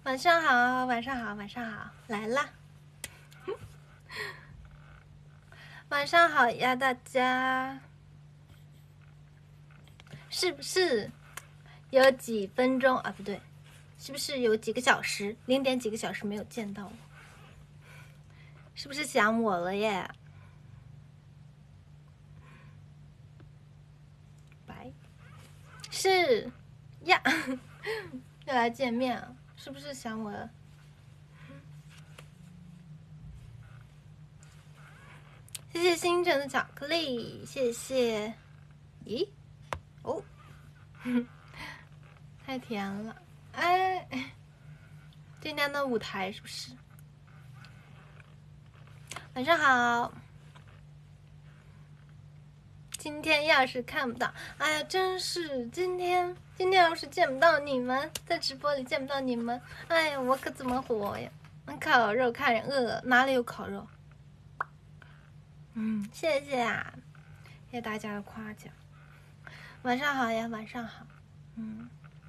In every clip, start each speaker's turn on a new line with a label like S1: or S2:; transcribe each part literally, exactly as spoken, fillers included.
S1: 晚上好，晚上好，晚上好，来啦！晚上好呀，大家，是不是有几分钟啊？不对，是不是有几个小时，零点几个小时没有见到我？是不是想我了耶？拜，是呀，又来见面了，是不是想我了？谢谢星辰的巧克力，谢谢。咦，哦，太甜了，哎，今天的舞台是不是？晚上好。今天要是看不到，哎呀，真是今天今天要是见不到你们，在直播里见不到你们，哎呀，我可怎么活呀？烤肉看人饿，哪里有烤肉？嗯，谢谢啊，谢谢大家的夸奖。晚上好呀，晚上好。嗯。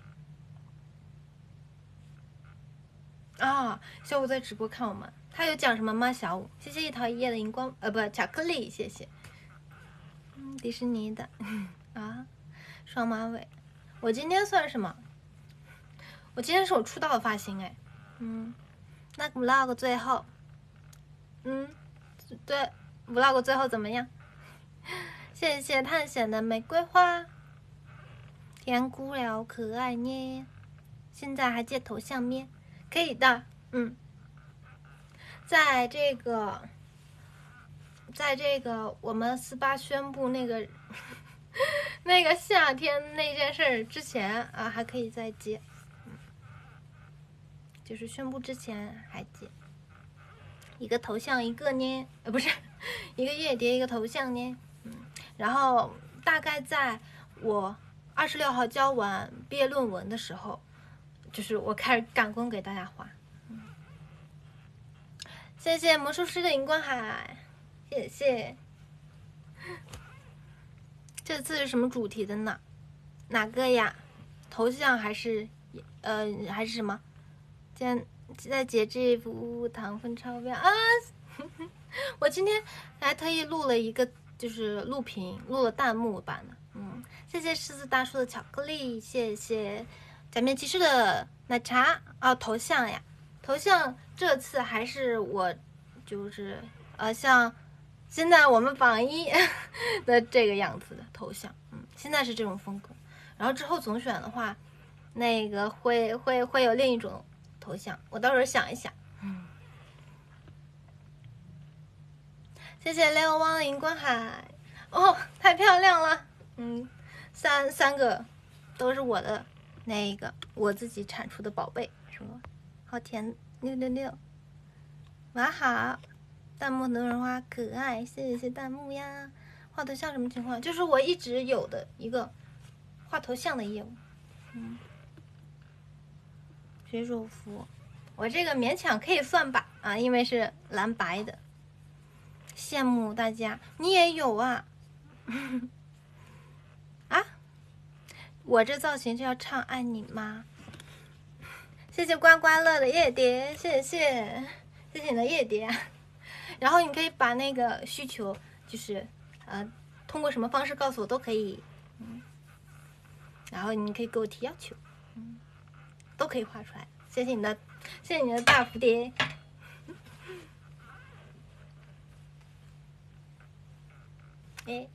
S1: 啊，小五在直播看我们，他有讲什么吗？小五，谢谢一桃一叶的荧光，呃，不，巧克力，谢谢。嗯，迪士尼的啊，双马尾。我今天算什么？我今天是我出道的发型哎。嗯，那 vlog 最后，嗯，对 vlog 最后怎么样？谢谢探险的玫瑰花，甜哭了，可爱呢。现在还借头像咩？可以的，嗯，在这个，在这个我们四八宣布那个那个夏天那件事之前啊，还可以再接，就是宣布之前还接一个头像一个呢，呃，不是一个夜蝶一个头像呢，嗯，然后大概在我二十六号交完毕业论文的时候，就是我开始赶工给大家画。谢谢魔术师的荧光海，谢谢。这次是什么主题的呢？哪个呀？头像还是呃还是什么？现在节制服务糖分超标啊！我今天还特意录了一个，就是录屏，录了弹幕版的。嗯，谢谢狮子大叔的巧克力，谢谢假面骑士的奶茶啊，头像呀，头像这次还是我，就是呃像现在我们榜一的这个样子的头像，嗯，现在是这种风格，然后之后总选的话，那个会会会有另一种头像，我到时候想一想。嗯，谢谢六汪的荧光海，哦，太漂亮了，嗯，三三个都是我的那个我自己产出的宝贝，是吗？好甜，六六六，晚好。弹幕的人花可爱，谢谢弹幕呀。画头像什么情况？就是我一直有的一个画头像的业务。嗯，水手服，我这个勉强可以算吧啊，因为是蓝白的。羡慕大家，你也有啊？啊，我这造型就要唱爱你吗？谢谢刮刮乐的夜蝶，谢谢，谢谢你的夜蝶。然后你可以把那个需求，就是呃，通过什么方式告诉我都可以，嗯，然后你可以给我提要求，嗯，都可以画出来。谢谢你的，谢谢你的大蝴蝶。哎，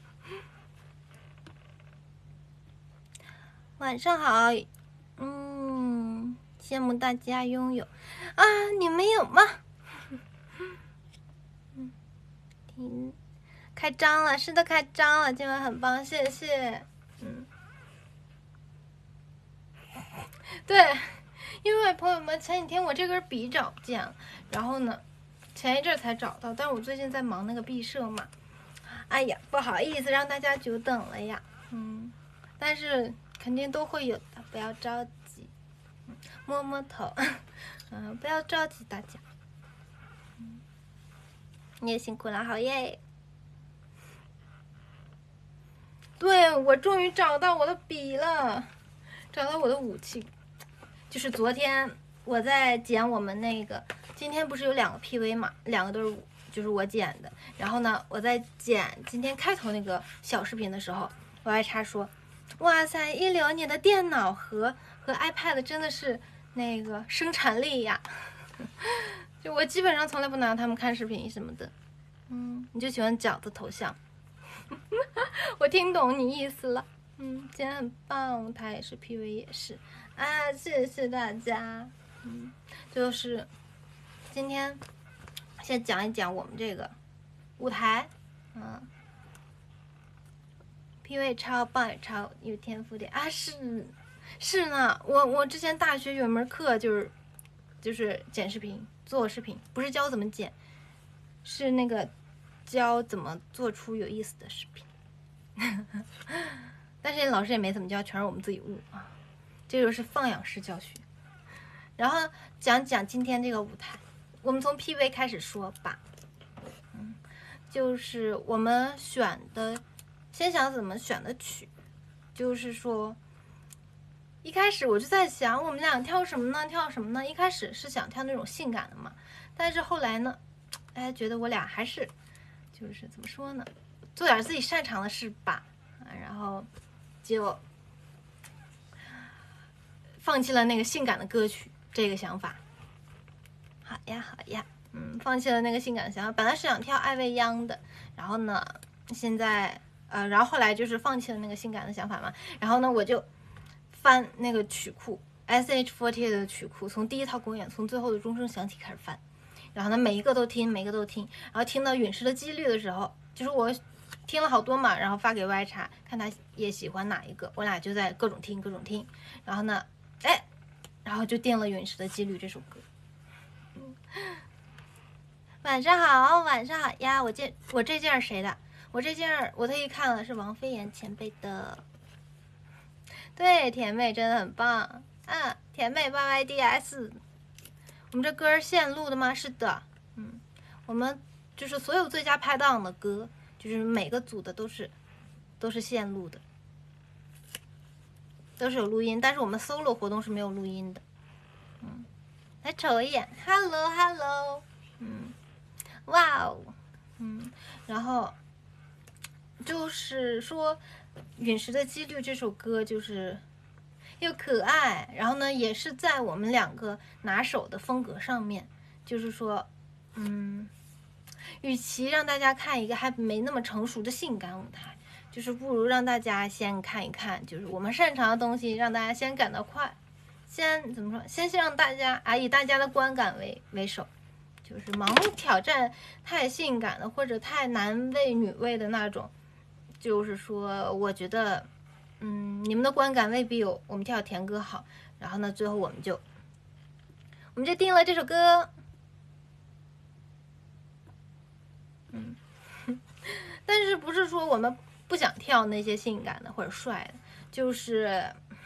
S1: 晚上好，嗯，羡慕大家拥有啊，你们有吗？嗯，开张了，是的，开张了，今晚很棒，谢谢。嗯，对，因为朋友们前几天我这根笔找不见了，然后呢，前一阵才找到，但是我最近在忙那个毕设嘛，哎呀，不好意思让大家久等了呀，嗯，但是肯定都会有的，不要着急，嗯，摸摸头，嗯，不要着急，大家，嗯，你也辛苦了，好耶。对，我终于找到我的笔了，找到我的武器，就是昨天我在剪我们那个，今天不是有两个 P V 嘛，两个都是就是我剪的。然后呢，我在剪今天开头那个小视频的时候，我爱叉说：“哇塞，一流，你的电脑和和 iPad 真的是那个生产力呀！”就我基本上从来不拿他们看视频什么的。嗯，你就喜欢饺子头像。我听懂你意思了。嗯，今天很棒，他也是 P V 也是啊，谢谢大家。嗯，就是今天先讲一讲我们这个舞台。嗯 ，P V 超棒也超有天赋的啊，是是呢。我我之前大学有门课就是就是剪视频做视频，不是教怎么剪，是那个教怎么做出有意思的视频。但是老师也没怎么教，全是我们自己悟啊。这就是放养式教学。然后讲讲今天这个舞台，我们从 P V 开始说吧。嗯，就是我们选的，先想怎么选的曲，就是说，一开始我就在想，我们俩跳什么呢？跳什么呢？一开始是想跳那种性感的嘛，但是后来呢，哎，觉得我俩还是，就是怎么说呢，做点自己擅长的事吧。然后就放弃了那个性感的歌曲这个想法。好呀好呀，嗯，放弃了那个性感的想法。本来是想跳艾未央的，然后呢，现在呃，然后后来就是放弃了那个性感的想法嘛。然后呢，我就翻那个曲库 S H 四十八 的曲库，从第一套公演，从最后的钟声响起开始翻。然后呢，每一个都听，每一个都听。然后听到陨石的几率的时候，就是我听了好多嘛，然后发给 Y 叉，看他也喜欢哪一个，我俩就在各种听各种听。然后呢，哎，然后就定了《陨石的几率》这首歌。嗯，晚上好，晚上好呀！我这我这件谁的？我这件我特意看了，是王飞岩前辈的。对，甜妹真的很棒啊！甜妹 Y Y D S。我们这歌是现录的吗？是的。嗯，我们就是所有最佳拍档的歌，就是每个组的都是都是现录的，都是有录音，但是我们 solo 活动是没有录音的。嗯，来瞅一眼 ，Hello Hello， 嗯，哇哦，嗯，然后就是说《陨石的几率》这首歌就是又可爱，然后呢也是在我们两个拿手的风格上面，就是说，嗯，与其让大家看一个还没那么成熟的性感舞台，就是不如让大家先看一看，就是我们擅长的东西，让大家先感到快，先怎么说？先先让大家啊以大家的观感为为首，就是盲目挑战太性感的或者太男为女为的那种，就是说，我觉得，嗯，你们的观感未必有我们跳甜歌好。然后呢，最后我们就我们就定了这首歌。嗯，但是不是说我们不想跳那些性感的或者帅的，就是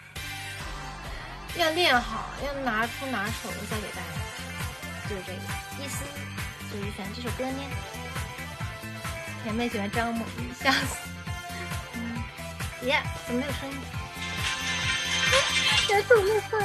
S1: 要练好，要拿出拿手的再给大家，就是这个意思。所以选这首歌呢。甜妹喜欢张猛，笑死。嗯，耶，怎么没有声音？在做梦放。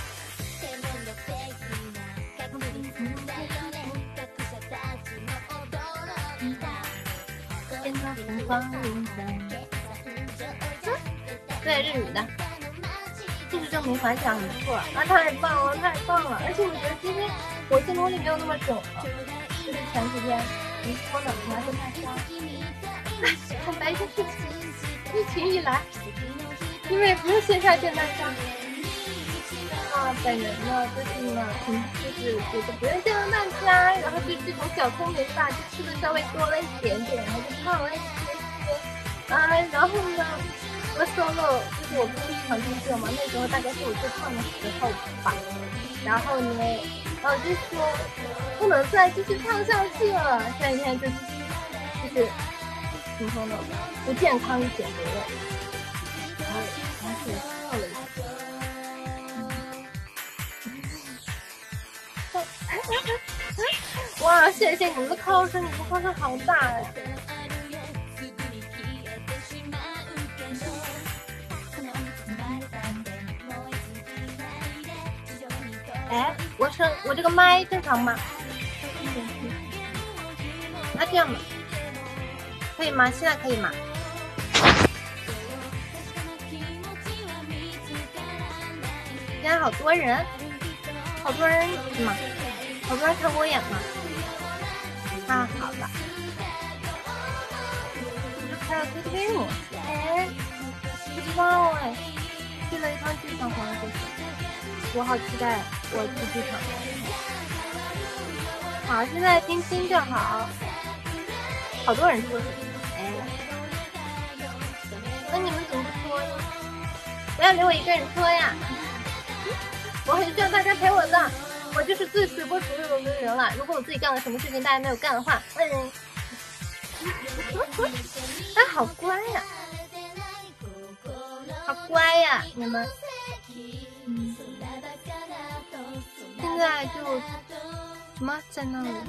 S1: 对，日语的。事实证明反响很不错啊，太棒了，太棒了！而且我觉得今天我心功力没有那么囧了，就是前几天你说的你还跟大家坦白一件事情，疫情一来，因为不是线下见大家啊，本人呢就是呢，嗯，就是觉得不愿见到大家，然后就这种小聪明吧，就吃的稍微多了一点点，然后就胖了一些些啊，然后呢。我 solo 就是我不是一场进社嘛，那时候大概是我最胖的时候吧。然后呢，然后就说不能再继续胖下去了。前几天就就是怎么说呢，不健康减肥了。然后然后是瘦了一点。哇，谢谢你们的靠声，你们靠声好大啊！ 哎，我声我这个麦正常吗？那这样吧，可以吗？现在可以吗？现在好多人，好多人是吗？好多人看过我眼吗？啊，好了。还有 K T V 模式，哎，不知道哎。去了一趟剧场，好像就是，我好期待我去剧场。好，现在听听就好。好多人说，哎，那你们怎么不说呢？不要留我一个人说呀！我很需要大家陪我的，我就是最随波逐流的人了。如果我自己干了什么事情大家没有干的话，嗯，哎，好乖呀，好乖呀，你们。嗯，现在就什么在那里？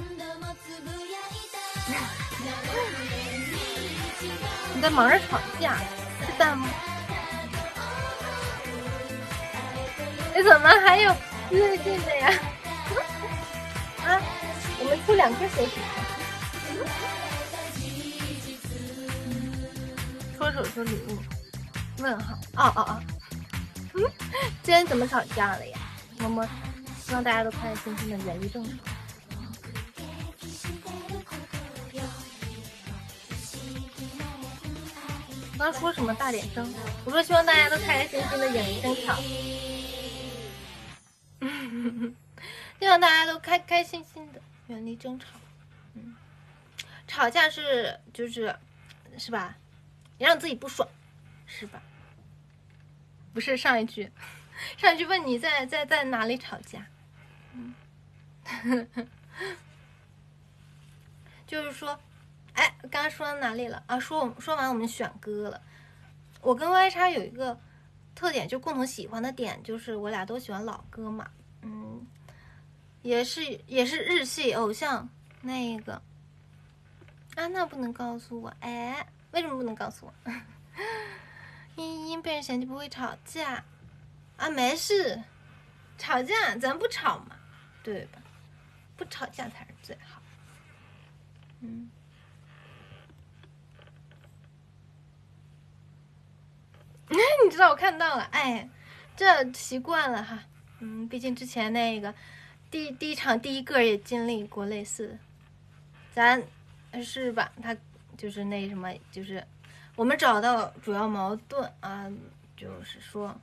S1: 你在忙着吵架，是弹幕？你怎么还有最近的呀？啊，我们出两颗手指头。说手说礼物，问号，哦哦哦，嗯，今天怎么吵架了呀？么么，希望大家都开开心心的，远离争吵。刚说什么大点声？我说希望大家都开开心心的，远离争吵。希望大家都开开心心的，远离争吵。嗯，吵架是就是是吧？你让自己不爽，是吧？不是上一句，上一句问你在在在哪里吵架？嗯，就是说，哎，刚刚说到哪里了啊？说我说完我们选歌了。我跟 Y 叉有一个特点，就共同喜欢的点，就是我俩都喜欢老歌嘛。嗯，也是也是日系偶像那个啊，那不能告诉我，哎，为什么不能告诉我？茵茵被人嫌弃不会吵架啊，没事，吵架咱不吵嘛，对吧？不吵架才是最好。嗯，你知道我看到了，哎，这习惯了哈。嗯，毕竟之前那个第第一场第一个也经历过类似，咱是吧？他就是那什么，就是我们找到主要矛盾啊，就是说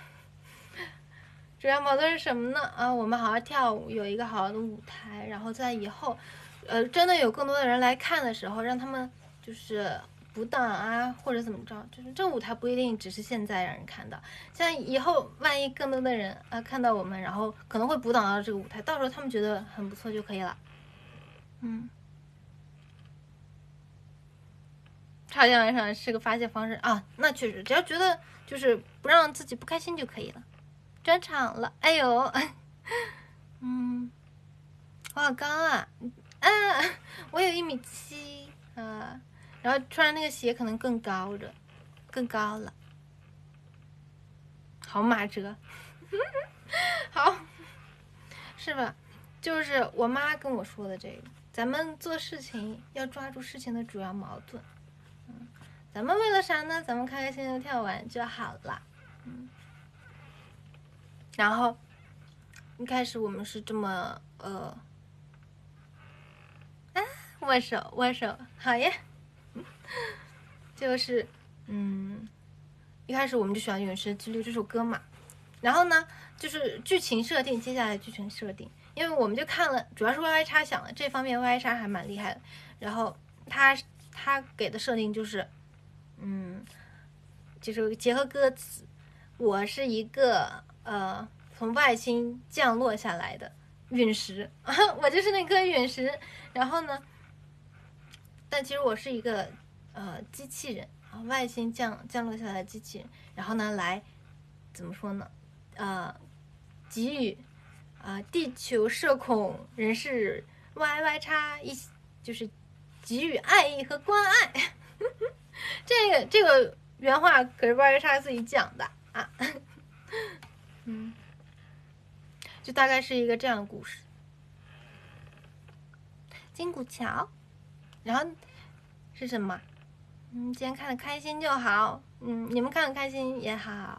S1: 主要矛盾是什么呢？啊，我们好好跳舞，有一个好的舞台，然后在以后，呃，真的有更多的人来看的时候，让他们就是补档啊，或者怎么着，就是这个舞台不一定只是现在让人看到，像以后万一更多的人啊看到我们，然后可能会补档到这个舞台，到时候他们觉得很不错就可以了。嗯，吵架晚上是个发泄方式啊，那确实，只要觉得就是不让自己不开心就可以了。转场了，哎呦，嗯，我好高啊，啊，我有一米七啊，然后穿那个鞋可能更高着，更高了，好马哲，好，是吧？就是我妈跟我说的这个，咱们做事情要抓住事情的主要矛盾，嗯，咱们为了啥呢？咱们开开心心的跳完就好了，嗯。然后一开始我们是这么呃，啊，握手握手，好耶，就是嗯，一开始我们就选《陨石之旅》这首歌嘛，然后呢，就是剧情设定，接下来剧情设定，因为我们就看了，主要是 Y Y 叉想的这方面 Y Y 叉还蛮厉害的，然后他他给的设定就是，嗯，就是结合歌词，我是一个呃。从外星降落下来的陨石，我就是那颗陨石。然后呢，但其实我是一个呃机器人啊，外星降降落下来的机器人。然后呢，来怎么说呢？呃，给予啊、呃、地球社恐人士 Y Y 叉一就是给予爱意和关爱。这个这个原话可是 Y Y 叉自己讲的啊。嗯。就就大概是一个这样的故事。金古桥，然后是什么？嗯，今天看的开心就好。嗯，你们看的开心也好，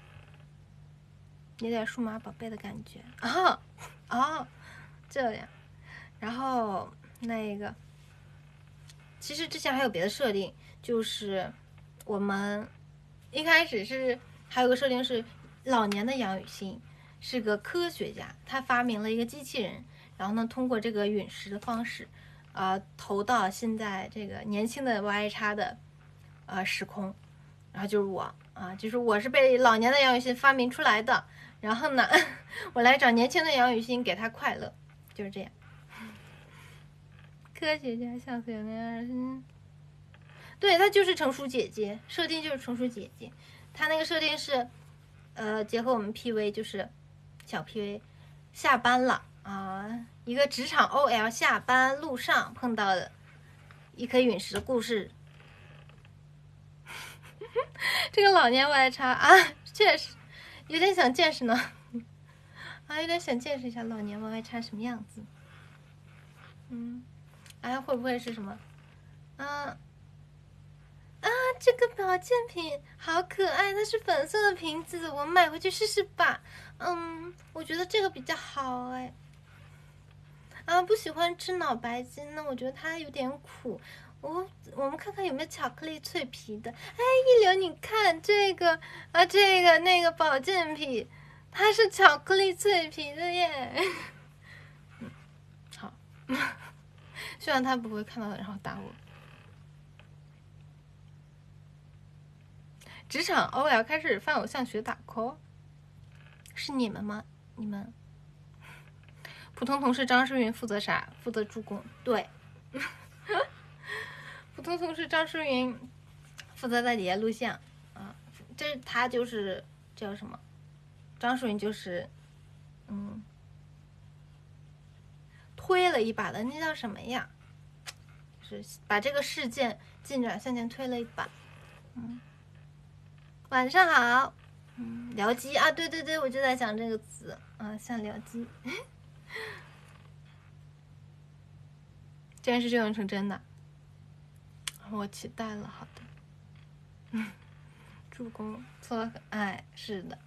S1: 有点数码宝贝的感觉啊。哦，这样。然后那个，其实之前还有别的设定，就是我们一开始是还有个设定是老年的杨雨欣是个科学家，他发明了一个机器人，然后呢通过这个陨石的方式，呃，投到现在这个年轻的 Y 叉的呃时空，然后就是我啊、呃，就是我是被老年的杨雨欣发明出来的，然后呢我来找年轻的杨雨欣给他快乐，就是这样。科学家像是有那样，对，她就是成熟姐姐，设定就是成熟姐姐。她那个设定是，呃，结合我们 P V 就是小 P V， 下班了啊、呃，一个职场 O L 下班路上碰到的一颗陨石的故事。这个老年 Y 叉啊，确实有点想见识呢，啊，有点想见识一下老年 Y 叉什么样子。嗯。哎，会不会是什么？啊啊！这个保健品好可爱，它是粉色的瓶子，我买回去试试吧。嗯，我觉得这个比较好哎。啊，不喜欢吃脑白金呢，我觉得它有点苦。我我们看看有没有巧克力脆皮的。哎，一流，你看这个啊，这个那个保健品，它是巧克力脆皮的耶。嗯，好。希望他不会看到然后打我。职场 O L 开始翻偶像学打 call， 是你们吗？你们？普通同事张诗云负责啥？负责助攻。对，普通同事张诗云负责在底下录像啊，这他就是叫什么？张诗云就是嗯推了一把的，那叫什么呀？是把这个事件进展向前推了一把。嗯，晚上好。嗯，僚机啊，对对对，我就在想这个词啊，像僚机。这件事就能成真的，我期待了。好的。嗯，助攻错了，哎，是的。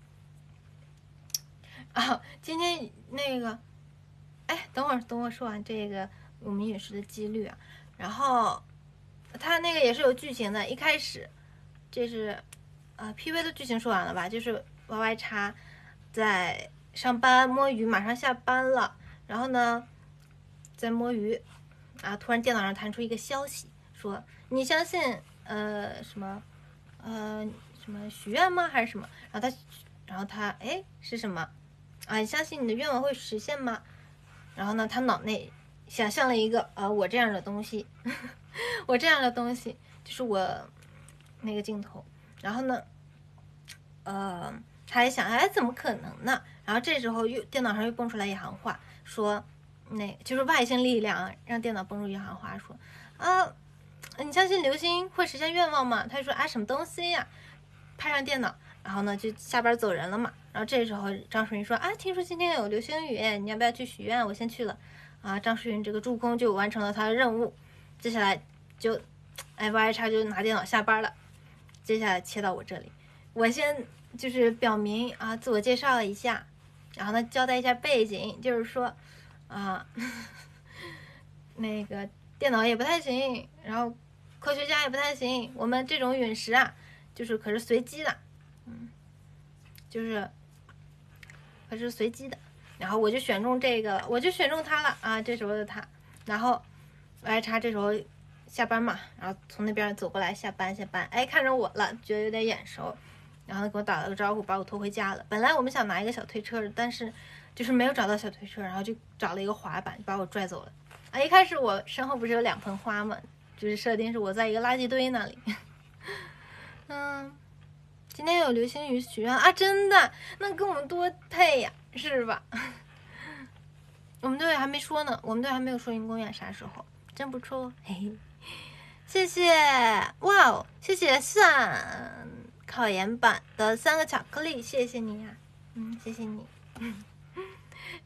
S1: 啊，今天那个，哎，等会儿等我说完这个我们陨石的几率啊。然后他那个也是有剧情的，一开始这是呃 P V 的剧情说完了吧，就是 Y Y 叉在上班摸鱼，马上下班了，然后呢在摸鱼啊，突然电脑上弹出一个消息说你相信呃什么呃什么许愿吗还是什么，然后他然后他哎是什么啊，你相信你的愿望会实现吗？然后呢他脑内想象了一个啊、呃、我这样的东西我这样的东西就是我那个镜头，然后呢呃他还想哎怎么可能呢，然后这时候又电脑上又蹦出来一行话说那就是外星力量让电脑蹦出一行话说啊你相信流星会实现愿望吗？他就说啊什么东西呀，拍上电脑，然后呢就下班走人了嘛。然后这时候张淑云说啊听说今天有流星雨，你要不要去许愿？我先去了啊。张淑云这个助攻就完成了他的任务，接下来就 F I 叉就拿电脑下班了。接下来切到我这里，我先就是表明啊自我介绍了一下，然后呢交代一下背景，就是说啊那个电脑也不太行，然后科学家也不太行，我们这种陨石啊就是可是随机的，嗯，就是可是随机的，然后我就选中这个，我就选中他了啊，这时候的他，然后 Y 叉这时候下班嘛，然后从那边走过来，下班下班，哎，看着我了，觉得有点眼熟，然后呢给我打了个招呼，把我拖回家了。本来我们想拿一个小推车，但是就是没有找到小推车，然后就找了一个滑板，把我拽走了。啊，一开始我身后不是有两盆花嘛，就是设定是我在一个垃圾堆那里。嗯，今天有流星雨许愿啊，真的，那跟我们多配呀，是吧？我们队还没说呢，我们队还没有说云公园啥时候，真不错，嘿嘿。谢谢，哇哦，谢谢算考研版的三个巧克力，谢谢你呀、啊，嗯，谢谢你。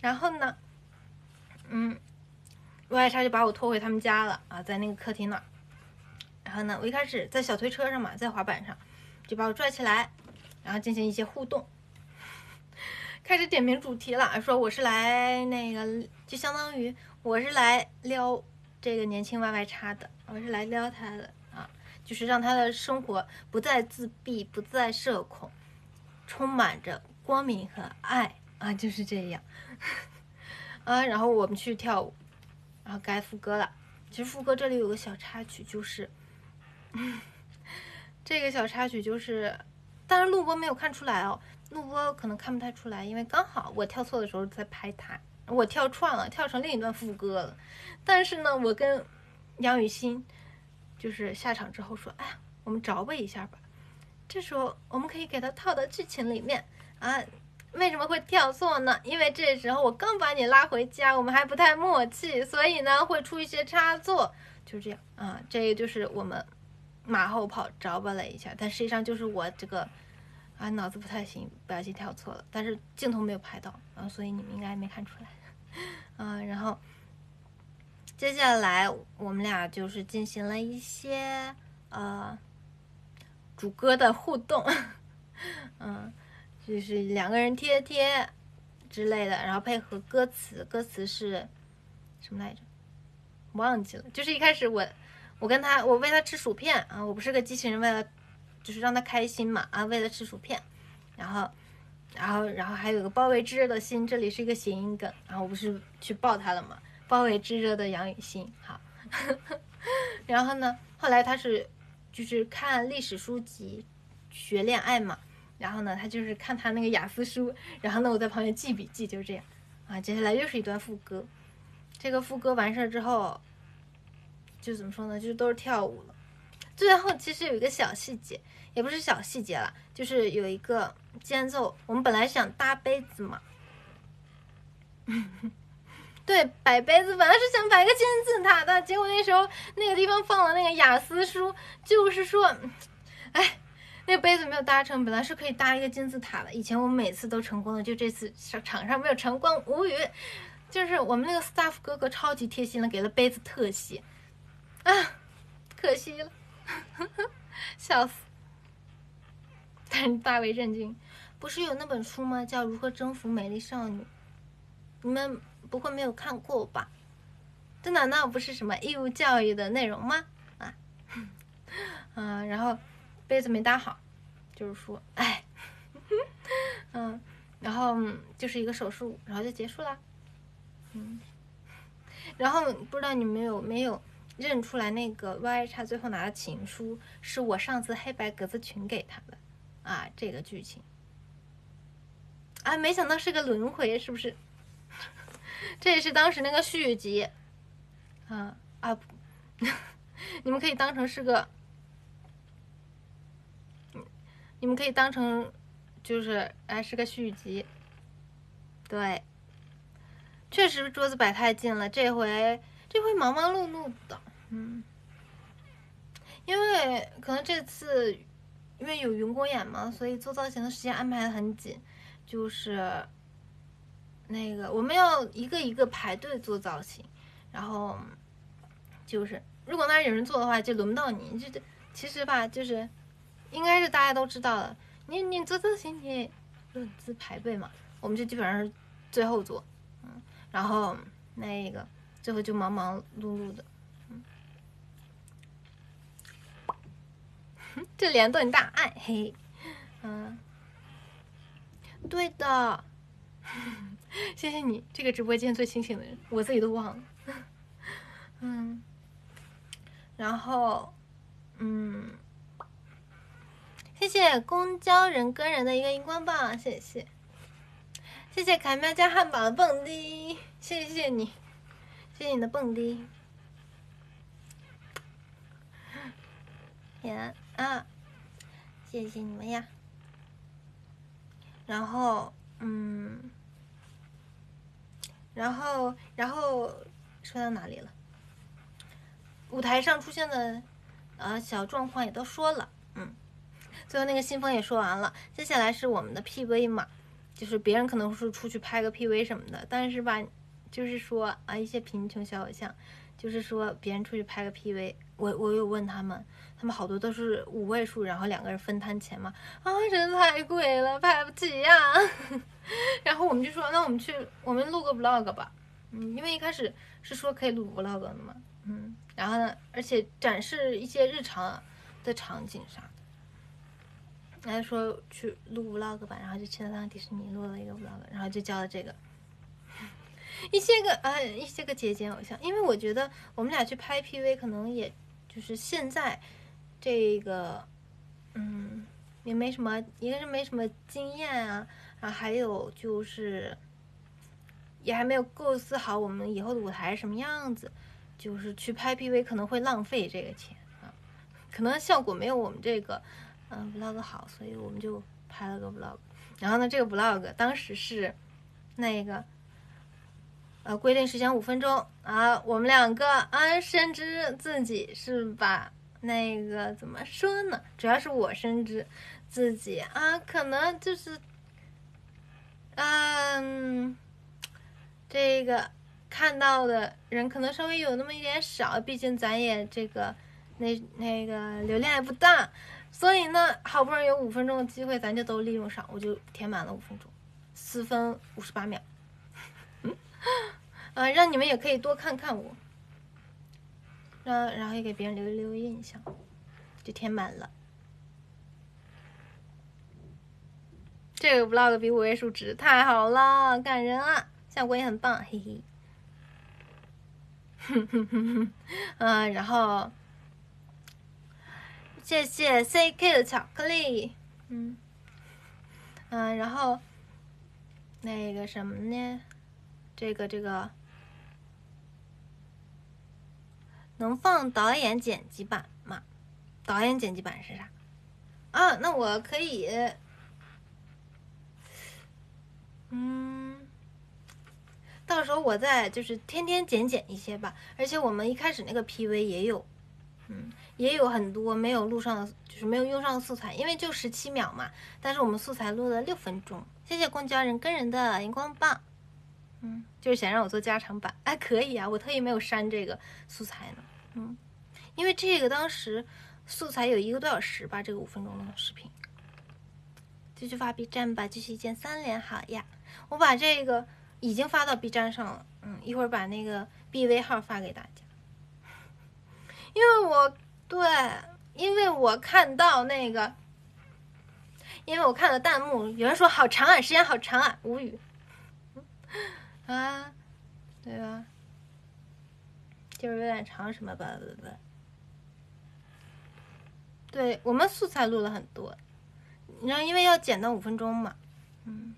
S1: 然后呢，嗯，外叉就把我拖回他们家了啊，在那个客厅那儿。然后呢，我一开始在小推车上嘛，在滑板上，就把我拽起来，然后进行一些互动，开始点评主题了，说我是来那个，就相当于我是来撩这个年轻 Y Y 叉的，我是来撩他的啊，就是让他的生活不再自闭，不再社恐，充满着光明和爱啊，就是这样啊。然后我们去跳舞，然后该副歌了。其实副歌这里有个小插曲，就是这个小插曲就是，但是录播没有看出来哦，录播可能看不太出来，因为刚好我跳错的时候在拍它，我跳串了，跳成另一段副歌了。但是呢，我跟杨雨欣就是下场之后说，哎，我们着吧一下吧。这时候我们可以给它套到剧情里面啊。为什么会跳错呢？因为这时候我刚把你拉回家，我们还不太默契，所以呢会出一些差错，就这样啊。这个就是我们马后炮着吧了一下，但实际上就是我这个啊脑子不太行，不小心跳错了，但是镜头没有拍到啊，所以你们应该没看出来啊。然后接下来我们俩就是进行了一些呃主歌的互动，嗯。就是两个人贴贴之类的，然后配合歌词，歌词是什么来着？忘记了。就是一开始我我跟他，我喂他吃薯片啊，我不是个机器人，为了就是让他开心嘛啊，喂了吃薯片，然后然后然后还有个包围炙热的心，这里是一个谐音梗，然后我不是去抱他了嘛，包围炙热的杨雨欣，好，然后呢，后来他是就是看历史书籍学恋爱嘛。然后呢，他就是看他那个雅思书，然后呢，我在旁边记笔记，就是这样啊。接下来又是一段副歌，这个副歌完事儿之后，就怎么说呢，就是都是跳舞了。最后其实有一个小细节，也不是小细节了，就是有一个间奏，我们本来想搭杯子嘛，对，摆杯子本来是想摆个金字塔的，结果那时候那个地方放了那个雅思书，就是说，哎。那个杯子没有搭成，本来是可以搭一个金字塔的。以前我们每次都成功了，就这次场上没有成功，无语。就是我们那个 staff 哥哥超级贴心了，给了杯子特写，啊，可惜了，笑死。但是大为震惊，不是有那本书吗？叫《如何征服美丽少女》，你们不会没有看过吧？这难道不是什么义务教育的内容吗？啊，嗯，然后。杯子没搭好，就是说，哎，嗯，然后就是一个手势舞，然后就结束了，嗯，然后不知道你们有没有认出来那个 Y 叉最后拿的情书是我上次黑白格子裙给他的啊，这个剧情啊，没想到是个轮回，是不是？这也是当时那个续集，啊啊，你们可以当成是个。你们可以当成，就是哎是个续集，对，确实桌子摆太近了，这回这回忙忙碌碌的，嗯，因为可能这次因为有云公演嘛，所以做造型的时间安排的很紧，就是那个我们要一个一个排队做造型，然后就是如果那儿有人做的话，就轮不到你，就其实吧，就是。应该是大家都知道的，你你做造型你也论资排辈嘛，我们就基本上是最后做，嗯，然后那个最后就忙忙碌碌的，嗯，这联动大爱嘿，嗯，对的，谢谢你，这个直播间最清醒的人，我自己都忘了，嗯，然后嗯。谢谢公交人跟人的一个荧光棒，谢谢，谢谢凯喵加汉堡的蹦迪，谢谢你，谢谢你的蹦迪，呀啊，谢谢你们呀。然后，嗯，然后，然后说到哪里了？舞台上出现的呃小状况也都说了，嗯。最后那个新风也说完了，接下来是我们的 P V 嘛， 就是别人可能是出去拍个 P V 什么的，但是吧，就是说啊，一些贫穷小偶像，就是说别人出去拍个 P V， 我我有问他们，他们好多都是五位数，然后两个人分摊钱嘛，啊，真的太贵了，拍不起呀。然后我们就说，那我们去，我们录个 vlog 吧，嗯，因为一开始是说可以录 vlog 的嘛，嗯，然后呢，而且展示一些日常的场景啥的。然后说去录 vlog 吧，然后就去了趟迪士尼录了一个 vlog，然后就教了这个一些个呃一些个节俭偶像，因为我觉得我们俩去拍 P V 可能也就是现在这个嗯也没什么，一个是没什么经验啊，然后还有就是也还没有构思好我们以后的舞台是什么样子，就是去拍 P V 可能会浪费这个钱啊，可能效果没有我们这个。嗯 vlog 好，所以我们就拍了个 vlog。然后呢，这个 vlog 当时是那个呃规定时间五分钟啊，我们两个啊深知自己是把那个怎么说呢？主要是我深知自己啊，可能就是嗯这个看到的人可能稍微有那么一点少，毕竟咱也这个那那个流量也不大。所以呢，好不容易有五分钟的机会，咱就都利用上，我就填满了五分钟，四分五十八秒，呃，让你们也可以多看看我，让然后也给别人留留印象，就填满了。这个 vlog 比五位数值太好了，感人啊，效果也很棒，嘿嘿。哼哼哼哼，嗯，然后。谢谢 C K 的巧克力，嗯嗯，然后那个什么呢？这个这个能放导演剪辑版吗？导演剪辑版是啥？啊，那我可以，嗯，到时候我再就是天天剪剪一些吧。而且我们一开始那个 P V 也有，嗯，也有很多没有录上的，就是没有用上的素材，因为就十七秒嘛。但是我们素材录了六分钟。谢谢公交人跟人的荧光棒，嗯，就是想让我做加长版，哎，可以啊，我特意没有删这个素材呢，嗯，因为这个当时素材有一个多小时吧，这个五分钟的视频。继续发 B 站吧，继续一键三连好呀！我把这个已经发到 B 站上了，嗯，一会儿把那个 B V 号发给大家。因为我对，因为我看到那个，因为我看了弹幕，有人说好长啊，时间好长啊，无语啊，对吧？就是有点长什么吧，对不对？对我们素材录了很多，然后因为要剪到五分钟嘛，嗯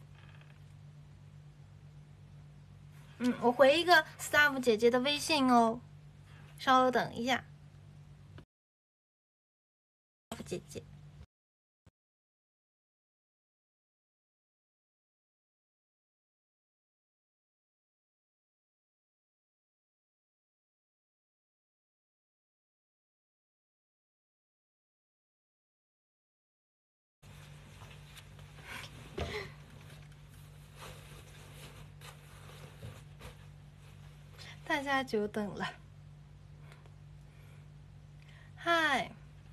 S1: 嗯，我回一个 staff 姐姐的微信哦，稍等一下 staff 姐姐。大家久等了，嗨，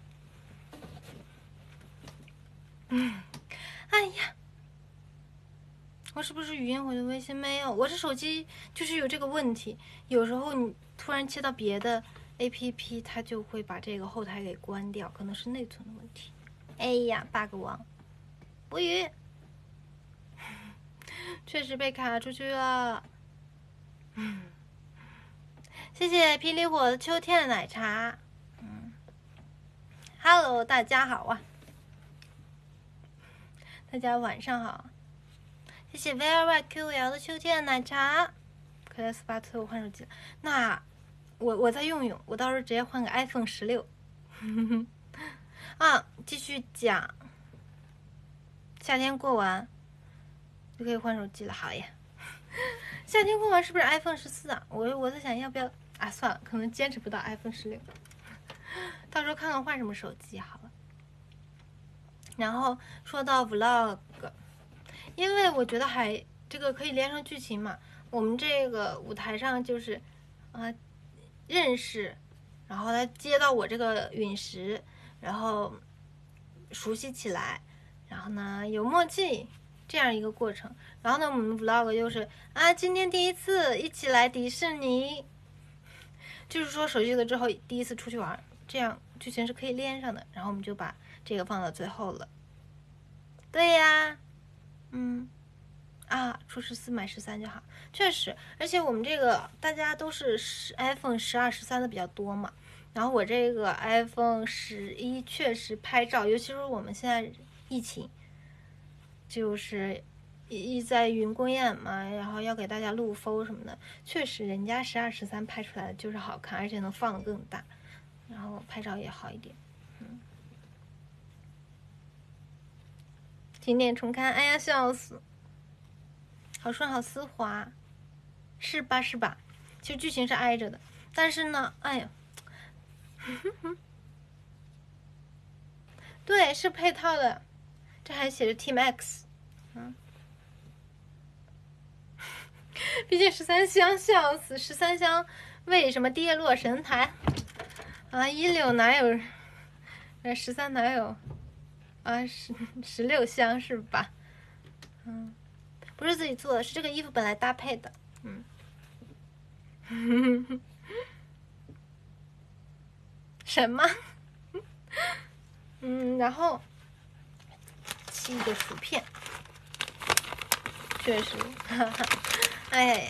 S1: 嗯，哎呀，我是不是语音回的微信没有？我这手机就是有这个问题，有时候你突然切到别的 A P P， 它就会把这个后台给关掉，可能是内存的问题。哎呀 ，bug 王，博宇，确实被卡出去了。嗯。谢谢霹雳火的秋天奶茶，嗯，Hello， 大家好啊，大家晚上好，谢谢 Very Q L 的秋天奶茶，可乐斯巴特我换手机了，那我我再用用，我到时候直接换个 iPhone 十六，啊，继续讲，夏天过完就可以换手机了，好呀，夏天过完是不是 iPhone 十四啊？我我在想要不要。啊，算了，可能坚持不到 iPhone 十六，到时候看看换什么手机好了。然后说到 vlog， 因为我觉得还这个可以连上剧情嘛。我们这个舞台上就是，呃，认识，然后他接到我这个陨石，然后熟悉起来，然后呢有默契这样一个过程。然后呢，我们 vlog 就是啊，今天第一次一起来迪士尼，就是说熟悉了之后第一次出去玩，这样剧情是可以连上的。然后我们就把这个放到最后了。对呀，嗯。啊，出十四买十三就好，确实，而且我们这个大家都是十 iPhone 十二、十三的比较多嘛，然后我这个 iPhone 十一确实拍照，尤其是我们现在疫情，就是一在云公演嘛，然后要给大家录 F O 什么的，确实人家十二、十三拍出来的就是好看，而且能放得更大，然后拍照也好一点。嗯，经典重看，哎呀，笑死！好顺好丝滑，是吧是吧？其实剧情是挨着的，但是呢，哎呀，对，是配套的，这还写着 Team X， 嗯，毕竟十三香笑死，十三香为什么跌落神坛？啊，一六哪有？呃，十三哪有？啊，十十六香是吧？嗯。不是自己做的，是这个衣服本来搭配的，嗯，什么？嗯，然后七个薯片，确实，哈哈，哎，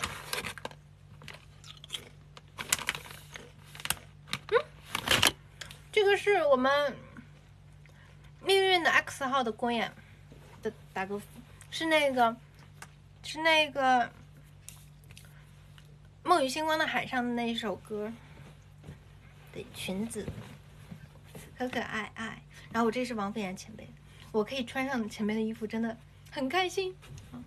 S1: 嗯，这个是我们命运的 X 号的公演的打歌服，是那个。是那个梦与星光的海上的那一首歌的裙子，可可爱爱。然后我这是王菲妍前辈，我可以穿上前辈的衣服，真的很开心。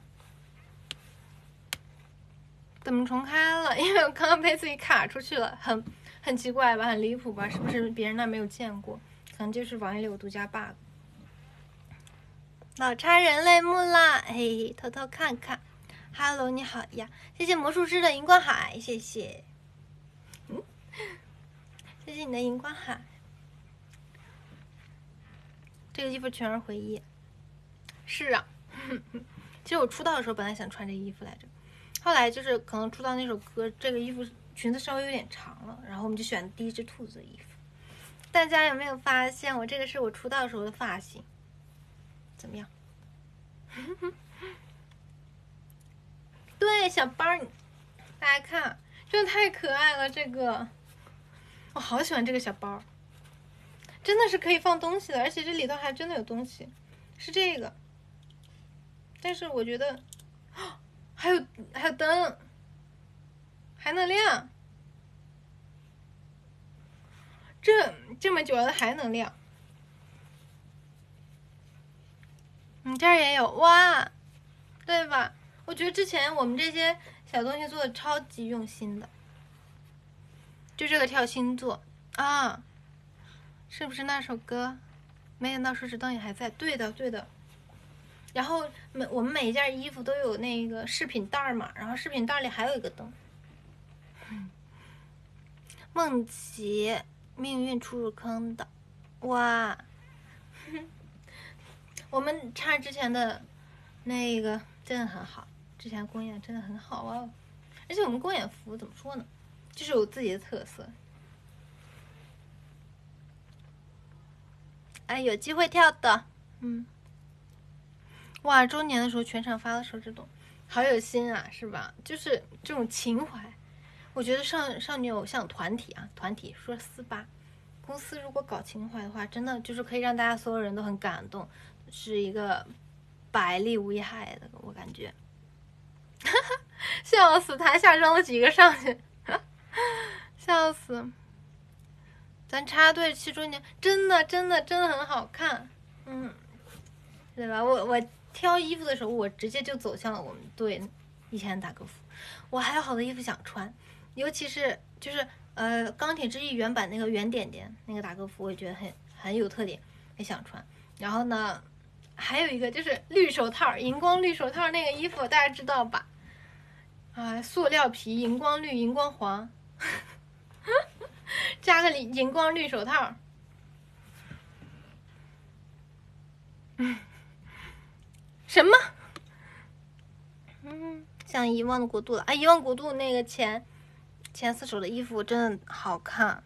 S1: 怎么重开了？因为我刚刚被自己卡出去了，很很奇怪吧，很离谱吧？是不是别人那没有见过？可能就是网易里有独家 bug。老差人类木啦，嘿嘿，偷偷看看。Hello， 你好呀！谢谢魔术师的荧光海，谢谢，嗯，谢谢你的荧光海。这个衣服全是回忆。是啊，其实我出道的时候本来想穿这个衣服来着，后来就是可能出道那首歌，这个衣服裙子稍微有点长了，然后我们就选第一只兔子的衣服。大家有没有发现我这个是我出道的时候的发型？怎么样？对，小包，大家看，真的太可爱了，这个，我好喜欢这个小包，真的是可以放东西的，而且这里头还真的有东西，是这个，但是我觉得，还有还有灯，还能亮，这这么久了还能亮，你这儿也有哇，对吧？我觉得之前我们这些小东西做的超级用心的，就这个跳星座啊，是不是那首歌？没想到手指灯也还在，对的对的。然后每我们每一件衣服都有那个饰品袋嘛，然后饰品袋里还有一个灯。梦琪，命运出入坑的，哇！我们唱之前的那个真的很好。之前公演真的很好啊，而且我们公演服怎么说呢，就是有自己的特色。哎，有机会跳的，嗯，哇，周年的时候全场发了手指动，好有心啊，是吧？就是这种情怀，我觉得少少女偶像团体啊，团体说四八，公司如果搞情怀的话，真的就是可以让大家所有人都很感动，是一个百利无一害的，我感觉。笑死！台下扔了几个上去，笑死！咱插队七周年，真的真的真的很好看，嗯，对吧？我我挑衣服的时候，我直接就走向了我们队以前的打歌服。我还有好多衣服想穿，尤其是就是呃钢铁之翼原版那个圆点点那个打歌服，我也觉得很很有特点，也想穿。然后呢， 还有一个就是绿手套，荧光绿手套那个衣服大家知道吧？啊，塑料皮，荧光绿、荧光黄，加个荧光绿手套。嗯，什么？嗯，像遗忘的国度了啊！遗忘国度那个前前四首的衣服真的好看。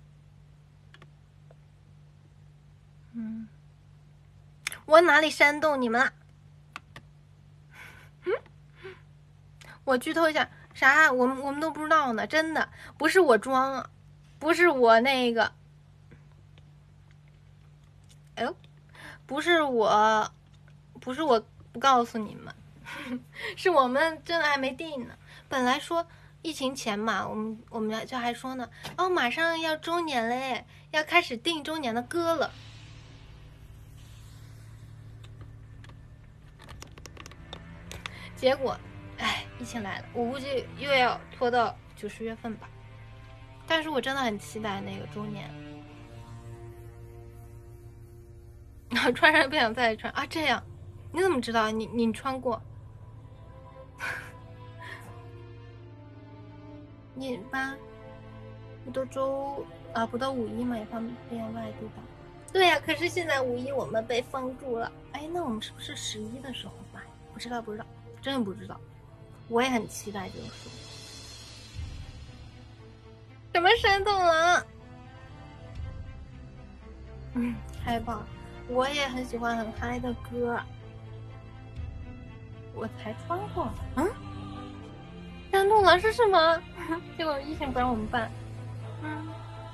S1: 嗯，我哪里煽动你们了？嗯，我剧透一下，啥？我们我们都不知道呢，真的不是我装啊，不是我那个，哎呦，不是我，不是我不告诉你们，是我们真的还没定呢。本来说疫情前嘛，我们我们就还说呢，哦，马上要周年嘞，要开始定周年的歌了。结果，哎，疫情来了，我估计又要拖到九十月份吧。但是我真的很期待那个周年。然后穿上不想再穿啊，这样，你怎么知道？你你穿过？你吧，不都周啊，不到五一嘛，也方便外地吧？对呀、啊，可是现在五一我们被封住了。哎，那我们是不是十一的时候办？不知道，不知道。真的不知道，我也很期待这个书。什么山洞狼？嗯，太棒了！我也很喜欢很嗨的歌。我才穿过。嗯，山洞狼是什么？结果疫情不让我们办。嗯，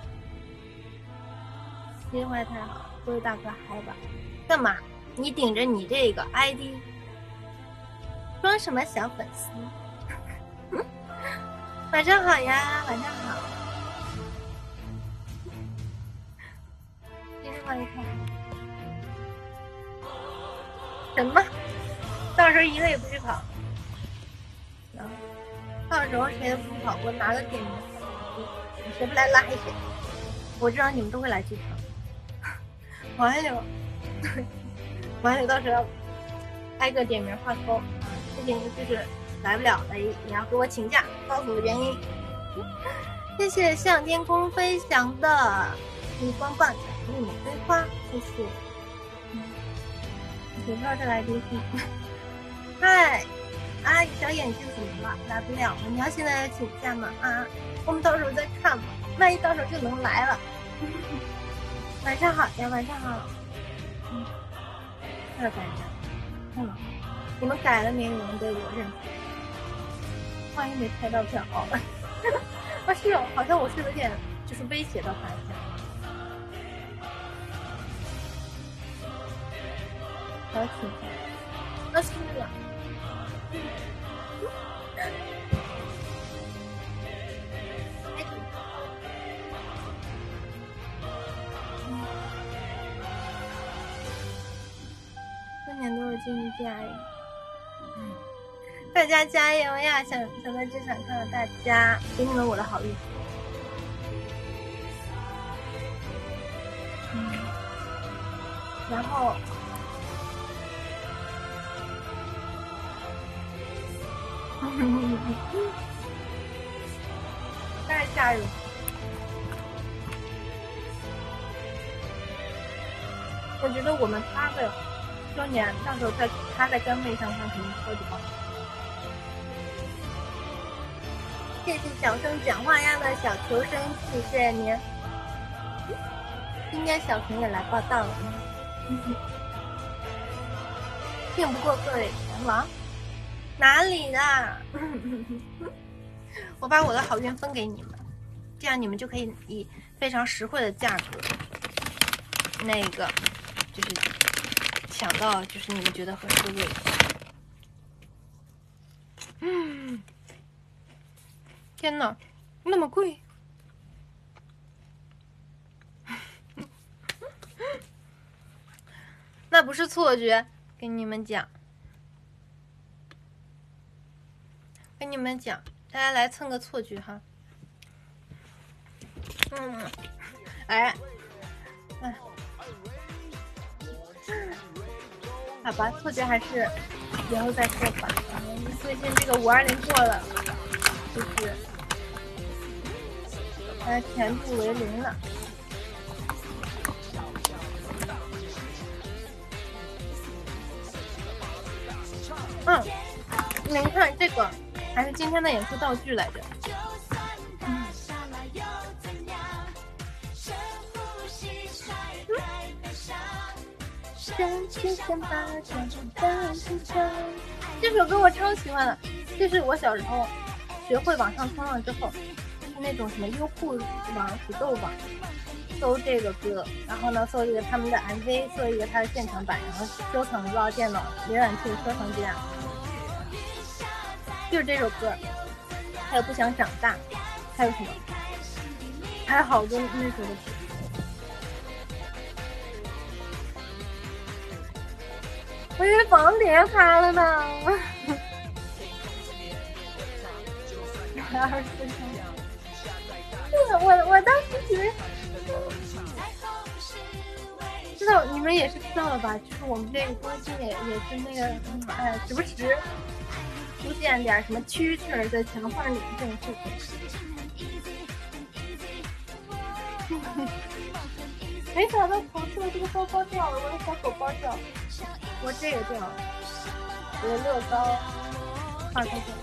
S1: 心怀太好，各位大哥嗨吧！干嘛？你顶着你这个 I D。装什么小粉丝？晚上好呀，晚上好。今天换一看什么？到时候一个也不去跑。到时候谁都不跑，我拿个点名，谁不来拉谁。我知道你们都会来剧场。完了，完了，到时候挨个点名画勾。事情就是来不了了，也要给我请假，告诉我原因。谢谢向天空飞翔的荧光棒，巧克力玫瑰花，谢谢。嗯，谁知道这来宾？嗨，啊，小眼睛怎么了？来不了了？你要现在要请假吗？啊，我们到时候再看吧，万一到时候就能来了。晚上好呀，晚上好。嗯，这感觉，嗯。你们改了没有人对我认可？万一没拍到票哦。啊是哦，好像我是有点就是威胁到他一下。好挺好。那是啊。过年都是经济压力。大家加油呀！想想在这场看到大家，给你们我的好运。嗯，然后，太吓人！我觉得我们八个周年到时候在他在杆位上看肯定超级棒。谢谢小声讲话呀的小求生，谢谢您。今天小熊也来报道了，信不过各位阎王。哪里的？我把我的好运分给你们，这样你们就可以以非常实惠的价格，那个就是抢到就是你们觉得合适的位置。嗯。天哪，那么贵！那不是错觉，跟你们讲，跟你们讲，大家来蹭个错觉哈。嗯，哎，哎， 好吧，错觉还是以后再说吧。最近这个五二零过了，就是它全部为零了。嗯，你们看这个还是今天的演出道具来着。嗯这首歌我超喜欢的，这是我小时候学会网上冲浪之后，就是那种什么优酷网、土豆网搜这个歌，然后呢搜一个他们的 M V， 搜一个他的现场版，然后收藏到电脑浏览器的收藏夹。就是这首歌，还有不想长大，还有什么？还有好多那时候的曲。我以为房顶要塌了呢。二十分钟。我我当时以为，知道你们也是知道了吧？就是我们这个更新也也是那个，哎，时不时出现点什么蛐蛐在墙缝里这种事情。没想到考试的这个包包掉了，我的小狗包掉了，我这个掉了，我的乐高放出去。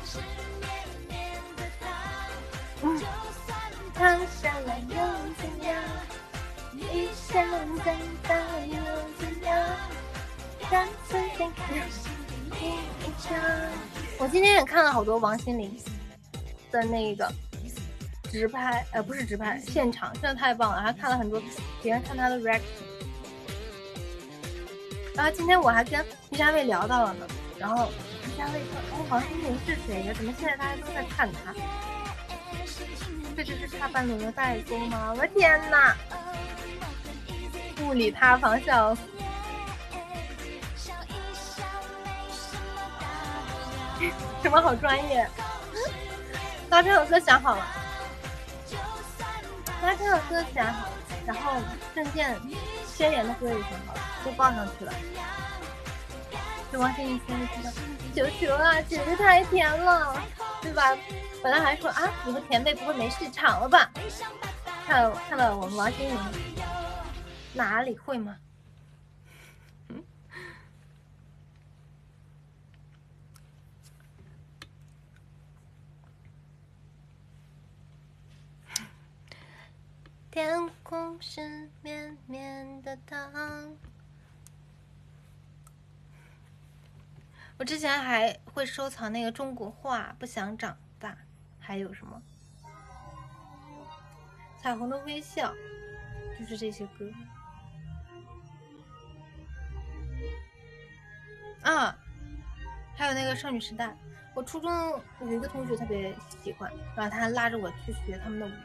S1: 嗯，躺下来又怎样？一想长大又怎样？干脆先看一场。我今天也看了好多王心凌的那个直拍，呃，不是直拍，现场真的太棒了，还看了很多别人看他的 reaction。然后今天我还跟于佳卫聊到了呢，然后于佳卫说：“哦，王心凌是谁呀？怎么现在大家都在看他？这就是差半轮的代沟吗？我的天哪！物理塌房笑死！什么好专业？拉这首歌想好了。”他这首歌想好，然后证件宣言的歌也想好了，都报上去了。就王心凌说的知道，球球啊，简直太甜了，对吧？本来还说啊，你的甜妹不会没市场了吧？看看到我们王心凌，哪里会吗？嗯。天空是绵绵的糖。我之前还会收藏那个中国画，不想长大，还有什么彩虹的微笑，就是这些歌啊，还有那个少女时代。我初中有一个同学特别喜欢，然后他拉着我去学他们的舞。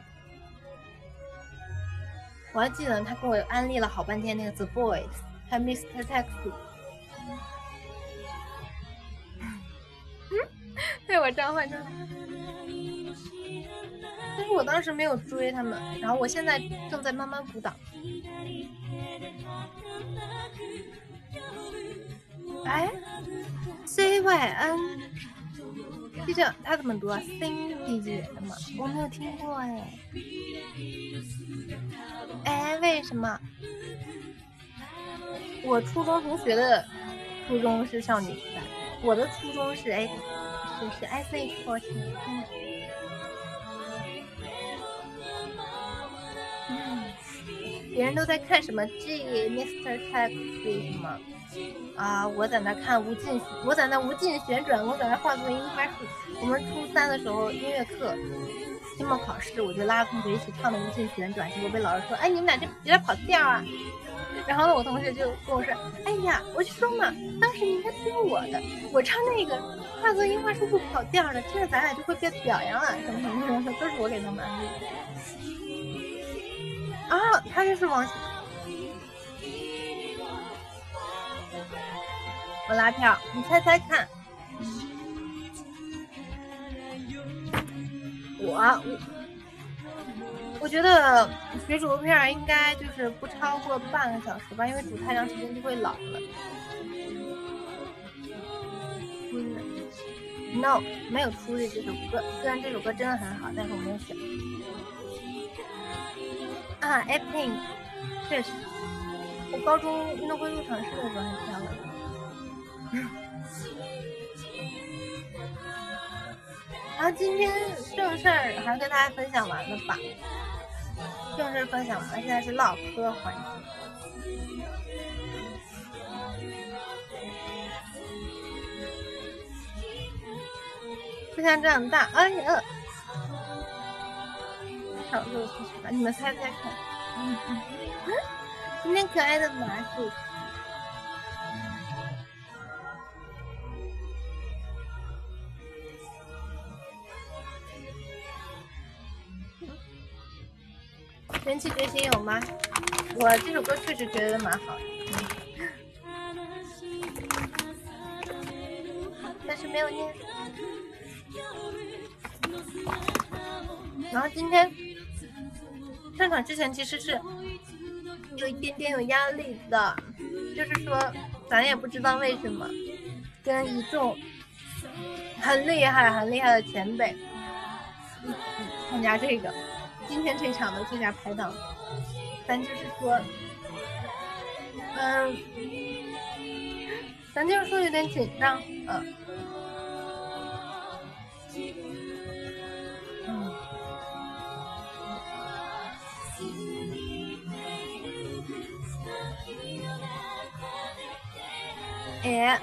S1: 我还记得他给我安利了好半天那个 The Boys， 还有 mister Taxi。嗯，对我召唤出来。但是我当时没有追他们，然后我现在正在慢慢补档。哎 ，C Y N， 这叫他怎么读啊 ？Cindy 姐的吗？我没有听过哎。哎，为什么？我初中同学的初中是少女时代，我的初中是哎，是是 S H F O U R T E E N。嗯，别人都在看什么 G mister Taxi 什么啊？我在那看无尽，我在那无尽旋转，我在那化作樱花树。我们初三的时候音乐课。期末考试，我就拉同学一起唱的无尽旋转，结果被老师说：“哎，你们俩这别在跑调啊！”然后呢，我同学就跟我说：“哎呀，我就说嘛，当时你应该听我的，我唱那个化作樱花树不跑调的，听着咱俩就会被表扬了，什么什么什么，都是我给他们安利的。”啊，他就是王心。我拉票，你猜猜看。我我我觉得水煮肉片应该就是不超过半个小时吧，因为煮太长时间就会老了。 No， 没有出日这首歌，虽然这首歌真的很好，但是我没有选。啊 ，Epping， 确实，我高中运动会入场式的时候还挑了。然后今天正事儿还跟大家分享完了吧？正事分享完了，现在是唠嗑环节。就像这样大，哎呀，少肉其实吧，你们猜猜看。嗯嗯，今天可爱的麻薯。人气觉醒有吗？我这首歌确实觉得蛮好的，但是没有念。然后今天上场之前其实是有一点点有压力的，就是说咱也不知道为什么跟一众很厉害很厉害的前辈一起参加这个今天这场的最佳拍档，咱就是说，嗯，咱就是说有点紧张，嗯，嗯，哎，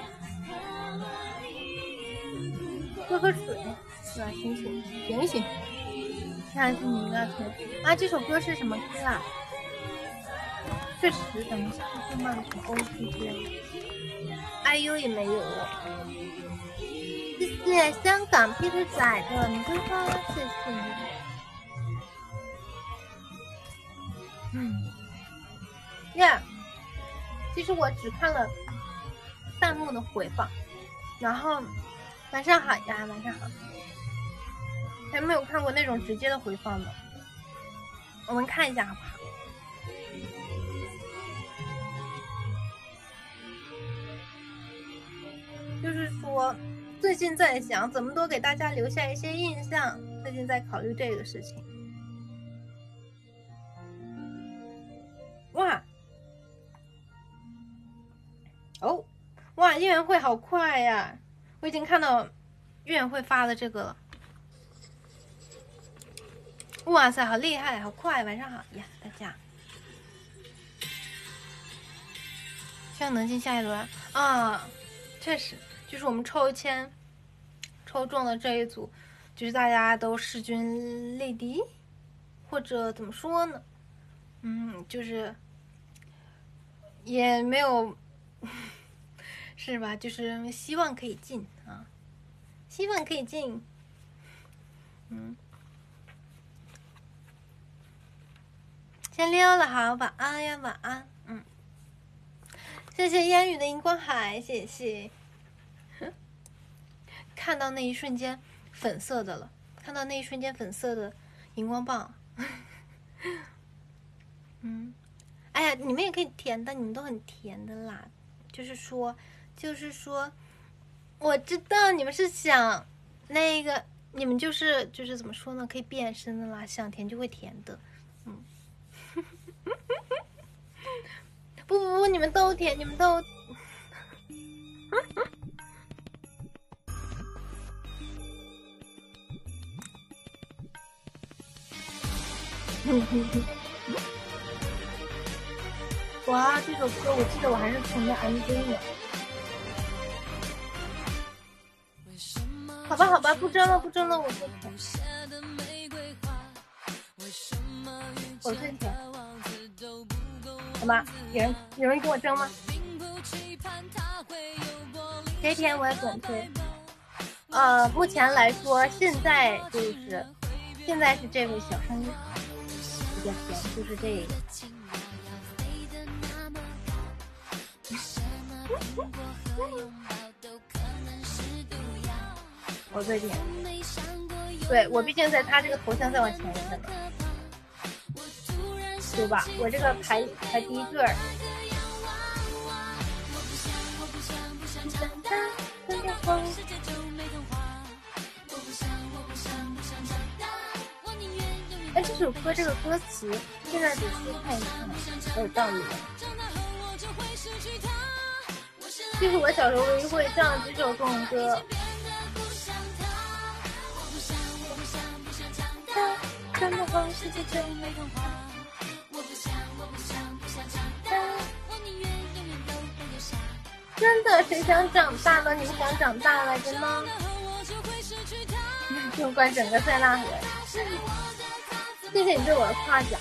S1: 喝喝水，是吧？醒醒，醒醒。看是你们要听啊，这首歌是什么歌啊？确实，等一下，是慢什么 O P 之类的 ，I U 也没有。谢谢香港屁腿仔的玫瑰花，谢谢你。嗯，呀、yeah, ，其实我只看了弹幕的回放，然后晚上好呀，晚上好。还没有看过那种直接的回放的，我们看一下好不好？就是说，最近在想怎么多给大家留下一些印象，最近在考虑这个事情。哇，哦，哇，音乐会好快呀！我已经看到音乐会发的这个了。哇塞，好厉害，好快！晚上好呀，大家。希望能进下一轮啊！确实，就是我们抽签抽中的这一组，就是大家都势均力敌，或者怎么说呢？嗯，就是也没有，是吧？就是希望可以进啊，希望可以进。嗯。先溜了，好，晚安呀，晚安。嗯，谢谢烟雨的荧光海，谢谢。看到那一瞬间粉色的了，看到那一瞬间粉色的荧光棒。嗯，哎呀，你们也可以甜的，你们都很甜的啦。就是说，就是说，我知道你们是想那个，你们就是就是怎么说呢？可以变身的啦，想甜就会甜的。嗯。不不不，你们都甜，你们都。哇，这首歌我记得我还是从那 M V 呢。好吧好吧，不争了不争了，我最甜。我最甜。好吧，有人有人跟我争吗？谁甜我也滚推。呃，目前来说，现在就是现在是这位小生比较甜，就是这个。我最甜。对，我毕竟在他这个头像再往前一点嘛。对吧？我这个排排第一个儿。 哎，这首歌这个歌词现在仔细看一看，很有道理的。这是我小时候唯一会唱的几首中文歌。真的好世界真没童话，我不想我不想不想长大，我宁愿永远都不留下。真的，谁想长大了？你们想长大来着吗？用惯整个塞纳河。谢谢你对我的夸奖。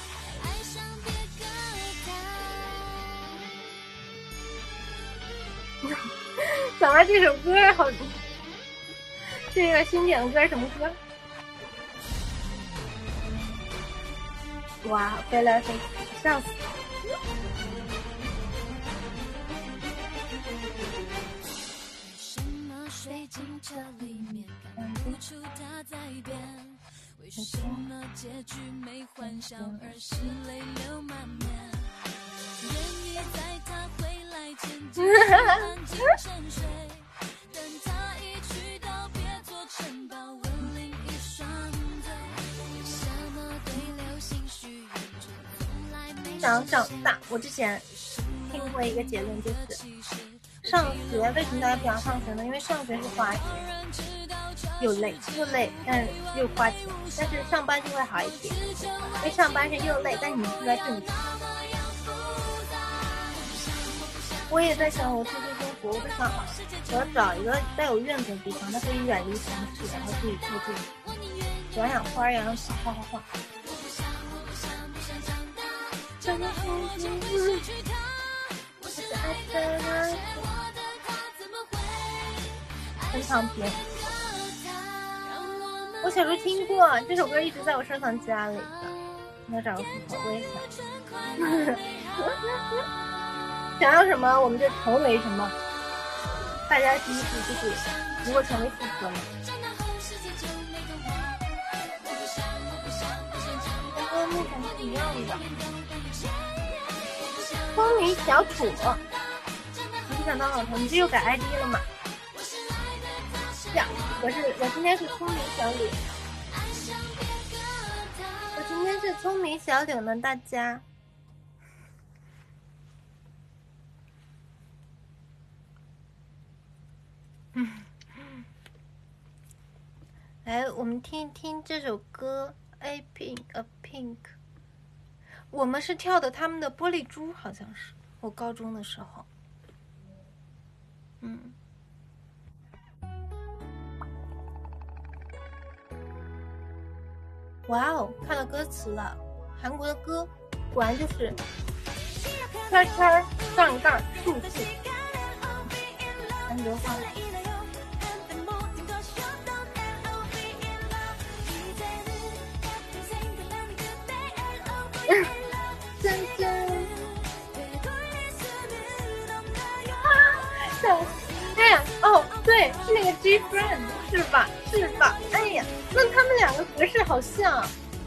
S1: 小妹，这首歌好，这个新点的歌什么歌？哇，飞来飞去，笑死！水晶这里面看不出它在变，为什么结局没欢笑，而是泪流满面？愿意在他回来前进安静沉睡，等他一去到别做城堡，吻另一双嘴。为什么对流星许愿从来没想长大？我之前听过一个结论，就是上学为什么大家不想上学呢？因为上学是花钱，又累又累，但是又花钱。但是上班就会好一点，因为上班是又累，但是你是在挣钱。我也在想，我退休生活，我在想，我要找一个带有院子的地方，它可以远离城市，然后自己住自己，养养花，养养草，画画画。很长篇，我小时候听过这首歌，一直在我收藏夹里的。要找个复刻，我也想。想要什么我们就成为什么，大家第一步就是如果成为复刻嘛。跟那种是一样的。风靡小楚，没想到老头，你这又改 I D 了吗？呀，我是我今天是聪明小柳，我今天是聪明小柳呢，大家。嗯，来，我们听一听这首歌《A Pink A Pink》。我们是跳的他们的玻璃珠，好像是我高中的时候。嗯。哇哦，看到歌词了，韩国的歌果然就是圈圈杠杠数数，韩国话。真真啊！哎呀，哦，对，是那个 G Friend 是吧？是吧？哎呀，那他们两个格式好像。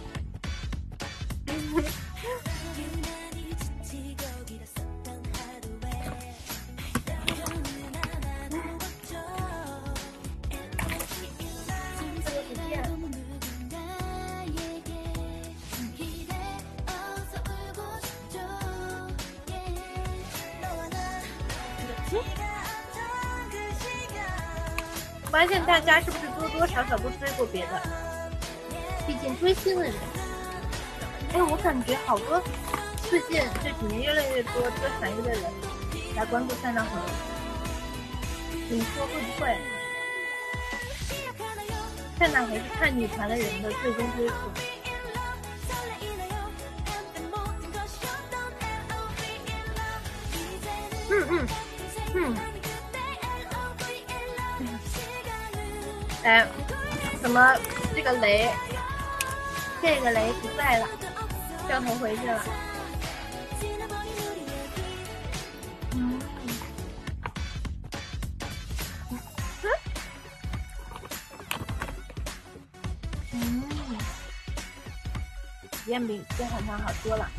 S1: 发现大家是不是多多少少都追过别的？毕竟追星的人，哎，我感觉好多最近这几年越来越多这个行业的人来关注塞纳河，你说会不会？塞纳河是看女团的人的最终归宿。嗯嗯嗯。哎，怎么这个雷，这个雷不在了，掉头回去了。嗯，嗯，体验比电海上好多了。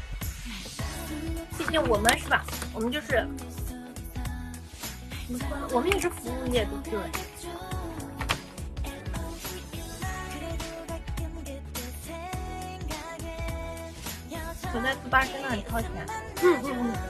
S1: 毕竟我们是吧，我们就是怎么说呢？我们也是服务业的，对。 口袋四八真的很掏钱。嗯嗯嗯。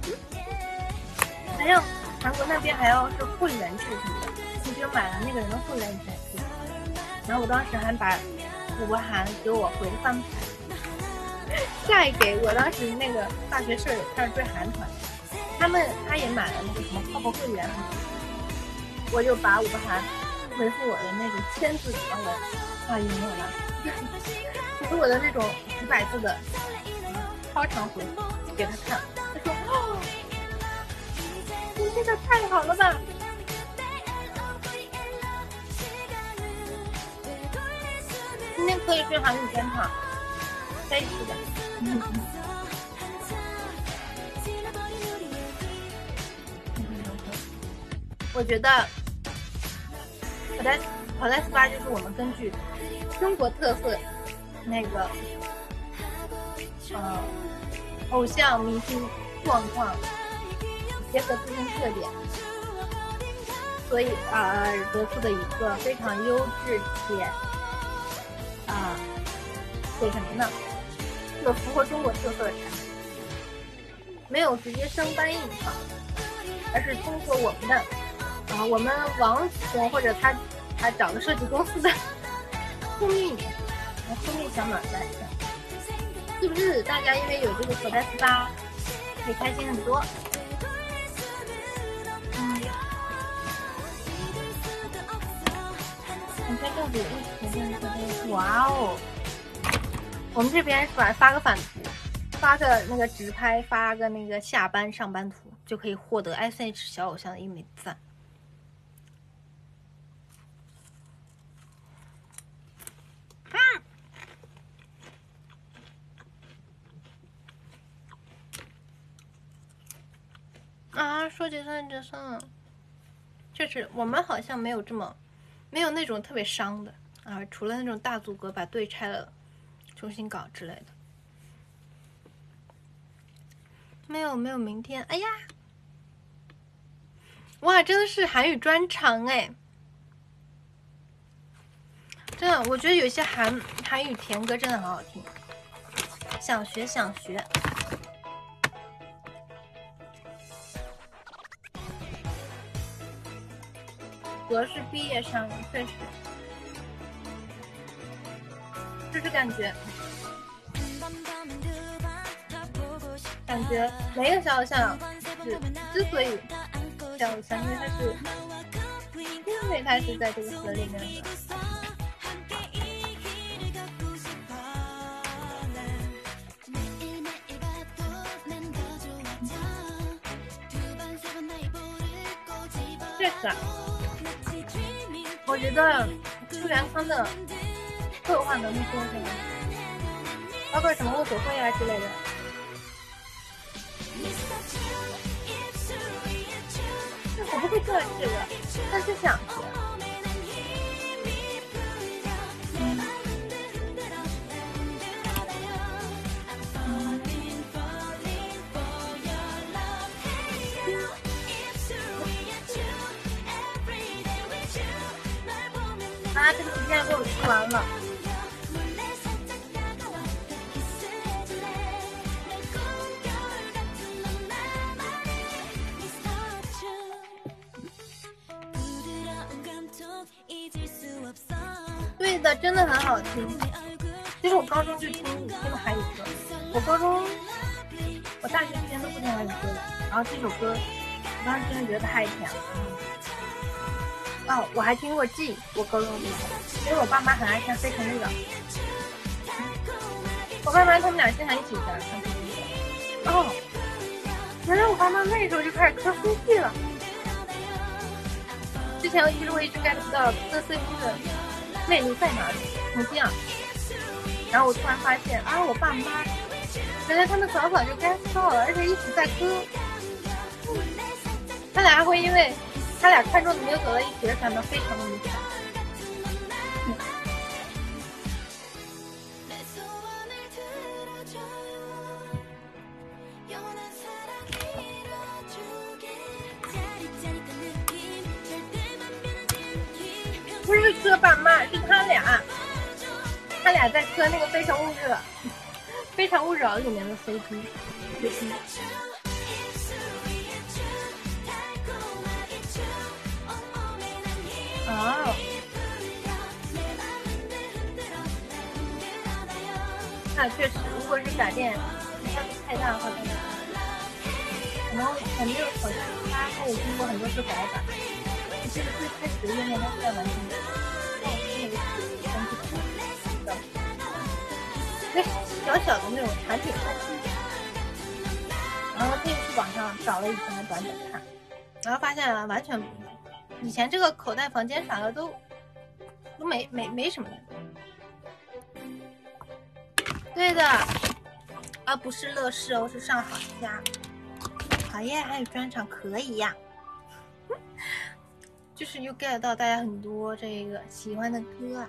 S1: 好像韩国那边还要是会员制什么的，你只有买了那个人的会员你才可以。然后我当时还把五个韩给我回了三排，再给我当时那个大学舍友开始追韩团，他们他也买了那个什么泡泡会员，我就把五个韩回复我的那种千字长文发给我了，就是我的那种几百字的超长回复给他看，他说哦，你这个太好了吧。今天可以去韩语专场，可以去的。嗯嗯。我觉得口袋口袋四八就是我们根据中国特色那个呃偶像明星状况结合自身特点，所以啊、呃、得出的一个非常优质且啊对什么呢？有符合中国特色的产品，没有直接生搬硬套，而是通过我们的啊我们王总或者他他找的设计公司的后面后面小暖蛋，是不是？大家因为有这个口袋四八，可以开心很多。嗯，你在这里一起跟哇哦！我们这边是吧？发个反图，发个那个直拍，发个那个下班上班图，就可以获得 S H 小偶像的一枚赞。嗯。啊，说结算结算了，确实我们好像没有这么，没有那种特别伤的啊，除了那种大组合把队拆了，重新搞之类的。没有没有明天，哎呀，哇，真的是韩语专场哎！真的，我觉得有些韩韩语甜歌真的很好听，想学想学。格式毕业上确实，就是感觉。感觉每个小偶像是之所以小偶像，因为他是因为他是在这个词里面的。确实啊，我觉得邱元康的策划能力非常强，包括什么握手会啊之类的。我不会做这个，但是想学。嗯。啊，这个图片被我吃完了。对的，真的很好听。其实我高中就听听的韩语歌，我高中、我大学之前都不听韩语歌的。然后这首歌，我当时真的觉得太甜了。哦，我还听过 G， 我高中的时候，因为我爸妈很爱看《非诚勿扰》，我爸妈他们俩经常一起在看 K T V。哦，原来我爸妈那时候就开始磕 C P 了。之前其实我一直 get 不到磕 C P 的魅力在哪里，怎么这样？然后我突然发现啊，我爸妈原来他们早早就 get 到了，而且一直在磕。他俩还会因为他俩看中的没有走到一起而感到非常的愉快。嗯不是磕爸妈，是他俩，他俩在磕那个《非诚勿热》，《 非诚勿扰》里面的 C P。哦，那确实，如果是改变它太大的话，可能很多好像它还有经过很多次改版。其实最开始的页面它是在完成的，但我是那个东西的，一个小小的那种产品分析。然后这次网上找了以前的版本看，然后发现啊，完全不一样。以前这个口袋房间啥的都都没没没什么的。对的，而不是乐视哦，是上好佳。好耶，还有专场可以呀。就是又 get 到大家很多这个喜欢的歌。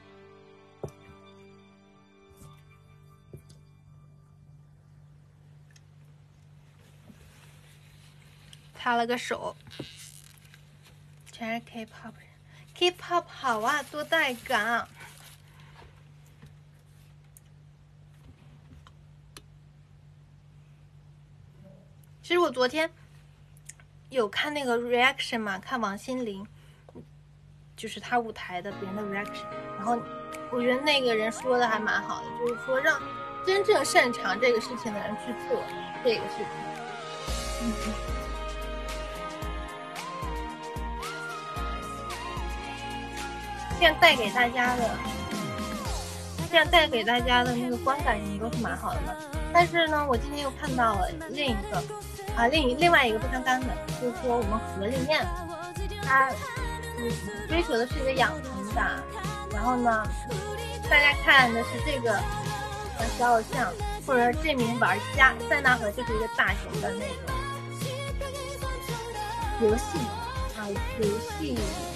S1: 擦了个手，全是 K-pop 人 ，K-pop 好啊，多带感啊！其实我昨天有看那个 reaction 嘛，看王心凌，就是他舞台的别人的 reaction， 然后我觉得那个人说的还蛮好的，就是说让真正擅长这个事情的人去做这个事情。嗯。这样带给大家的，这样带给大家的那个观感什么都是蛮好的嘛。但是呢，我今天又看到了另一个啊，另一另外一个不相干的，就是说我们河里面，它嗯追求的是一个养成感，然后呢，大家看的是这个呃小偶像或者这名玩家，塞纳河就是一个大型的那种游戏啊游戏。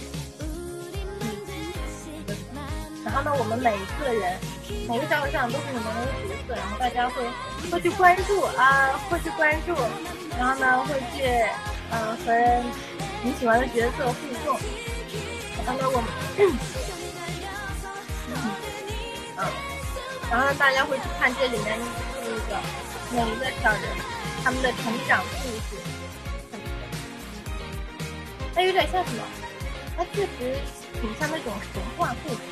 S1: 然后呢，我们每一个人，每个小偶像都是里面的一个角色，然后大家会会去关注啊，会去关注，然后呢会去呃和你喜欢的角色互动，然后呢我们嗯，嗯，然后呢大家会去看这里面那个每一个小人他们的成长故事，它有点像什么？它确实挺像那种神话故事。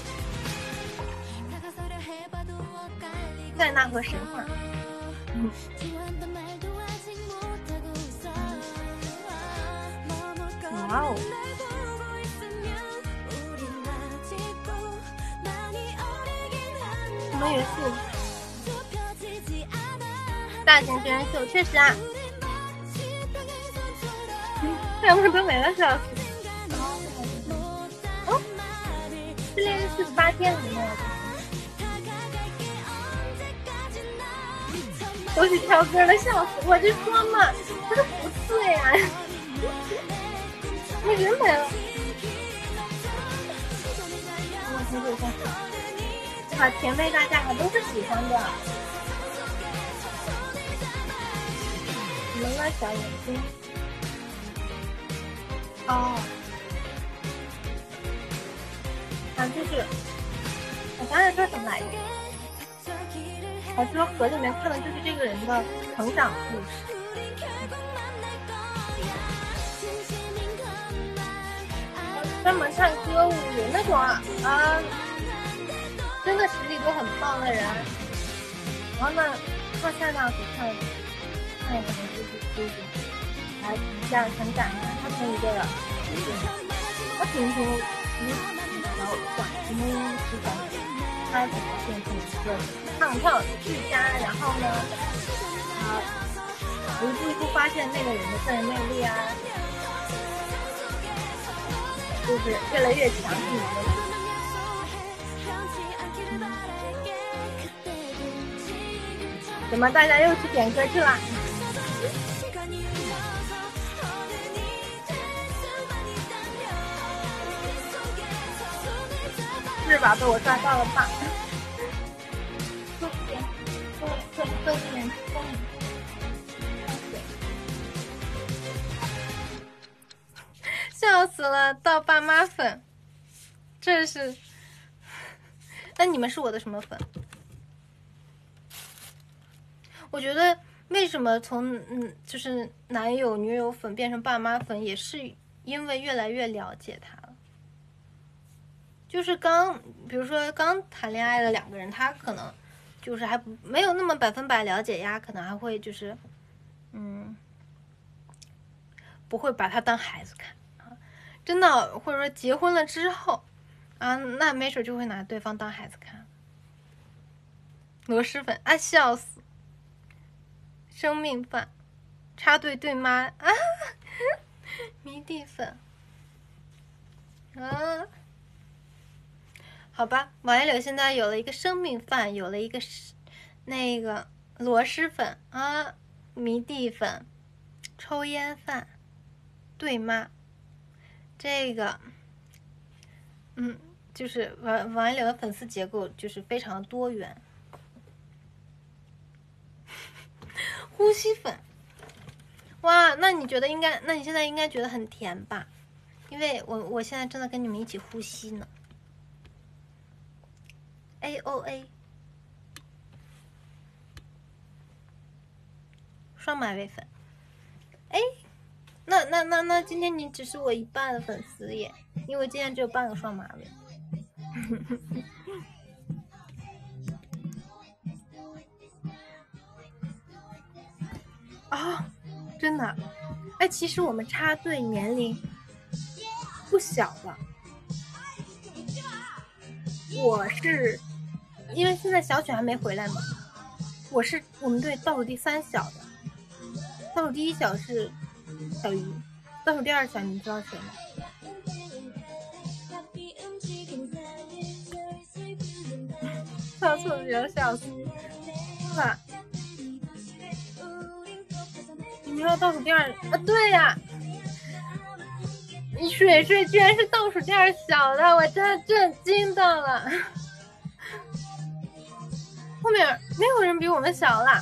S1: 塞纳河神话，嗯，哇哦！什么元素？大型真人秀，确实啊，他们都没了，笑死！哦，是连续四十八天里面的。都是挑歌的，笑死！我就说嘛，这个不对啊，那人没了。我听这个，好甜妹，大家还都是喜欢的。萌了小眼睛。哦，啊，就是我刚才说什么来着？还说河里面看的就是这个人的成长故事。专门唱歌舞有那种啊啊，真的实力都很棒的人。然后呢，看塞纳河看看一个就是就是来评价成长啊，他从一个他平平无奇的小偶像，平平无奇的，他怎么变成一个唱跳世家？然后呢，啊，一步一步发现那个人的个人魅力啊，就是越来越强劲的。怎么大家又去点歌去了？是吧？被我抓到了吧？多点，多多多点风。笑死了，到爸妈粉，这是。那你们是我的什么粉？ 我觉得为什么从嗯就是男友女友粉变成爸妈粉，也是因为越来越了解他了。就是刚比如说刚谈恋爱的两个人，他可能就是还不没有那么百分百了解呀，可能还会就是嗯不会把他当孩子看啊，真的，或者说结婚了之后啊，那没准就会拿对方当孩子看。螺蛳粉啊，笑死！生命饭，插队对妈啊，迷弟粉啊，好吧，王一柳现在有了一个生命饭，有了一个那个螺蛳粉啊，迷弟粉，抽烟饭，对妈，这个，嗯，就是王王一柳的粉丝结构就是非常多元。呼吸粉，哇，那你觉得应该？那你现在应该觉得很甜吧？因为我我现在正在跟你们一起呼吸呢。A O A， 双马尾粉，哎，那那那那今天你只是我一半的粉丝耶，因为今天只有半个双马尾。啊、哦，真的，哎，其实我们插队年龄不小了。我是因为现在小雪还没回来嘛，我是我们队倒数第三小的，倒数第一小是小鱼，倒数第二小你知道谁吗？笑死我了，笑死！是吧？你们要倒数第二啊？对呀、啊，你水水居然是倒数第二小的，我真的震惊到了。后面没有人比我们小了，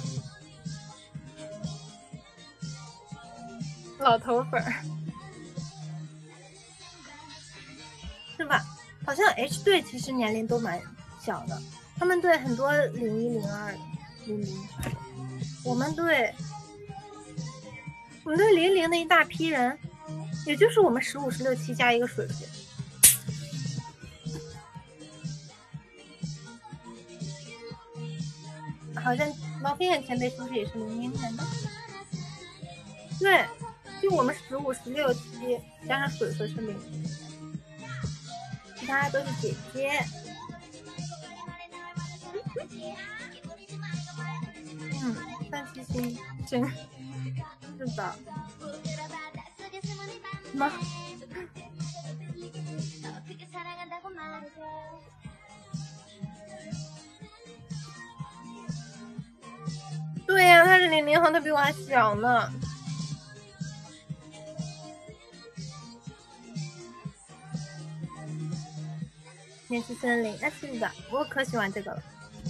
S1: 老头粉是吧？好像 H 队其实年龄都蛮小的，他们队很多零一零二零零，我们队我们队零零的一大批人，也就是我们十五十六七加一个水水。好像毛飞燕前辈是不是也是零零年的？对，就我们十五、十六七加上水水是零，其他都是姐姐。嗯，三七星真是的。吗？对呀、啊，他是零零后，他比我还小呢。天气森林，那是的，我可喜欢这个了。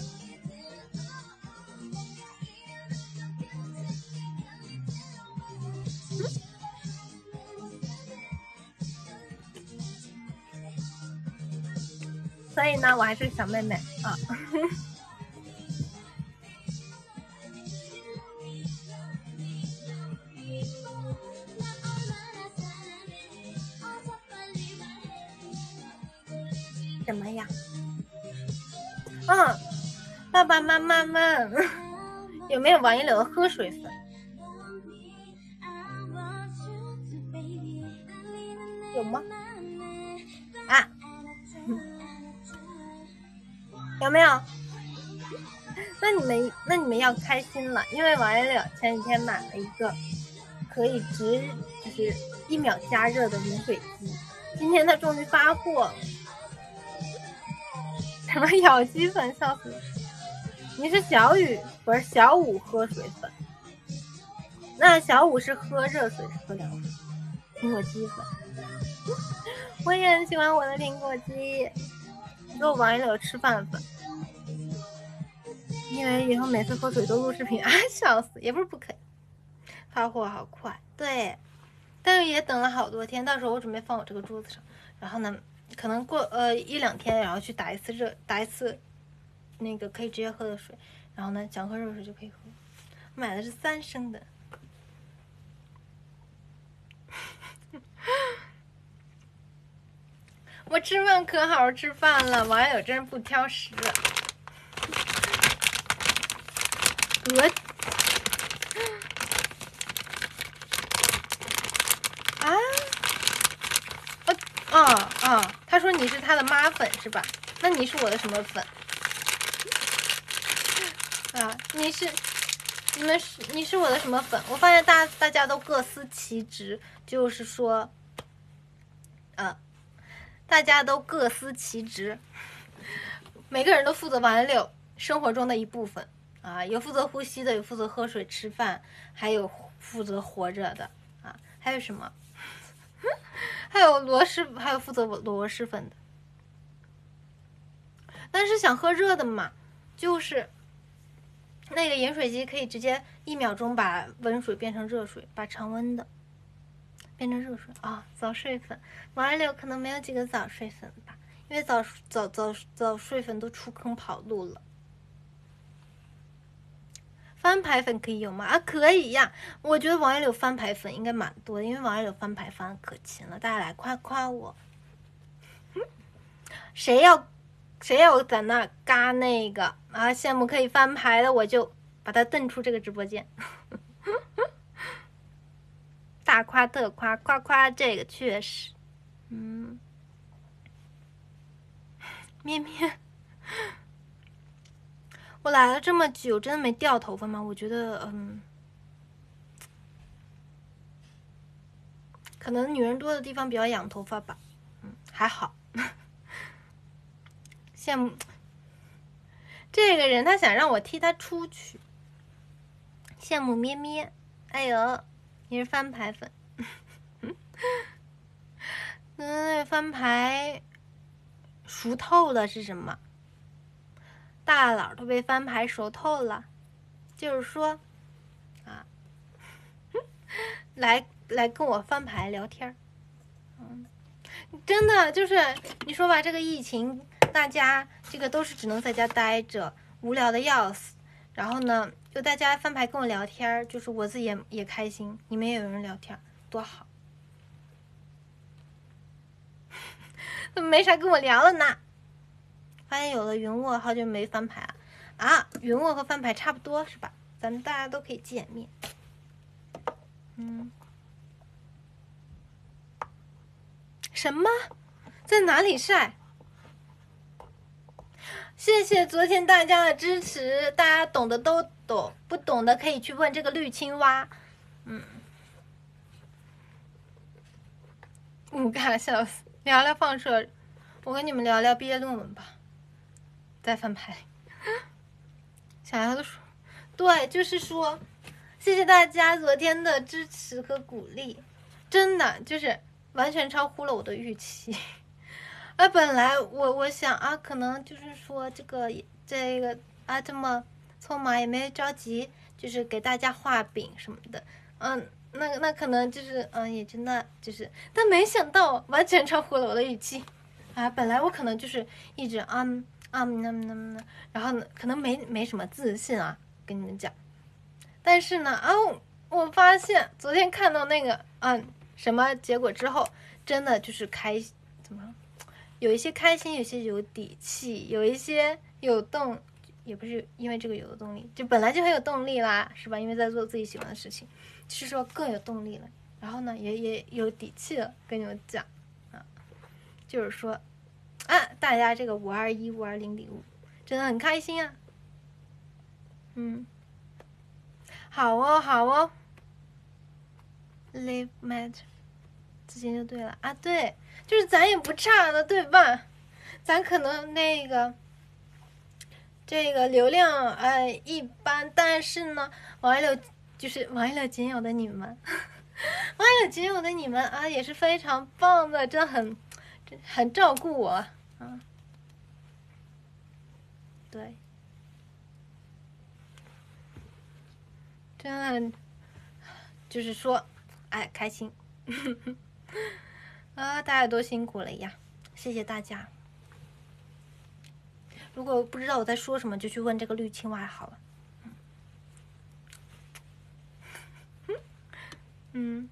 S1: 所以呢，我还是小妹妹啊。什么呀？嗯，爸爸妈妈们有没有王一柳的喝水粉？有吗？啊？有没有？那你们那你们要开心了，因为王一柳前几天买了一个可以直就是一秒加热的饮水机，今天他终于发货了。什么咬鸡粉，笑死！你是小雨不是小五喝水粉？那小五是喝热水是喝凉水？苹果鸡粉，我也很喜欢我的苹果鸡。给我王一柳吃饭粉，因为以后每次喝水都录视频啊，笑死！也不是不可以，发货好快，对，但是也等了好多天。到时候我准备放我这个桌子上，然后呢，可能过呃一两天，然后去打一次热，打一次那个可以直接喝的水，然后呢，想喝热水就可以喝。 买的是三升的。我吃饭可好好吃饭了，网友真是不挑食。鹅啊啊啊啊！他说你是他的妈粉是吧？那你是我的什么粉？啊，你是你们是你是我的什么粉？我发现大大家都各司其职，就是说，呃，大家都各司其职，每个人都负责王六生活中的一部分啊，有负责呼吸的，有负责喝水吃饭，还有负责活着的啊，还有什么？还有螺蛳，还有负责螺蛳粉的。但是想喝热的嘛，就是那个饮水机可以直接一秒钟把温水变成热水，把常温的变成热水啊、哦。早睡粉，王二六可能没有几个早睡粉吧，因为早早早早睡粉都出坑跑路了。翻牌粉可以有吗？啊，可以呀！我觉得王一柳翻牌粉应该蛮多的，因为王一柳翻牌翻的可勤了，大家来夸夸我。谁要谁要在那嘎那个啊？羡慕可以翻牌的，我就把他瞪出这个直播间。大夸特夸，夸夸这个确实，嗯，咩咩。我来了这么久，真的没掉头发吗？我觉得，嗯，可能女人多的地方比较养头发吧。嗯，还好。羡慕这个人，他想让我踢他出去。羡慕咩咩，哎呦，你是翻牌粉。嗯，翻牌熟透了是什么？大佬都被翻牌熟透了，就是说，啊，来来跟我翻牌聊天。嗯，真的就是你说吧，这个疫情，大家这个都是只能在家待着，无聊的要死。然后呢，就大家翻牌跟我聊天，就是我自己也也开心，你们也有人聊天，多好。怎么没啥跟我聊了呢？发现有了云沃，好久没翻牌啊！啊，云沃和翻牌差不多是吧？咱们大家都可以见面。嗯，什么？在哪里晒？谢谢昨天大家的支持，大家懂的都懂，不懂的可以去问这个绿青蛙。嗯，我尬笑死！聊聊放射，我跟你们聊聊毕业论文吧。再翻牌，想要的说，对，就是说，谢谢大家昨天的支持和鼓励，真的就是完全超乎了我的预期。啊，本来我我想啊，可能就是说这个这个啊这么匆忙，也没着急，就是给大家画饼什么的，嗯，那那可能就是嗯，也真的就是，但没想到完全超乎了我的预期。啊，本来我可能就是一直啊啊那那那，然后呢，可能没没什么自信啊，跟你们讲。但是呢，啊，我发现昨天看到那个嗯什么结果之后，真的就是开怎么有一些开心，有些有底气，有一些有动，也不是因为这个有的动力，就本来就很有动力啦，是吧？因为在做自己喜欢的事情，是说更有动力了。然后呢，也也有底气了，跟你们讲啊，就是说啊，大家这个五二一、五二零礼物真的很开心啊。嗯，好哦，好哦 ，Live matter， 自信就对了啊，对，就是咱也不差的，对吧？咱可能那个这个流量呃一般，但是呢，网友就是网友仅有的你们，网友仅有的你们啊，也是非常棒的，真的很很照顾我啊。对，真的很就是说，哎，开心啊！大家多辛苦了呀，谢谢大家。如果不知道我在说什么，就去问这个绿青蛙好了。 嗯，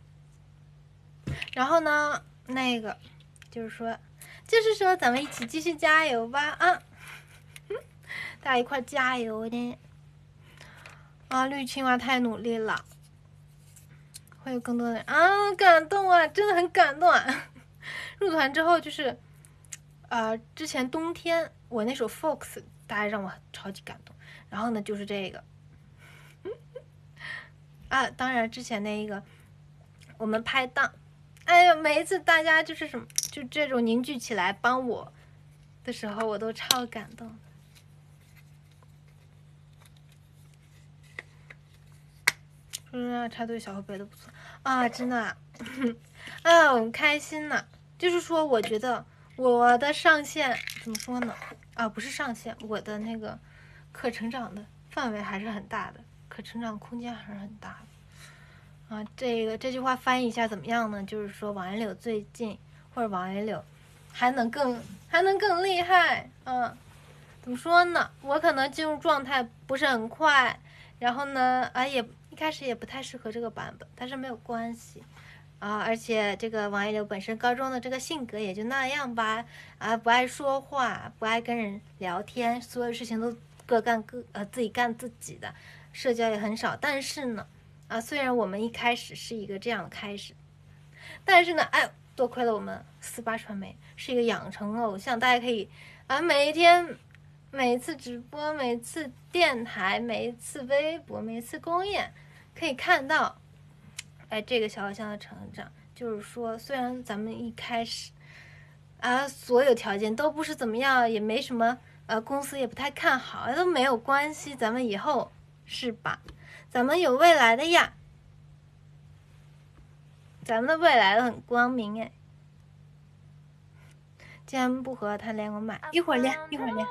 S1: 然后呢，那个就是说，就是说咱们一起继续加油吧啊！大家一块加油的啊！绿青蛙太努力了，会有更多的人啊，感动啊，真的很感动啊！入团之后就是，呃，之前冬天我那首 Fox， 大家让我超级感动。然后呢，就是这个啊，当然之前那一个我们拍档，哎呀，每一次大家就是什么，就这种凝聚起来帮我的时候，我都超感动。说实话，插队小后辈都不错啊，真的啊，啊，很开心呢。就是说，我觉得我的上限怎么说呢？啊，不是上限，我的那个可成长的范围还是很大的，可成长空间还是很大的。啊，这个这句话翻译一下怎么样呢？就是说，王一柳最近或者王一柳还能更还能更厉害。嗯，怎么说呢？我可能进入状态不是很快，然后呢，啊也。一开始也不太适合这个版本，但是没有关系啊。而且这个王一柳本身高中的这个性格也就那样吧，啊，不爱说话，不爱跟人聊天，所有事情都各干各呃自己干自己的，社交也很少。但是呢，啊，虽然我们一开始是一个这样的开始，但是呢，哎，多亏了我们四八传媒是一个养成偶像，大家可以啊每一天。每一次直播，每次电台，每一次微博，每一次公演，可以看到，哎，这个小偶像的成长。就是说，虽然咱们一开始啊，所有条件都不是怎么样，也没什么，呃，公司也不太看好，都没有关系，咱们以后是吧？咱们有未来的呀，咱们的未来很光明哎。既然不和他连，我买一会儿连，一会儿连。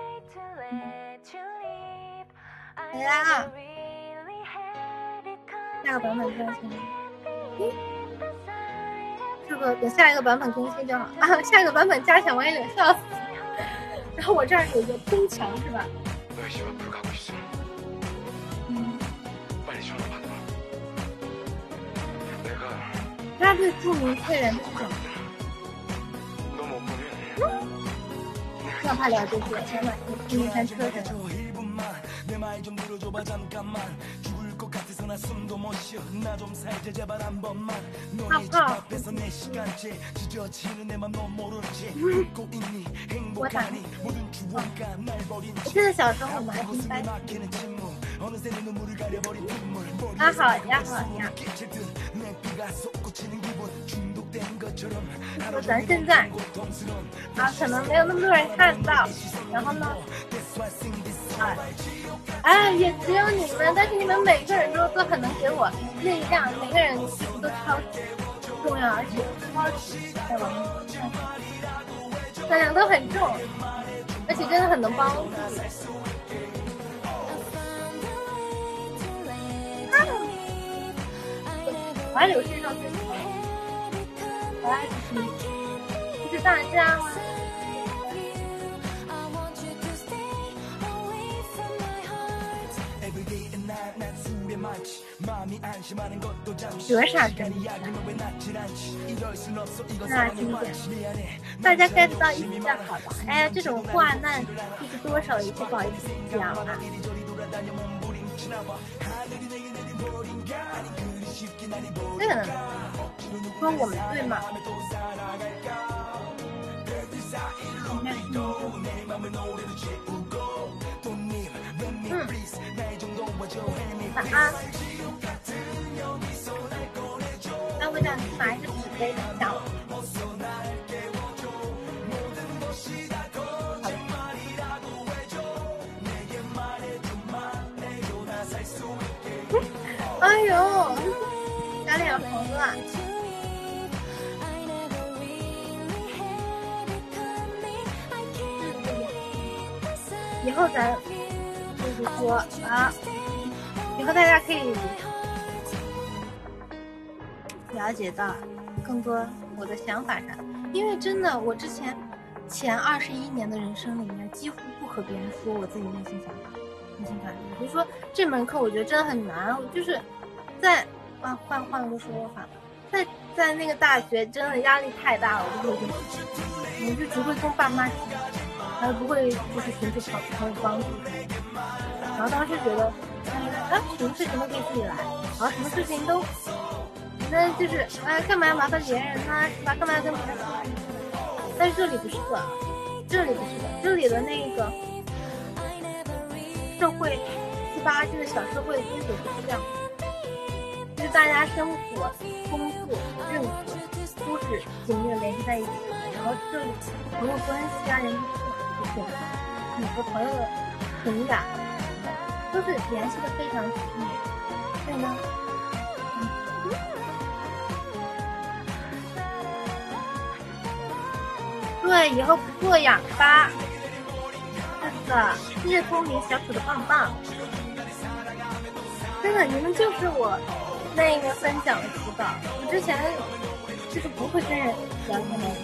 S1: 来啦！下个版本更新，嗯，这个等下一个版本更新就好啊。下一个版本加强，我也得笑死。然后我这儿有一个空墙是吧？嗯。他最著名会员是什么？要怕聊这些，先买一听看车什么。泡泡，我打。我记得小时候我们还听班。啊好呀好呀。说咱现在啊，可能没有那么多人看到，然后呢，啊，哎，也只有你们，但是你们每个人都都很能给我力量，每个人都超级重要，而且超级在网上分量都很重，而且真的很能帮助。我还有身上最好，我爱你，不是大家吗？有啥真的？那听见，大家 get 到意思就好了。哎呀，这种话那就是多少有些不好意思讲啊。这个呢？说我们对吗？嗯。晚安。那我想去拿一个纸杯讲。哎呦，小脸红了。以后咱就是说啊，以后大家可以了解到更多我的想法上，因为真的，我之前前二十一年的人生里面，几乎不和别人说我自己内心想法、内心感觉。比如说这门课，我觉得真的很难，就是在啊，换换了个说法，在在那个大学真的压力太大了，我就会我就只会跟爸妈讲，还不会就是寻求朋朋友帮助。然后当时觉得，啊，什么事情都可以自己来，然后什么事情都，那就是啊，干嘛要麻烦别人呢？是吧？干嘛要跟别人？但是这里不是的，这里不是的，这里的那个社会四八这个小社会的规则不是这样的，就是大家生活、工作、任何都是紧密的联系在一起的。然后这里朋友关系啊、人际关系、你和朋友的情感都是联系的非常紧密。所以呢，对，以后不做哑巴。是的，谢谢聪明小可的棒棒。真的，你们就是我那个分享的指导。我之前就是不会跟人聊天的。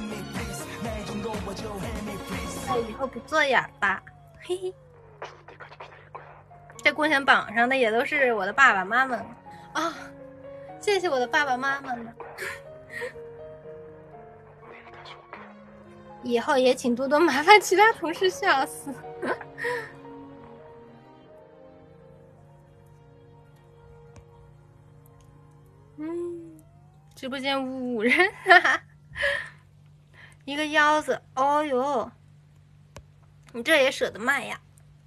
S1: 哎，以后不做哑巴，嘿嘿。这贡献榜上的也都是我的爸爸妈妈啊、哦！谢谢我的爸爸妈妈们。以后也请多多麻烦其他同事，笑死。嗯，直播间五人，哈哈，一个腰子，哦哟，你这也舍得卖呀？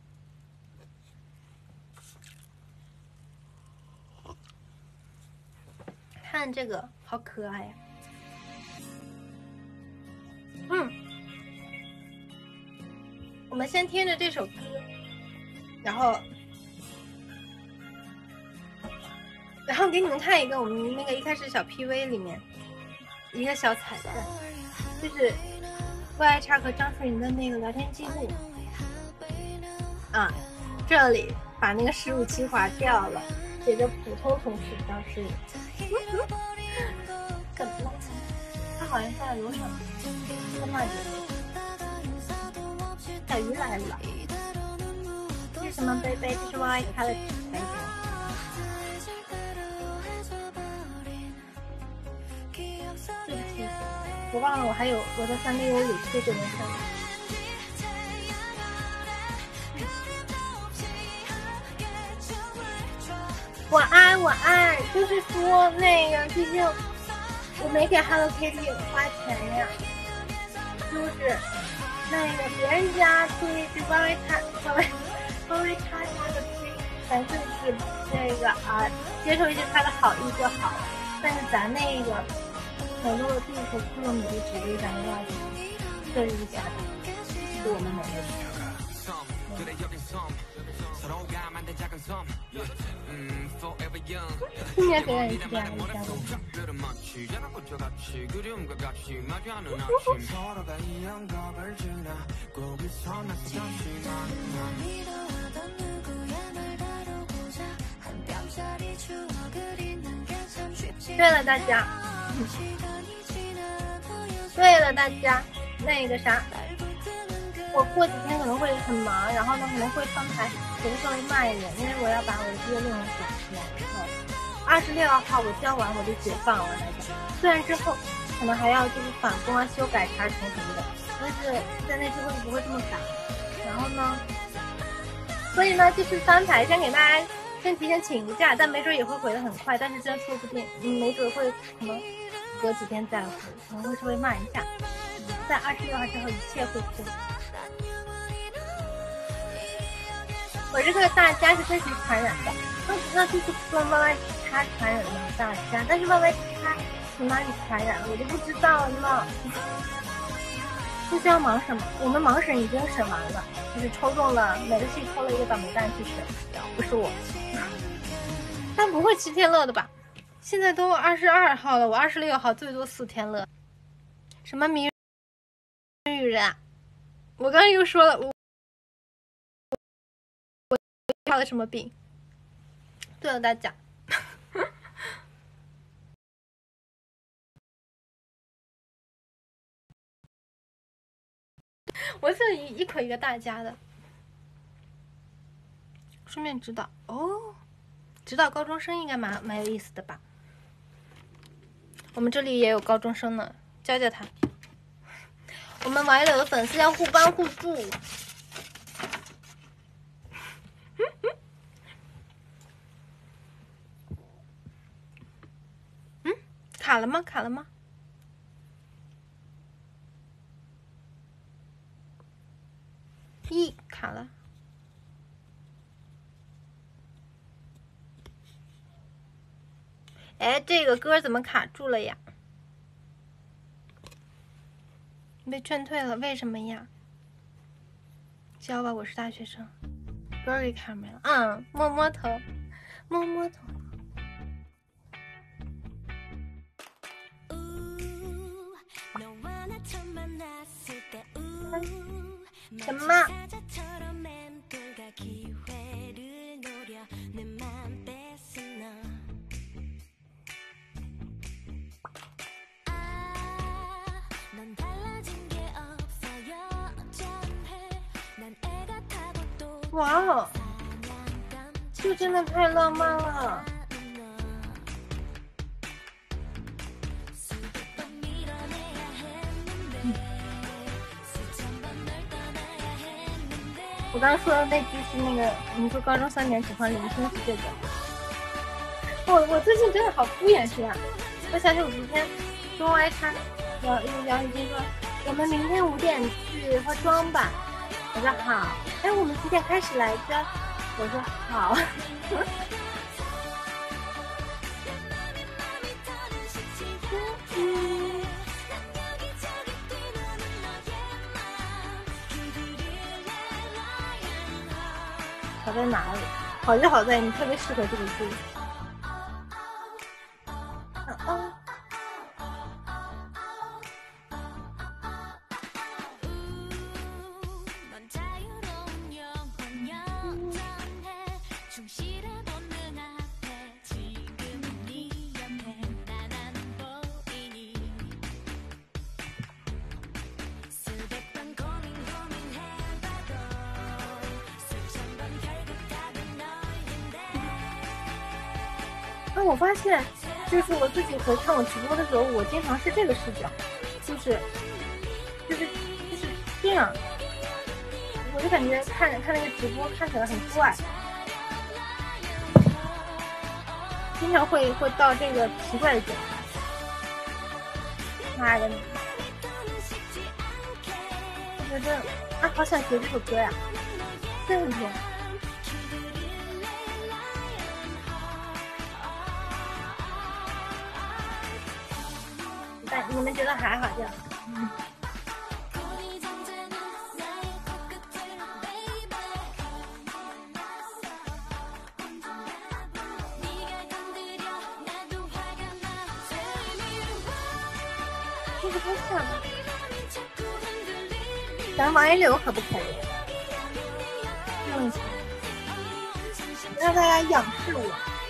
S1: 看这个，好可爱呀！嗯，我们先听着这首歌，然后，然后给你们看一个我们那个一开始小 P V 里面一个小彩蛋，就是郭爱叉和张淑莹的那个聊天记录啊，这里把那个十五期划掉了，写着普通同事张淑莹。怎么了？他好像在楼上在骂人。小鱼来了，这是什么杯杯？这是 Y 开的杯杯。对不起，我忘了我还有我的三丽鸥有缺这件事。晚安晚安，就是说那个，毕竟我没给 Hello Kitty 花钱呀，就是那个别人家推是稍微差稍微稍微差差的推，咱就是这个啊，接受一些他的好意就好了。但是咱那个很多的地方出了努力，只为咱们要这一家的，是我们每个人。今年给人一这样一家的。对了，大家。对了，大家，那个啥，我过几天可能会很忙，然后呢可能会翻牌写的稍微慢一点，因为我要把我的毕业论文写出来。然后二十六号我交完我就解放了，大家。虽然之后可能还要就是返工啊、修改查重什么的，但是在那之后就不会这么赶。然后呢，所以呢就是翻牌，先给大家先提前请个假，但没准也会回的很快，但是真说不定，嗯，没准会可能隔几天再回，可能会稍微慢一下。在二十六号之后一切会顺。我这个大家是跟谁传染的？那那就是跟 Y Y 叉传染的大家，但是 Y Y 叉从哪里传染了，我就不知道了。不需要忙什么？我们盲审已经审完了，就是抽中了每个系抽了一个倒霉蛋去审，不是我。但不会七天乐的吧？现在都二十二号了，我二十六号最多四天乐。什么谜语人啊？我刚刚又说了，我我要了什么病？对了，大家。我是一一口一个大家的，顺便知道哦， 指导高中生应该蛮蛮有意思的吧？我们这里也有高中生呢，教教他。我们王一柳的粉丝要互帮互助。嗯，卡了吗？卡了吗？咦，卡了。哎，这个歌怎么卡住了呀？被劝退了，为什么呀？教吧，我是大学生。歌给卡没了。嗯，摸摸头，摸摸头。什么？哇哦，这真的太浪漫了。我刚刚说的那句是那个，你说高中三年只换铃声是这个。我我最近真的好敷衍是吧？我想起我昨天中 Y 叉杨杨雨欣说，我们明天五点去化妆吧。我说好。哎，我们几点开始来着？我说好。好在哪里？好就好在你特别适合这个剧。嗯嗯。那我发现，就是我自己回看我直播的时候，我经常是这个视角，就是，就是就是这样，我就感觉看看那个直播看起来很怪，经常会会到这个奇怪的角度。妈的，我觉得啊，好想学这首歌呀，真很甜。你们觉得还好这样？嗯。这个不像。咱王一柳可不可以？用一下，让大家仰视我。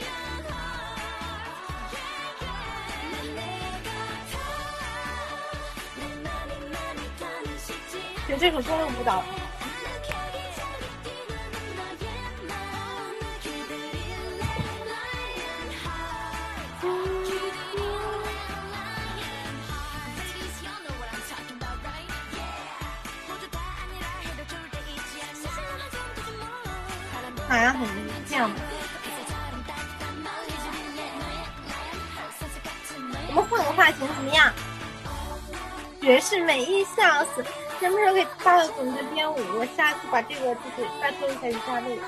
S1: 学这首中文舞蹈。好像很这样的。我们换个发型怎么样？绝世美一笑死！什么时候给大的总监编舞？我下次把这个就是拜托一下瑜伽队。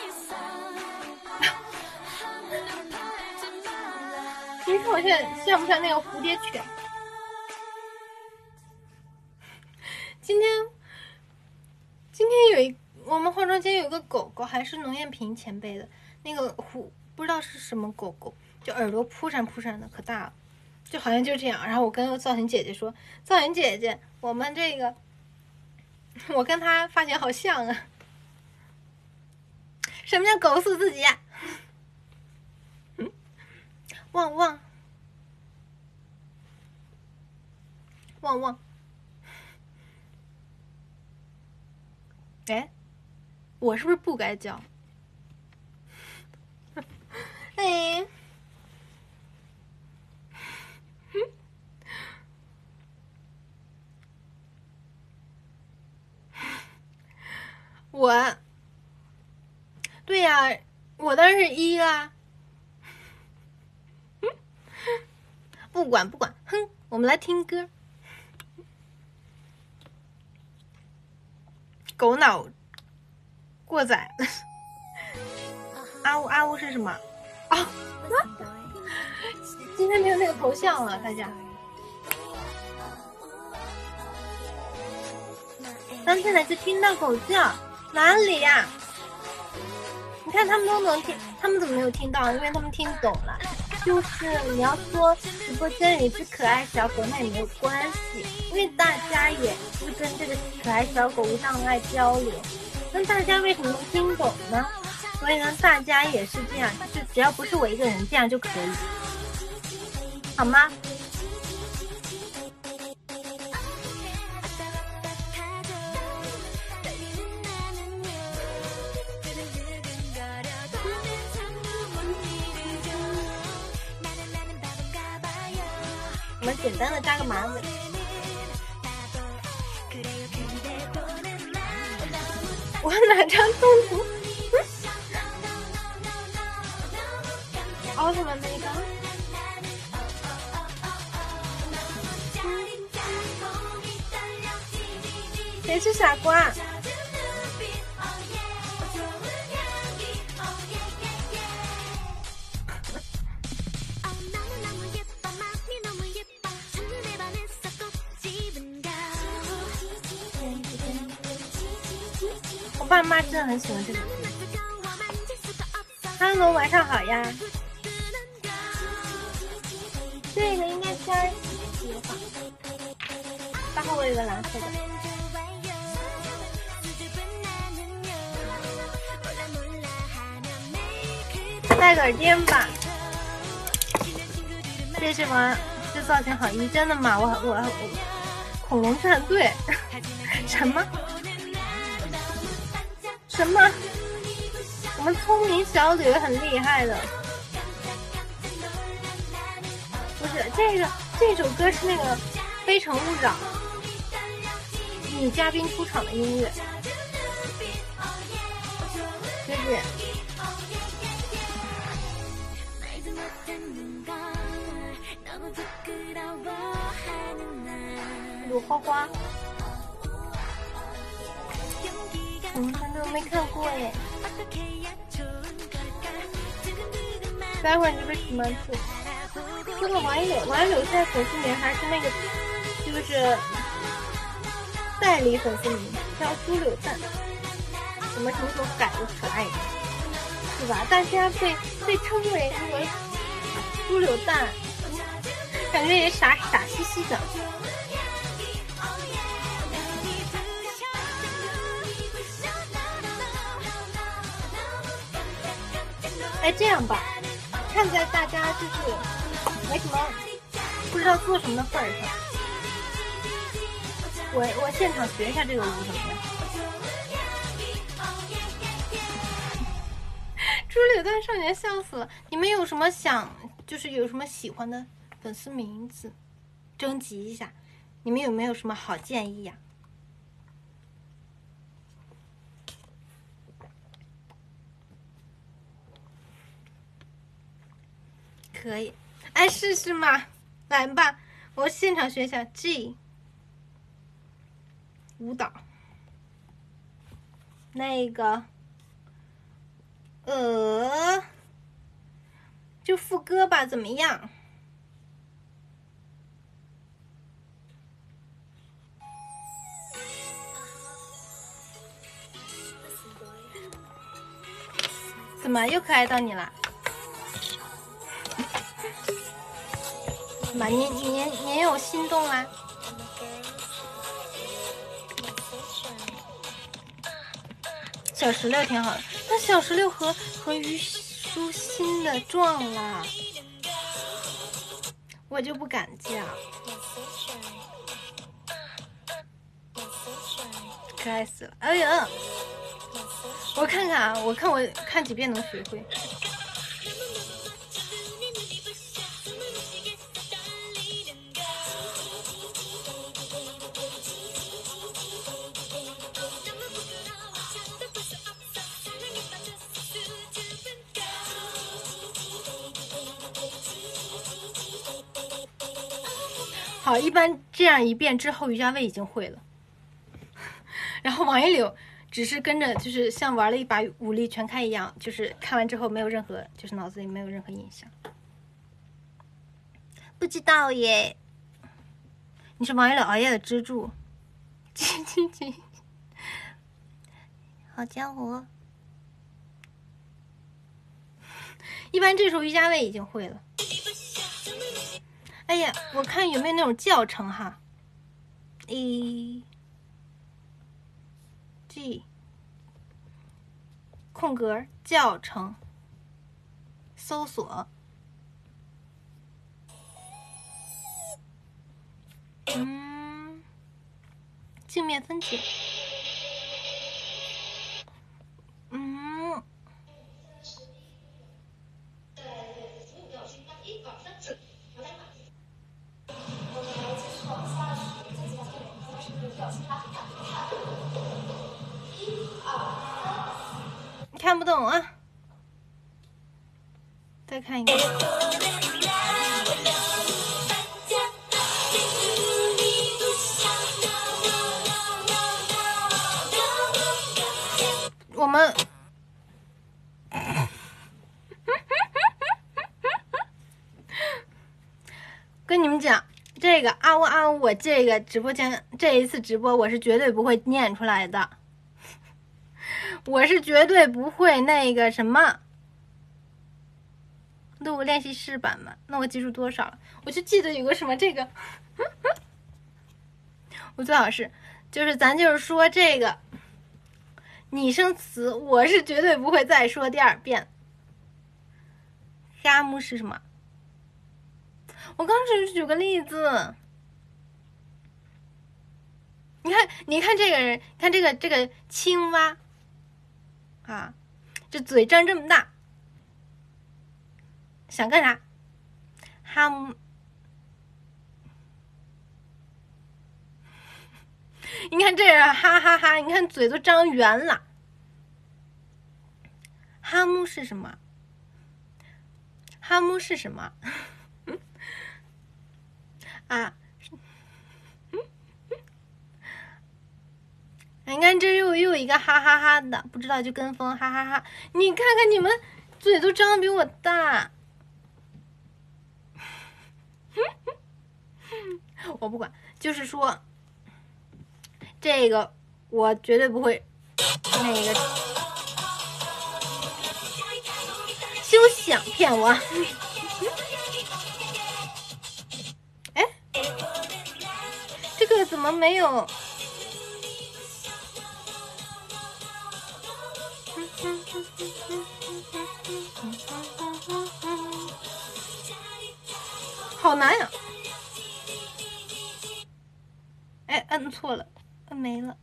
S1: 你看我现在像不像那个蝴蝶犬？今天今天有一我们化妆间有一个狗狗，还是农艳萍前辈的那个虎，不知道是什么狗狗，就耳朵扑闪扑闪的，可大了，就好像就这样。然后我跟造型姐姐说：“造型姐姐，我们这个。”我跟他发型好像啊！什么叫狗死自己呀、啊？旺旺旺旺！哎，我是不是不该叫？ 嘿。我，对呀、啊，我当然是一啦。不管不管，哼，我们来听歌。狗脑过载。阿乌阿乌是什么？啊、哦，今天没有那个头像了，大家。刚才哪次听到狗叫？哪里呀、啊？你看他们都能听，他们怎么没有听到？因为他们听懂了。就是你要说直播间里只可爱小狗，那也没有关系，因为大家也是跟这个可爱小狗无障碍交流。那大家为什么能听懂呢？所以呢，大家也是这样，就是只要不是我一个人，这样就可以，好吗？我们简单的扎个马尾。我哪张动图？奥特曼那个？谁是傻瓜？我爸妈真的很喜欢这个歌。Hello， 晚上好呀。这个应该是二十一吧。然后我有个蓝色的。戴个耳钉吧。这什么？这造型好一，真的吗？我我我，恐龙战队？什么？什么？我们聪明小吕很厉害的。不是这个，这首歌是那个《非诚勿扰》女嘉宾出场的音乐，就是鲁花花。嗯，反正没看过耶。待会儿这个什么字？说个网友，网友现在粉丝名还是那个，就是代理粉丝名叫猪柳蛋，什么什么时候改的可爱的，是吧？大家被被称为那个猪柳蛋，感觉也傻傻兮兮的。哎，这样吧，看在大家就是没什么不知道做什么的份儿上，我我现场学一下这个舞怎么样？猪柳蛋少年笑死了！你们有什么想就是有什么喜欢的粉丝名字，征集一下？你们有没有什么好建议呀、啊？可以，哎，试试嘛，来吧，我现场学一下 G 舞蹈，那个，呃，就副歌吧，怎么样？怎么又可爱到你了？怎么你你你有心动啦？小石榴挺好的，那小石榴和和虞书欣的撞了，我就不敢叫。可爱死了！哎呀，我看看啊，我看我看几遍能学会。 好，一般这样一遍之后，于佳薇已经会了。然后王一柳只是跟着，就是像玩了一把武力全开一样，就是看完之后没有任何，就是脑子里没有任何印象。不知道耶。你是王一柳熬夜的支柱。叽叽叽。好家伙！一般这时候于佳薇已经会了。哎呀，我看有没有那种教程哈。A G 空格教程搜索。嗯，镜面分解。嗯。看不懂啊，再看一个。我们跟你们讲，这个啊呜啊呜，我这个直播间这一次直播我是绝对不会念出来的，我是绝对不会那个什么录练习室版嘛。那我记住多少了？我就记得有个什么这个，我最好是就是咱就是说这个拟声词，我是绝对不会再说第二遍。哈姆是什么？我刚只是举个例子。你看，你看这个人，看这个这个青蛙啊，这嘴张这么大，想干啥？哈姆，你看这人哈哈哈，你看嘴都张圆了。哈姆是什么？哈姆是什么？啊！你看这又又一个哈哈哈的，不知道就跟风哈哈哈。你看看你们嘴都张得比我大，我不管，就是说这个我绝对不会那个，休想骗我！哎，这个怎么没有？好难呀！哎，摁错了，摁没了。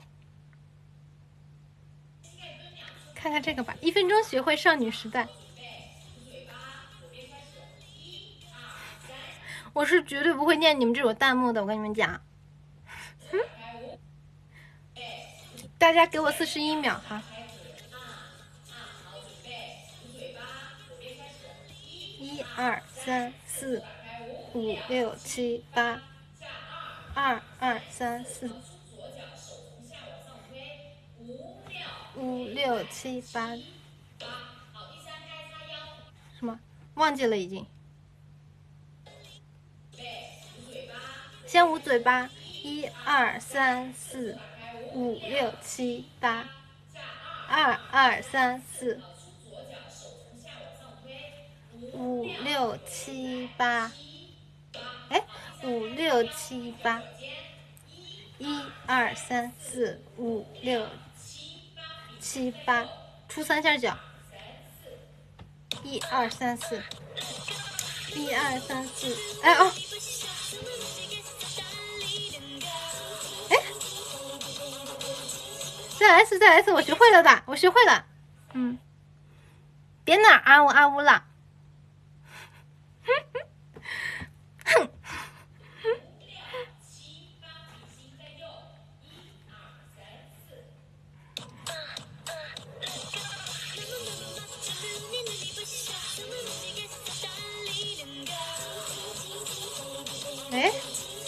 S1: 看看这个吧，一分钟学会少女时代。我是绝对不会念你们这种弹幕的，我跟你们讲。嗯、大家给我四十一秒哈。一二三四五六七八，二二三四五六七八，什么忘记了已经？先捂嘴巴，一二三四五六七八，二二三四五六七八，哎，五六七八，一二三四五六七八，出三下脚，一二三四，一二三四，哎哦。再来一次，再来一次，我学会了的，我学会了。嗯，别哪啊呜啊呜了。哼。哎，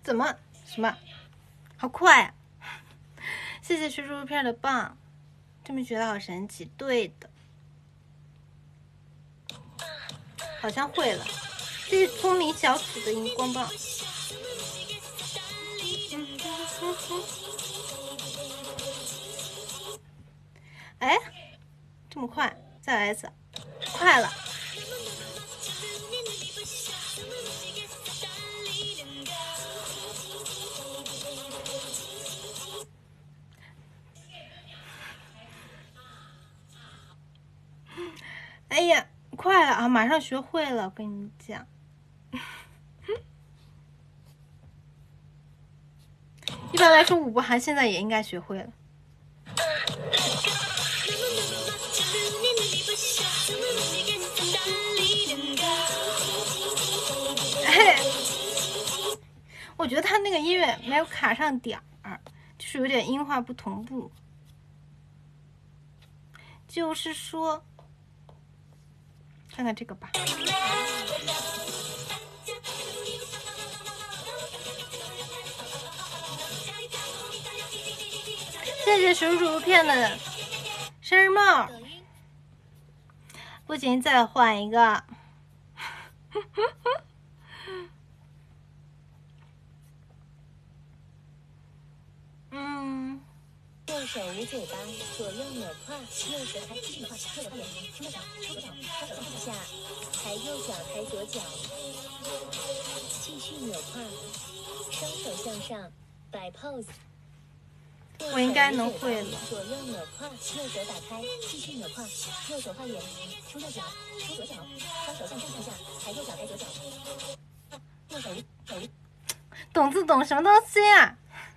S1: 怎么什么？好快啊！谢谢学竹片的棒，这么学的好神奇。对的，好像会了。这是聪明小组的荧光棒。哎，这么快，再来一次，快了。哎呀，快了啊！马上学会了，我跟你们讲。一般来说，五步寒现在也应该学会了。哎，我觉得他那个音乐没有卡上点儿，就是有点音画不同步。就是说，看看这个吧。谢谢鼠鼠片的生日帽，不行，再换一个。嗯。
S2: 右手捂嘴巴，左右扭胯，右手抬，继续胯，右手抬脸，出右脚，出左脚，双手向下，抬右脚，抬左脚，继续扭胯，双手向上，摆 pose。
S1: 我应该能会了。
S2: 左右扭胯，右手打开，继续扭胯，右手换脸，出右脚，出左脚，双手向上向下，抬右脚，抬左脚。右手手。
S1: 懂字懂什么东西啊？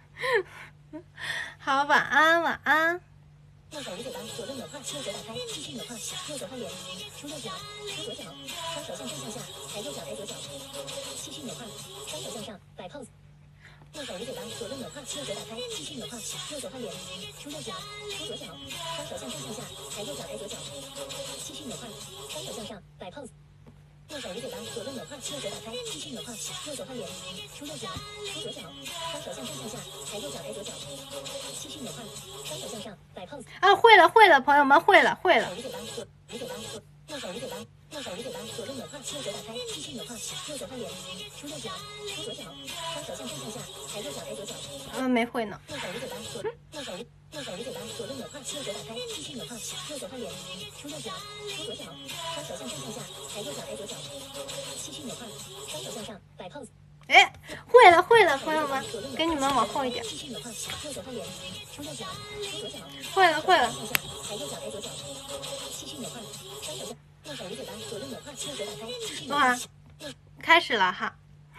S1: 好，晚安，晚安。
S2: 右手捂嘴巴，左右扭胯，右手打开，继续扭胯，右手换脸，出右脚，出左脚，双手向上向下，抬右脚，抬左脚，继续扭胯，双手向上，摆 pose。右手捂嘴巴，左右扭胯，右手打开，继续扭胯，右手换脸，出右脚，出左脚，双手向上向下，抬右脚，抬左脚，继续扭胯，双手向上，摆 pose。右手捂嘴巴，左右扭胯，右手打开，继续扭胯，右手换脸，出右脚，出左脚，双手向上向下，抬右脚，抬左脚，继续扭胯，双手向上，摆 pose。
S1: 啊，会了，会了，朋友们，会了，会了。
S2: 右手捂嘴巴，左捂嘴巴，右手捂嘴巴，右手捂嘴巴，左右扭胯，右手打开，继续扭胯，右手换脸，出右脚，出左脚，双手向上向下，抬右脚，抬左脚。
S1: 嗯，没会呢。
S2: 右手捂嘴巴，左右手捂右手捂嘴巴，左右扭胯，右手打开，继续扭胯，右手换脸，出右脚，出左脚，双手向上向下，抬右脚，抬左脚，继续扭胯，双手向上，摆 pose。
S1: 哎，会了，会了，朋友们，给你们往后一点。
S2: 继续扭胯，右手换脸，出右脚，出左脚。
S1: 会了，会了。
S2: 向下，抬右脚，抬左脚，继续扭胯，双手向右手捂嘴巴，左右扭胯，右手打开，继续扭胯。
S1: 开始了哈，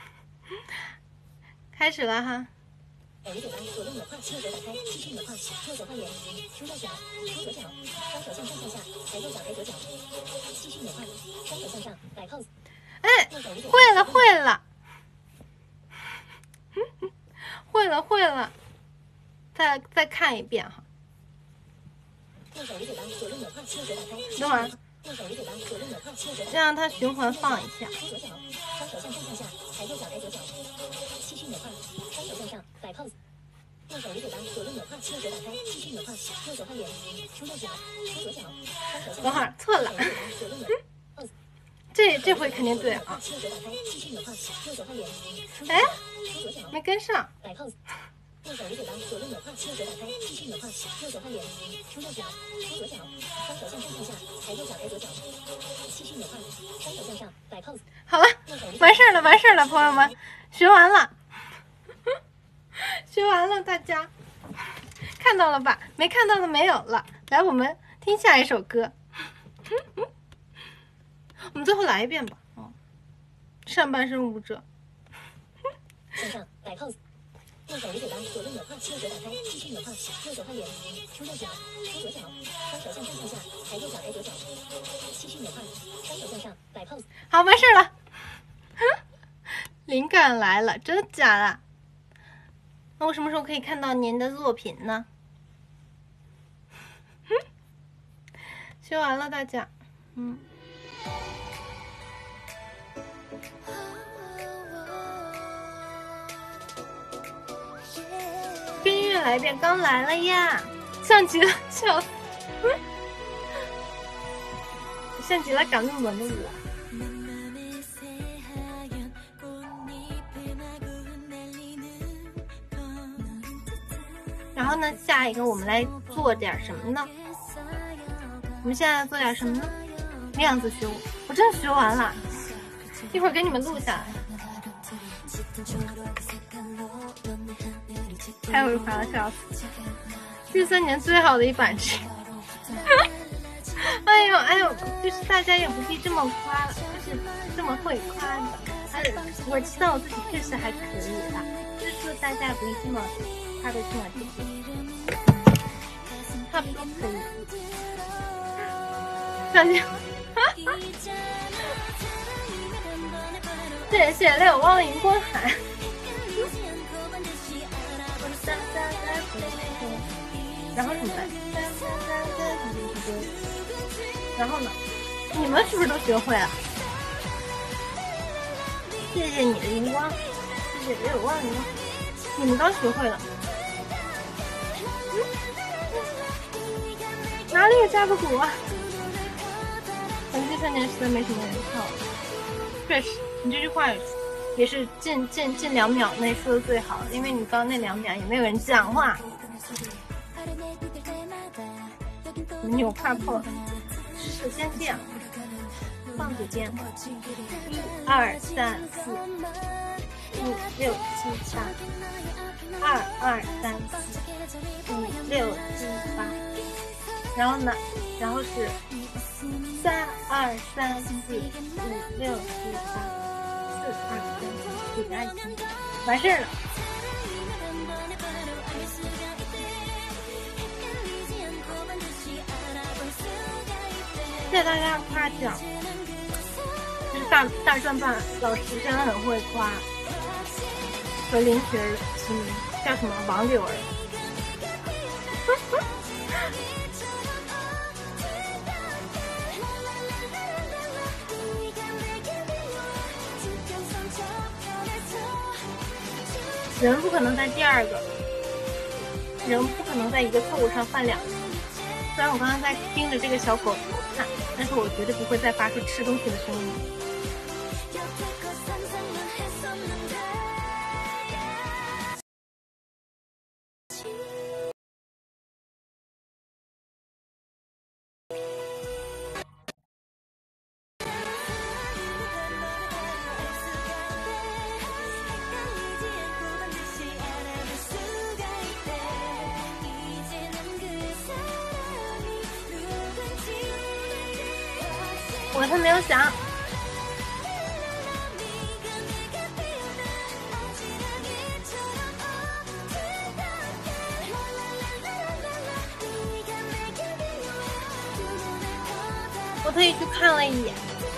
S1: 开始了哈。
S2: 捂嘴巴，左右扭胯，右手打开，继续扭胯，右手换脸，出右脚，出左脚，双手向上向下，抬右脚，抬左脚，继续扭胯，双手向上，摆 pose。
S1: 哎，会了，会了，会了，会了。再再看一遍哈。
S2: 右手捂嘴巴，左右扭胯，右手打开。
S1: 等会儿。
S2: 右手捂嘴巴，左右扭胯，右手。
S1: 让它循环放一下。
S2: 出左脚，双手向上向下，抬右脚，抬左脚，继续扭胯，双手向上，摆 pose。右手捂嘴巴，左右扭胯，右手打开，继续扭胯，右手换脸，出右脚，出左脚，双手向上。
S1: 等会儿错了。
S2: 左右扭 pose。
S1: 这这回肯定对啊。
S2: 右手打开，继续扭胯，右手换脸，
S1: 哎，
S2: 出左脚，
S1: 没跟上。
S2: 摆 pose。右手捂嘴巴，左右扭胯，右手打开，继续扭胯，右手换脸，出右脚，出左脚，双手向上向下，抬右脚，抬左脚，继续扭胯，双手向上，摆 pose。
S1: 好了，完事儿了，完事儿了，朋友们，学完了，学完了，大家看到了吧？没看到的没有了。来，我们听下一首歌。我们最后来一遍吧。哦，上半身舞者。
S2: 向上，摆 pose。右手捂嘴巴，左右扭胯，右手打开，继续扭胯，右手换脸，出右脚，出左脚，双手向上向下，抬右脚，抬左脚，继续扭胯，双手向上，摆 pose。
S1: 好，完事儿了。灵感来了，真的假的？那我什么时候可以看到您的作品呢？学完了，大家，嗯。 来一遍，刚来了呀，像极了笑死，像极了港日文的我。然后呢，下一个我们来做点什么呢？我们现在做点什么呢？量子学舞，我真的学完了，一会儿给你们录下来。太会夸了，笑死！这三年最好的一版是，哎呦哎呦，就是大家也不必这么夸，就是这么会夸的。哎，我知道我自己确实还可以的，就是说大家不必这么夸的这么直接，差不多可以。大家，谢谢六汪荧光海。然后什么来？然后呢？你们是不是都学会了？谢谢你的荧光，谢谢六汪荧光，你们刚学会了。嗯、哪里有架子鼓啊？咱们这三年实在没什么人跳了。确实，你这句话也是近近近两秒内说的最好的，因为你刚刚那两秒也没有人讲话。扭快破，首先这样，放指尖，一二三四五六七八，二二三四五六七八，然后呢，然后是三二三四五六七八，四二三四五爱情，完事儿了。谢谢大家的夸奖，就是大大转办老师真的很会夸，和林雪儿齐名，叫什么王柳儿。人不可能在第二个，人不可能在一个错误上犯两次。虽然我刚刚在盯着这个小狗头看，但是我绝对不会再发出吃东西的声音。我才没有想。我特意去看了一眼，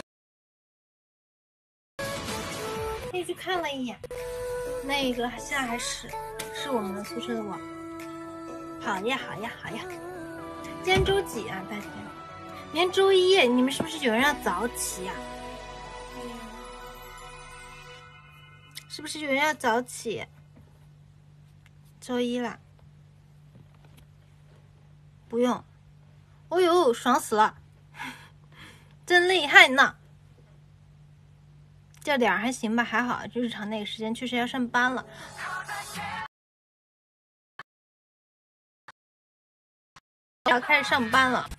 S1: 特意去看了一眼，那个现在还是是我们宿舍的网。好呀，好呀，好呀！今天周几啊，大家？明天周一，你们是不是有人要早起呀、啊？是不是有人要早起？周一啦，不用。哦呦，爽死了，真厉害呢！这点儿还行吧，还好，就日常那个时间确实要上班了。要开始上班了。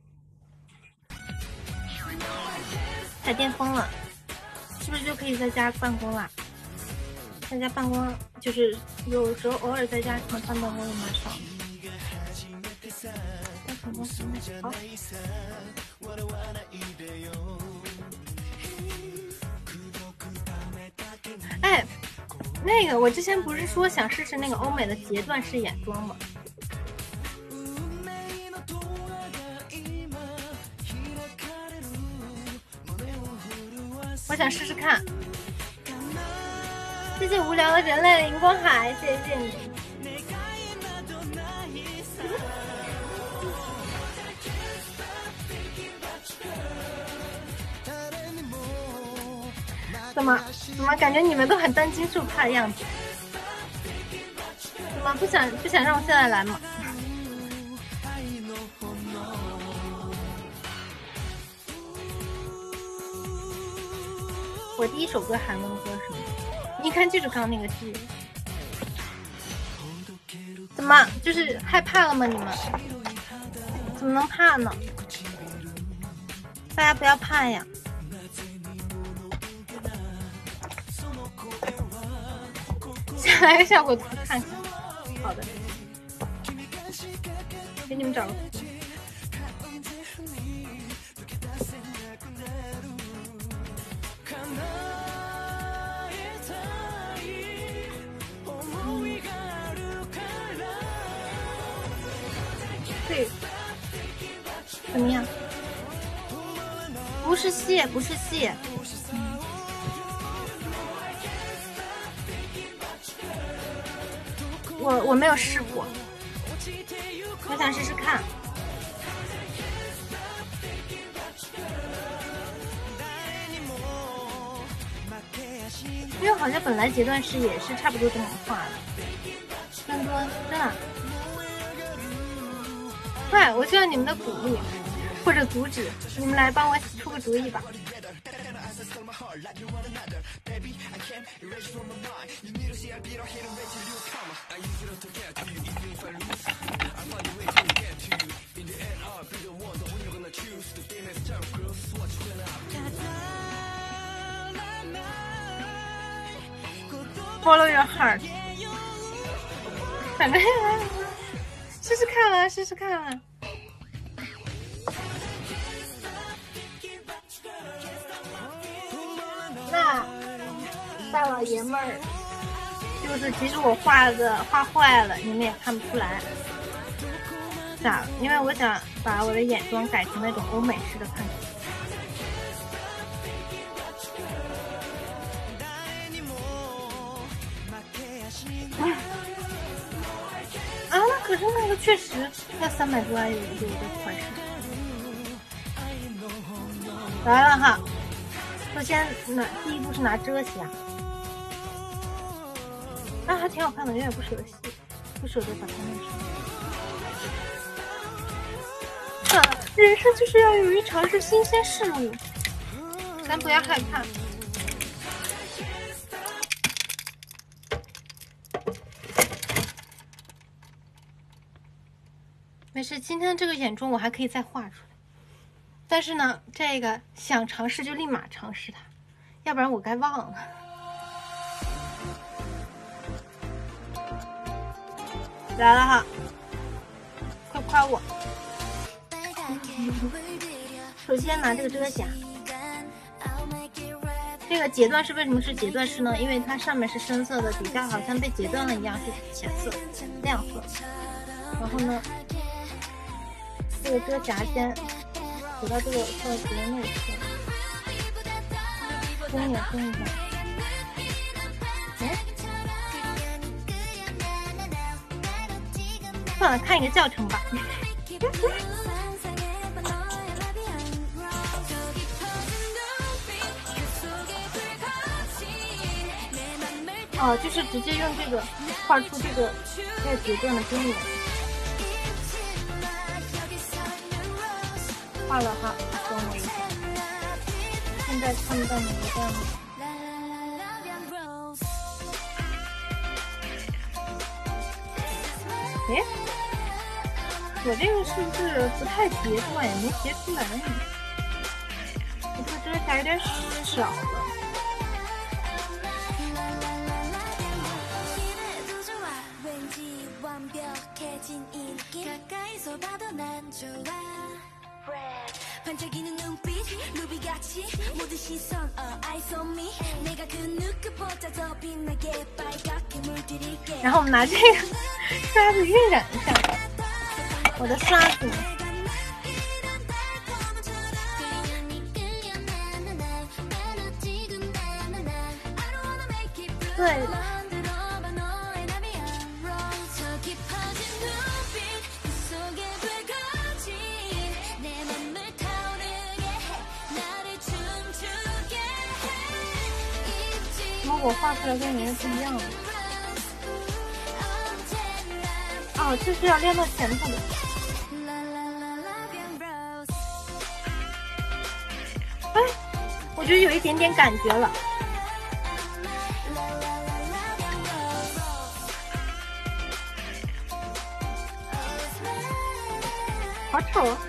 S1: 踩电风了，是不是就可以在家办公啦？在家办公就是有时候偶尔在家什么办办公也蛮少。好。哎，那个我之前不是说想试试那个欧美的截断式眼妆吗？我想试试看。谢谢无聊的人类荧光海，谢谢你。怎么怎么感觉你们都很担惊受怕的样子？怎么吗？不想不想让我现在来吗？我第一首歌韩文歌是吗？你看就是刚那个剧。怎么就是害怕了吗？你们怎么能怕呢？大家不要怕呀！先来个效果图看看。好的，给你们找个图。对，怎么样？不是戏，不是戏。嗯、我我没有试过，我想试试看。因为好像本来阶段式也是差不多这么画的，更多真的。快，我需要你们的鼓励或者阻止，你们来帮我出个主意吧。Follow your heart， 反正试试看了，试试看了。那大老爷们儿，就是其实我画的画坏了，你们也看不出来。咋了？因为我想把我的眼妆改成那种欧美式的看法。嗯啊，那可是那个确实要三百多啊，有一个有个款式。来了哈，首先拿第一步是拿遮瑕，啊，还挺好看的，有点不舍得洗，不舍得把它弄上。啊，人生就是要勇于尝试新鲜事物，咱不要害怕。没事，今天这个眼妆我还可以再画出来，但是呢，这个想尝试就立马尝试它，要不然我该忘了。来了哈，快夸我！首先拿这个遮瑕，这个截断式为什么是截断式呢？因为它上面是深色的，底下好像被截断了一样是浅色、亮色。然后呢？这个遮瑕先走到这个侧子的内侧，松一点，松一点。哎，算了，看一个教程吧。哦，就是直接用这个画出这个带截断的边缘。画了哈，等我一下，现在看不到哪个段落。哎，我这个是不是不太截出来？也没截出来呢。我这遮瑕有点少了。然后我们拿这个刷子晕染一下我的刷子。对。我画出来跟人家不一样的。 哦，这是要练到前头的。哎，我觉得有一点点感觉了。好丑啊！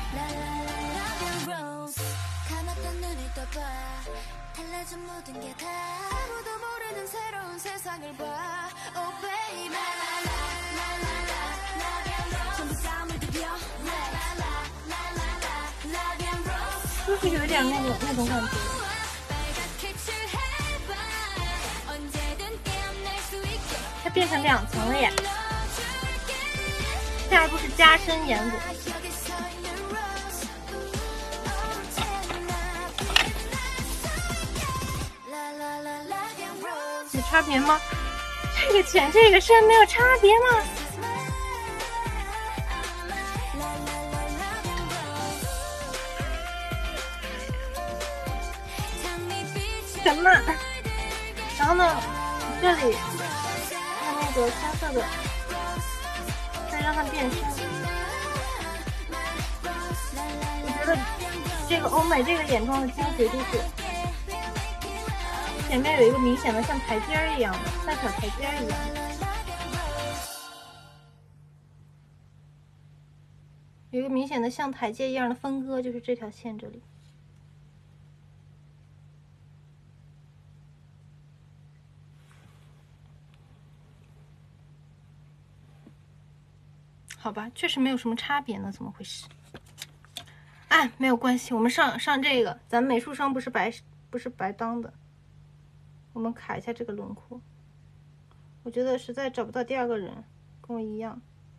S1: 就是有点那种那种感觉。它变成两层了耶！下一步是加深眼骨。有差别吗？这个浅这个深没有差别吗？什么？然后呢，这里用那个深色的，再让它变深。我觉得这个欧美这个眼妆的精髓就是前面有一个明显的像台阶儿一样的，像小台阶儿一样的，有一个明显的像台阶一样的分割，就是这条线这里。好吧，确实没有什么差别呢，怎么回事？哎，没有关系，我们上上这个，咱们美术生不是白不是白当的，我们卡一下这个轮廓。我觉得实在找不到第二个人跟我一样。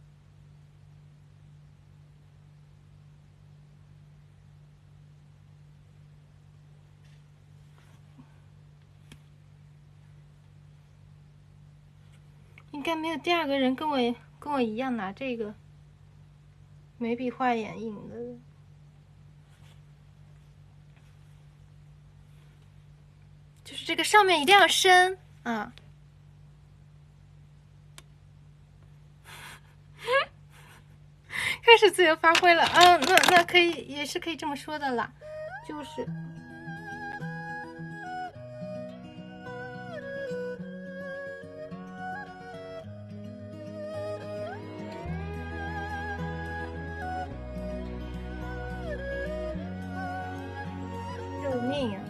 S1: 应该没有第二个人跟我跟我一样拿这个眉笔画眼影的。就是这个上面一定要深啊！开始自由发挥了啊！那那可以也是可以这么说的啦，就是。救命呀！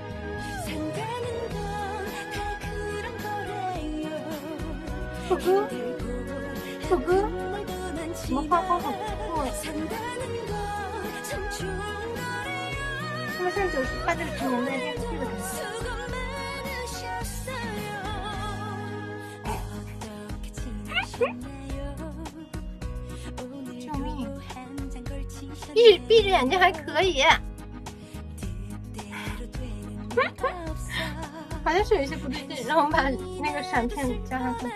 S1: 副歌，副歌，怎么画风好酷啊！他们像九十八九十年代电视剧的感觉。救命！闭闭着眼睛还可以。好像是有一些不对劲，让我们把那个闪片加上去。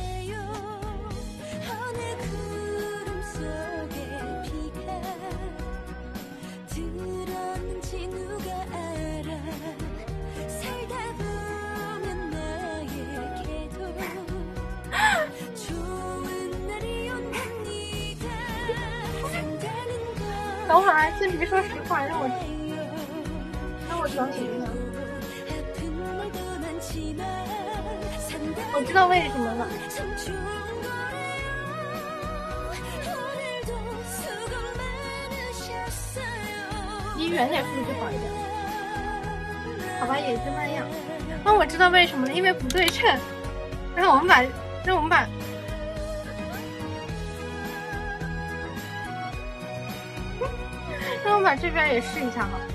S1: 等会儿，先别说实话，让我让我整理一下。我知道为什么了。离远点是不是就好一点？好吧，也就那样。那、哦、我知道为什么了，因为不对称。让我们把，让我们把。让我们把这边也试一下哈。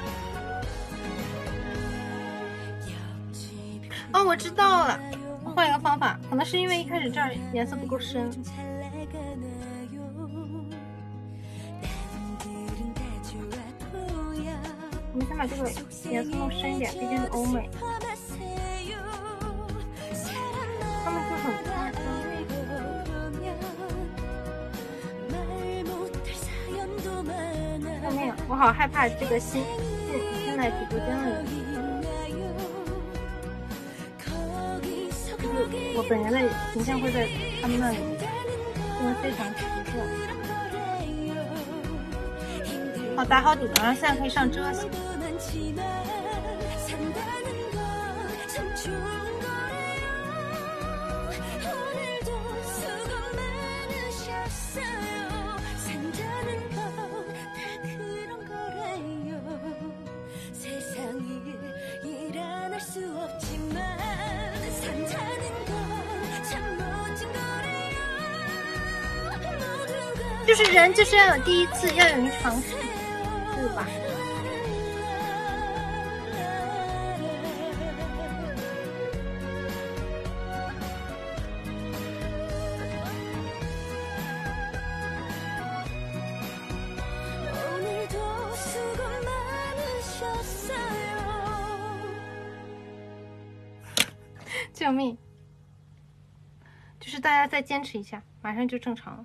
S1: 哦，我知道了，我换一个方法，可能是因为一开始这儿颜色不够深。我们先把这个颜色弄深一点，毕竟是欧美，他们就很夸张。救命！我好害怕这个新进进来直播间的人。就是我本人的形象会在他们那里。 真的非常持重。好，打好底了，然后现在可以上遮瑕。就是人就是要有第一次，要勇于尝试，对吧？救命！就是大家再坚持一下，马上就正常了。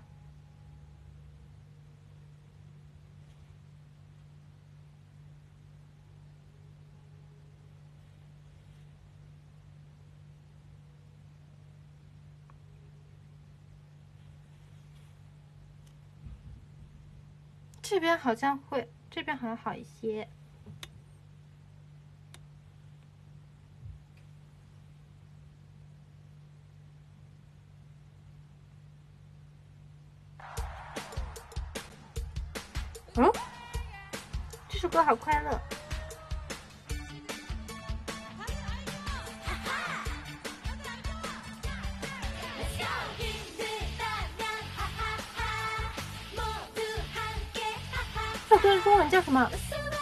S1: 这边好像会，这边好像好一些。嗯，这首歌好快乐。这首歌的中文叫什么？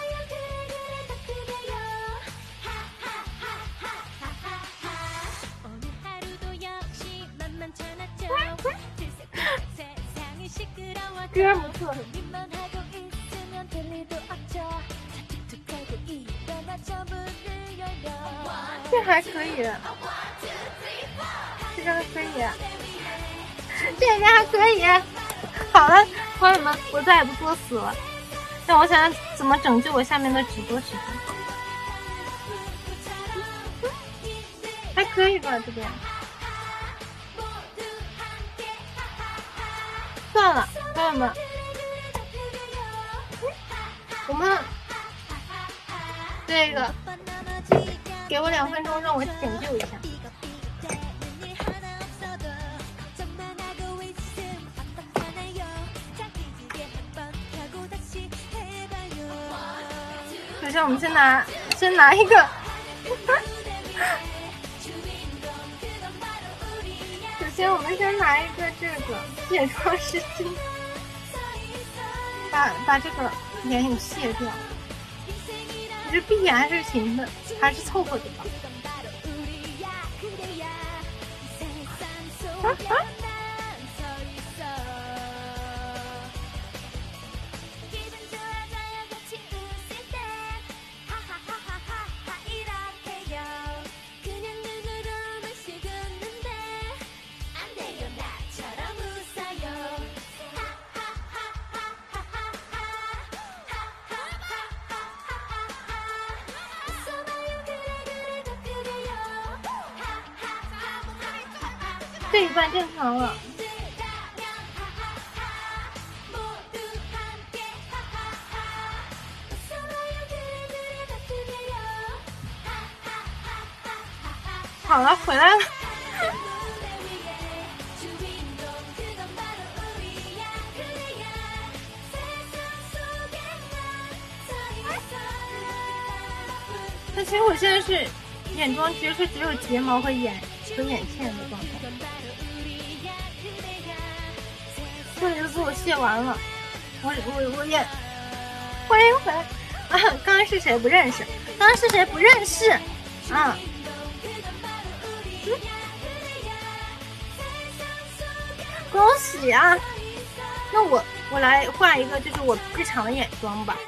S1: 歌不错。这还可以，这个还可以，这个还可以。好了，朋友们，我再也不作死了。让我想想怎么拯救我下面的直播时间。还可以吧，这边。算了，朋友们，我们这个给我两分钟，让我拯救一下。首先，我们先拿先拿一个。首先，我们先拿一个这个卸妆湿巾，把把这个眼影卸掉。其实闭眼还是行的，还是凑合的吧。啊啊这一半正常了。好了，回来了。但其实我现在是眼妆，其实是只有睫毛和眼和眼线的状态。这里都给我卸完了，我我我也欢迎回来啊！刚刚是谁不认识？刚刚是谁不认识？啊！嗯、恭喜啊！那我我来画一个，就是我日常的眼妆吧。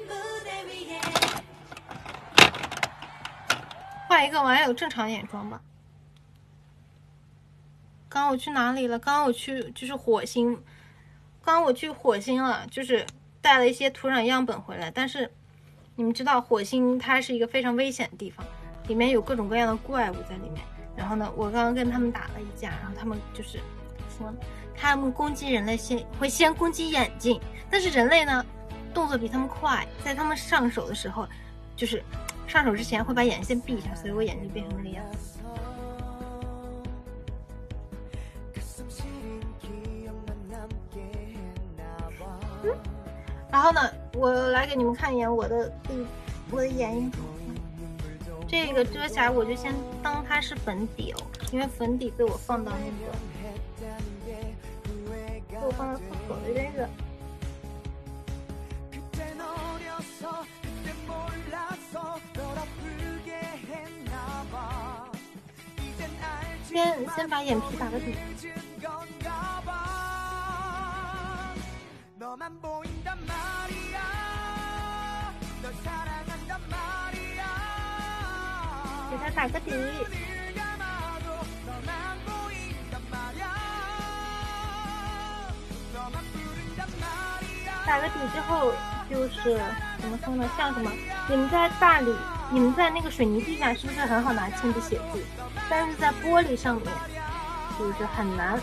S1: 画一个我还有正常眼妆吧。刚刚我去哪里了？刚刚我去就是火星，刚刚我去火星了，就是带了一些土壤样本回来。但是你们知道火星它是一个非常危险的地方，里面有各种各样的怪物在里面。然后呢，我刚刚跟他们打了一架，然后他们就是说他们攻击人类先会先攻击眼睛，但是人类呢动作比他们快，在他们上手的时候，就是上手之前会把眼先闭上，所以我眼睛变成这个样子。嗯，然后呢，我来给你们看一眼我的我的眼影。这个遮瑕我就先当它是粉底哦，因为粉底被我放到那个，被我放到厕所的这个。先先把眼皮打个底。给它打个底，打个底之后就是怎么说呢？像什么？你们在大理，你们在那个水泥地上是不是很好拿铅笔写字？但是在玻璃上面就是很难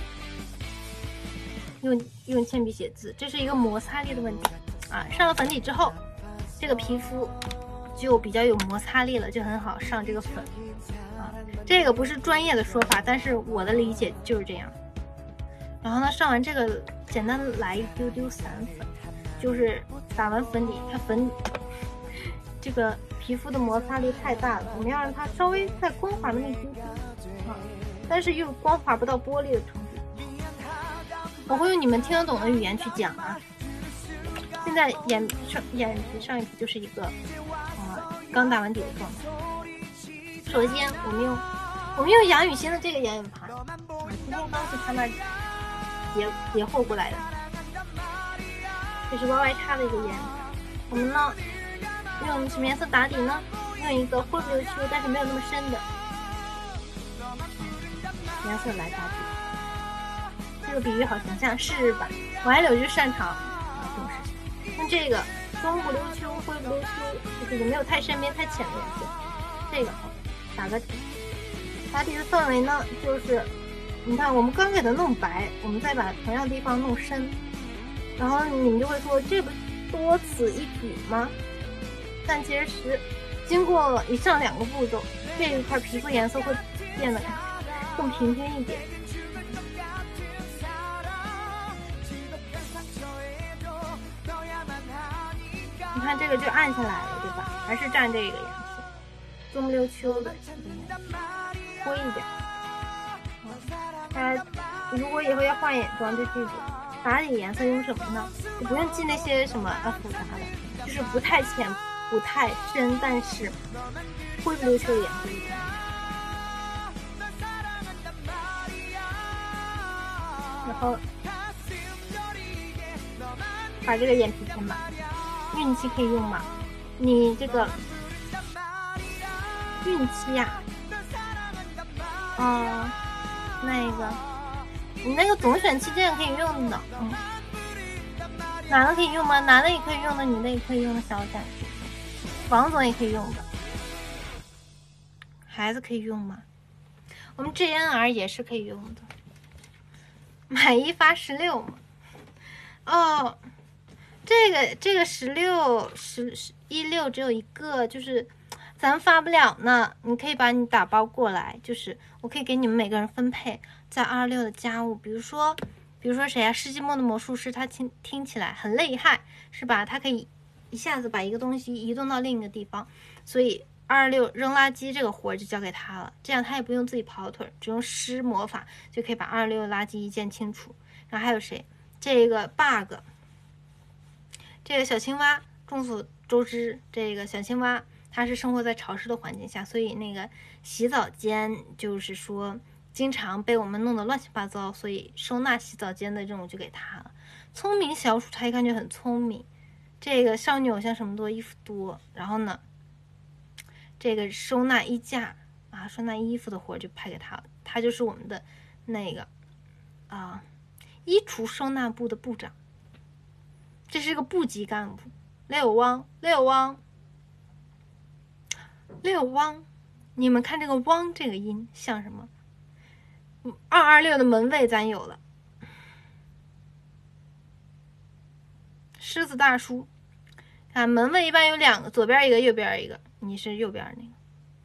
S1: 用用铅笔写字，这是一个摩擦力的问题啊。上了粉底之后，这个皮肤就比较有摩擦力了，就很好上这个粉啊。这个不是专业的说法，但是我的理解就是这样。然后呢，上完这个简单的来一丢丢散粉，就是打完粉底，它粉这个皮肤的摩擦力太大了，我们要让它稍微再光滑那么一丢丢啊，但是又光滑不到玻璃的程度。我会用你们听得懂的语言去讲啊。现在眼上眼皮上一皮就是一个呃刚打完底的状态。首先我们用我们用杨雨欣的这个眼影盘，我今天刚去他那叠叠货过来的，这是 Y Y 叉的一个眼影盘。我们呢用什么颜色打底呢？用一个灰不溜秋但是没有那么深的颜色来打底。这个比喻好形象，是吧？王爱柳就擅长这种事情。用这个棕不溜秋、灰不溜秋，就是也没有太深边太浅的颜色。这个打个底，打底的氛围呢，就是你看我们刚给它弄白，我们再把同样地方弄深，然后你们就会说这不多此一举吗？但其实经过以上两个步骤，这一块皮肤颜色会变得更平均一点。你看这个就暗下来了，对吧？还是蘸这个颜色，棕不溜秋的灰一点。大家如果以后要画眼妆，就记住打底颜色用什么呢？你不用记那些什么啊复杂的，就是不太浅不太深，但是灰不溜秋的颜色就可以。然后把这个眼皮填满。孕期可以用吗？你这个孕期呀、啊，嗯，那个你那个总选期间可以用的，嗯，男的可以用吗？男的也可以用的，女的也可以用的小展示，王总也可以用的，孩子可以用吗？我们 G N R 也是可以用的，买一发十六嘛，哦。这个这个十六十一六只有一个，就是咱们发不了呢。你可以把你打包过来，就是我可以给你们每个人分配在二六的家务，比如说比如说谁啊？世纪末的魔术师，他听听起来很厉害，是吧？他可以一下子把一个东西移动到另一个地方，所以二六扔垃圾这个活就交给他了，这样他也不用自己跑腿，只用施魔法就可以把二六垃圾一键清除。然后还有谁？这个 bug。这个小青蛙众所周知，这个小青蛙它是生活在潮湿的环境下，所以那个洗澡间就是说经常被我们弄得乱七八糟，所以收纳洗澡间的任务就给它了。聪明小鼠它一看就很聪明，这个少女偶像什么多，衣服多，然后呢这个收纳衣架啊，收纳衣服的活就派给他了，他就是我们的那个啊衣橱收纳部的部长。这是个部级干部，六汪六汪六汪，你们看这个汪这个音像什么？二二六的门卫咱有了， 狮子大叔。看门卫一般有两个，左边一个，右边一个，你是右边那个。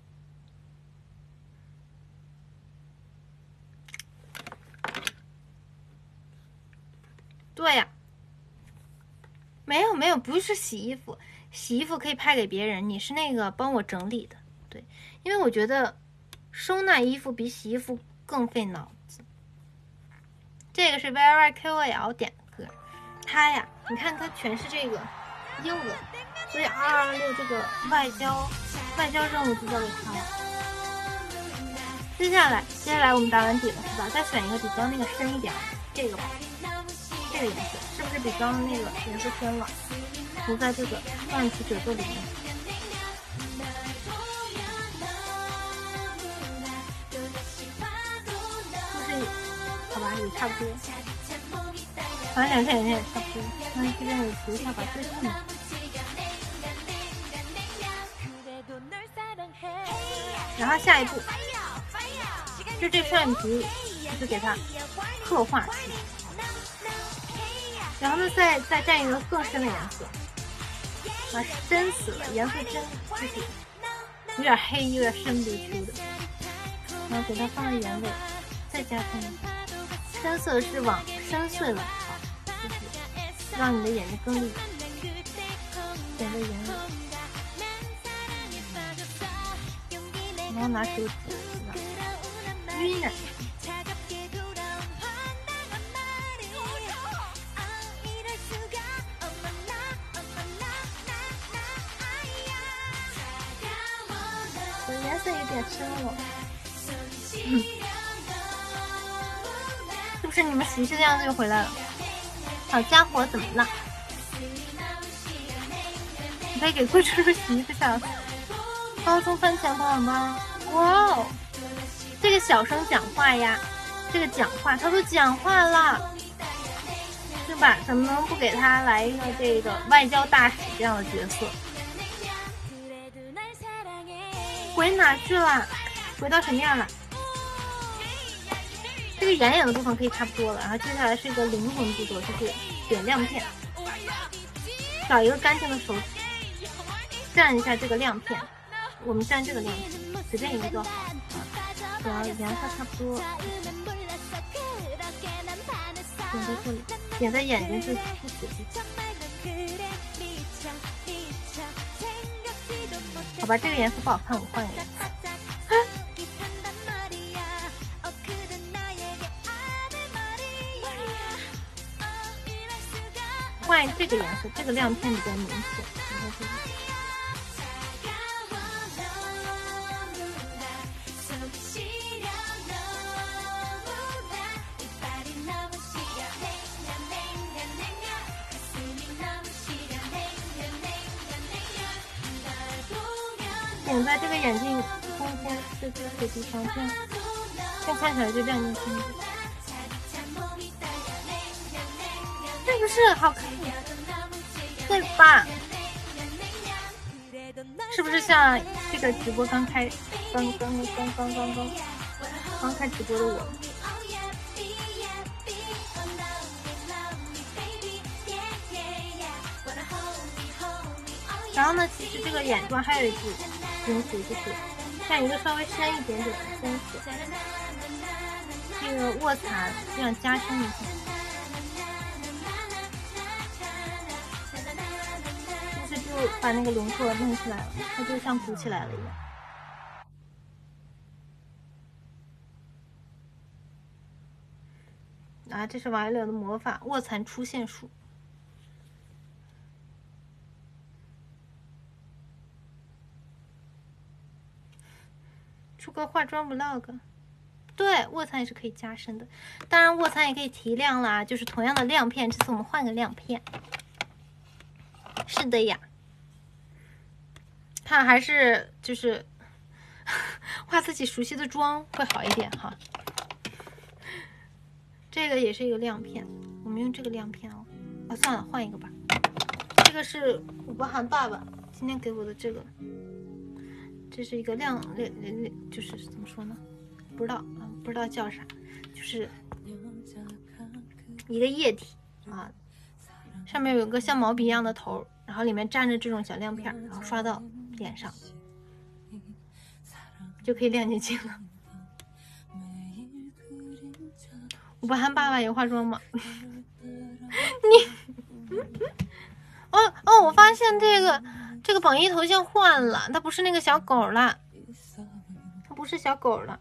S1: 对呀，没有没有，不是洗衣服，洗衣服可以派给别人，你是那个帮我整理的。对，因为我觉得收纳衣服比洗衣服更费脑子。这个是 V Y Q L 点歌，它呀，你看它全是这个英文，所以二二六这个外交外交任务就交给他了。接下来，接下来我们打完底了是吧？再选一个比刚那个深一点的，这个吧，这个颜色是不是比刚刚那个颜色深了？涂在这个万奇褶皱里面。就是好吧，也差不多。反正两片颜色也差不多。那这边我涂一下，把最后面。然后下一步，就这双眼皮，就是给它刻画出来。然后呢，再再蘸一个更深的颜色，啊，深死了，颜色真就是有点黑，有点深不溜的。然后给它放在眼尾，再加深一下。深色是往深邃了好，就是让你的眼睛更立体。点在眼尾，然后拿手指晕染。颜色有点深了，嗯，是不是你们熟悉的样子又回来了？好家伙，怎么了？你可以给郭叔叔洗衣服下。高中番茄朋友们，哇哦，这个小声讲话呀，这个讲话，他都讲话了，是吧？怎么能不给他来一个这个外交大使这样的角色？回哪去了？回到什么样了？这个眼影的部分可以差不多了，然后接下来是一个灵魂步骤，就是点亮片。找一个干净的手指，蘸一下这个亮片。我们蘸这个亮片，随便一个就好。只要颜色差不多，点在这里，点在眼睛这出血地方。好吧，这个颜色不好看，我换一个颜色。换这个颜色，这个亮片比较明显。然后这个点在这个眼睛中间这这个地方，这样这样看起来就亮晶晶的，是不是好看？对吧？是不是像这个直播刚开，刚刚刚刚刚刚刚刚开直播的我？然后呢，其实这个眼妆还有一步。金属就是像一个稍微深一点点的深色，这个卧蚕这样加深一下，是不是就把那个轮廓弄出来了？它就像鼓起来了一样。啊，这是王一柳的魔法卧蚕出现术。出个化妆 vlog， 对，卧蚕也是可以加深的，当然卧蚕也可以提亮啦，就是同样的亮片，这次我们换个亮片。是的呀，看还是就是画自己熟悉的妆会好一点哈。这个也是一个亮片，我们用这个亮片哦。啊，算了，换一个吧。这个是吴伯涵爸爸今天给我的这个。这是一个亮亮亮，就是怎么说呢？不知道啊，不知道叫啥，就是一个液体啊， 上面有个像毛笔一样的头，然后里面粘着这种小亮片，然后刷到脸上，就可以亮晶晶了。我不喊爸爸也化妆吗？你，哦哦，我发现这个这个榜一头像换了，它不是那个小狗了，它不是小狗了。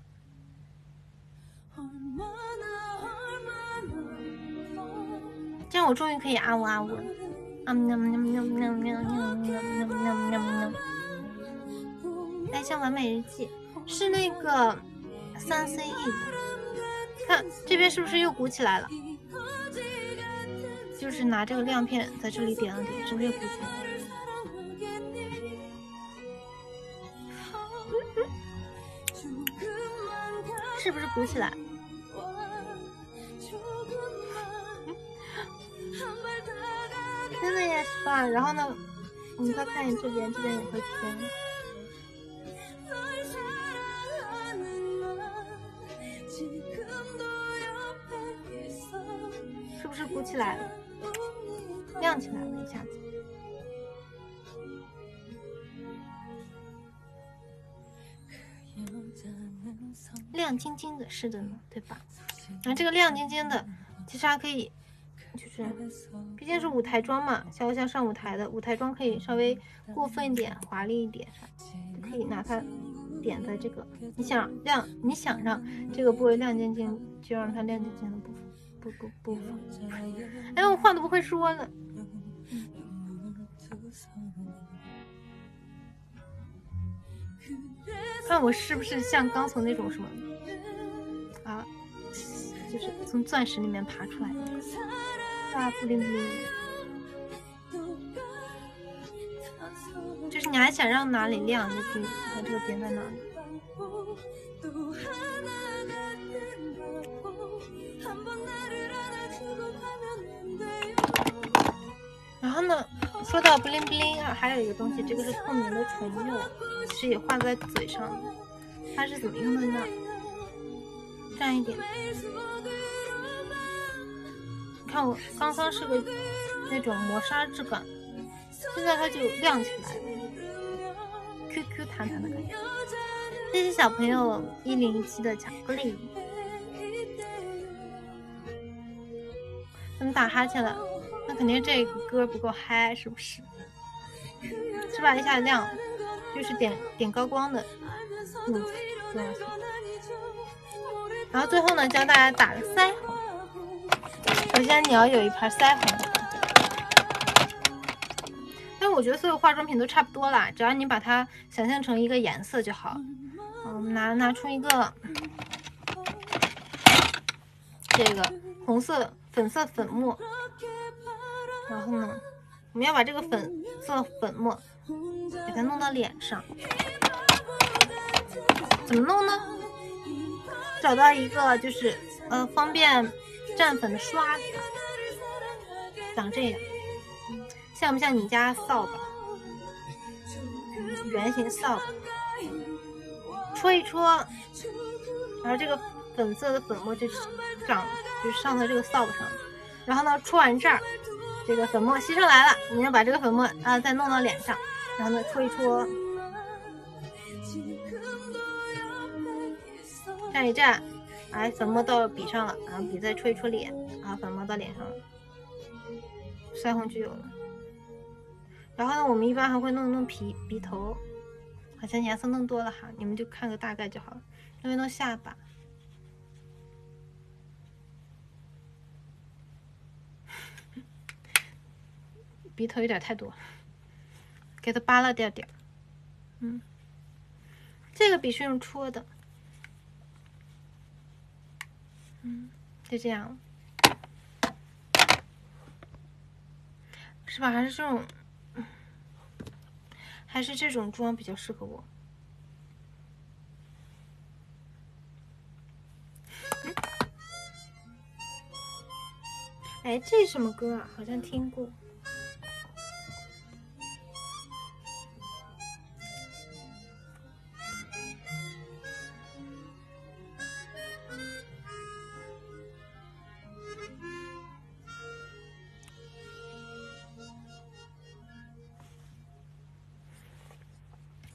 S1: 这样我终于可以啊呜啊呜了。啊喵喵喵喵喵喵喵喵喵喵！来向完美日记是那个三 C E 的，看这边是不是又鼓起来了？就是拿这个亮片在这里点了点，是不是又鼓起来了？是不是鼓起来？真的也是吧。然后呢，我们再看这边，这边也会偏，是不是鼓起来了？亮起来了一下子。亮晶晶的，是的呢，对吧？然后这个亮晶晶的，其实还可以，就是毕竟是舞台妆嘛，小小上舞台的舞台妆可以稍微过分一点，华丽一点，可以拿它点在这个，你想亮，你想让这个部位亮晶晶，就让它亮晶晶的部分，不不不分。哎，我话都不会说了。看我是不是像刚从那种什么啊，就是从钻石里面爬出来的，啊，布灵布灵。就是你还想让哪里亮，就可以把这个点在哪里。然后呢，说到 bling bling 啊，还有一个东西，这个是透明的唇釉，是也画在嘴上的。它是怎么用的呢？蘸一点。你看我刚刚是个那种磨砂质感，现在它就亮起来了 ，Q Q 弹弹的感觉。谢谢小朋友一零一七的巧克力。怎么打哈欠了？那肯定这个歌不够嗨，是不是？是吧？一下亮，就是点点高光的路子重要性。然后最后呢，教大家打个腮红。首先你要有一盘腮红，但我觉得所有化妆品都差不多啦，只要你把它想象成一个颜色就好。我们拿拿出一个这个红色粉色粉末，然后呢，我们要把这个粉色粉末给它弄到脸上。怎么弄呢？找到一个就是呃方便蘸粉的刷子，长这样，像不像你家扫把？圆形扫把，戳一戳，然后这个粉色的粉末就长就上在这个扫把上，然后呢戳完这儿，这个粉末吸上来了，你要把这个粉末啊再弄到脸上，然后呢戳一戳，蘸一蘸，哎，粉末到笔上了，然后笔再戳一戳脸，然后粉末到脸上了，腮红就有了。然后呢，我们一般还会弄弄鼻鼻头，好像颜色弄多了哈，你们就看个大概就好了。弄一弄下巴，鼻头有点太多，给它扒拉掉点。嗯，这个笔是用戳的。嗯，就这样，是吧？还是这种，还是这种妆比较适合我。嗯、哎，这是什么歌啊？好像听过。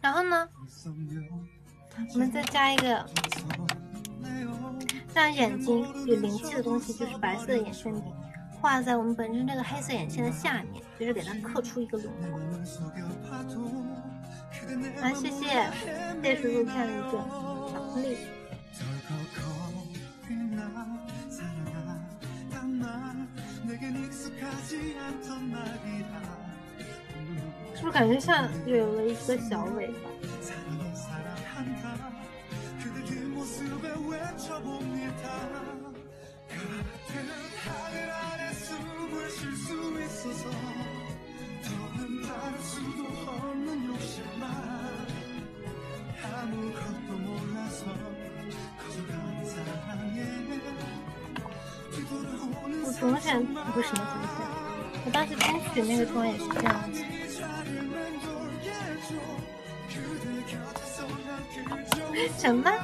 S1: 然后呢，我们再加一个让眼睛有灵气的东西，就是白色的眼线笔，画在我们本身这个黑色眼线的下面，就是给它刻出一个轮廓。啊，谢谢，谢谢入片的一个巧克力。是不是感觉像有了一个小尾巴？我总选不是什么总选，我当时争取那个妆也是这样子。什么？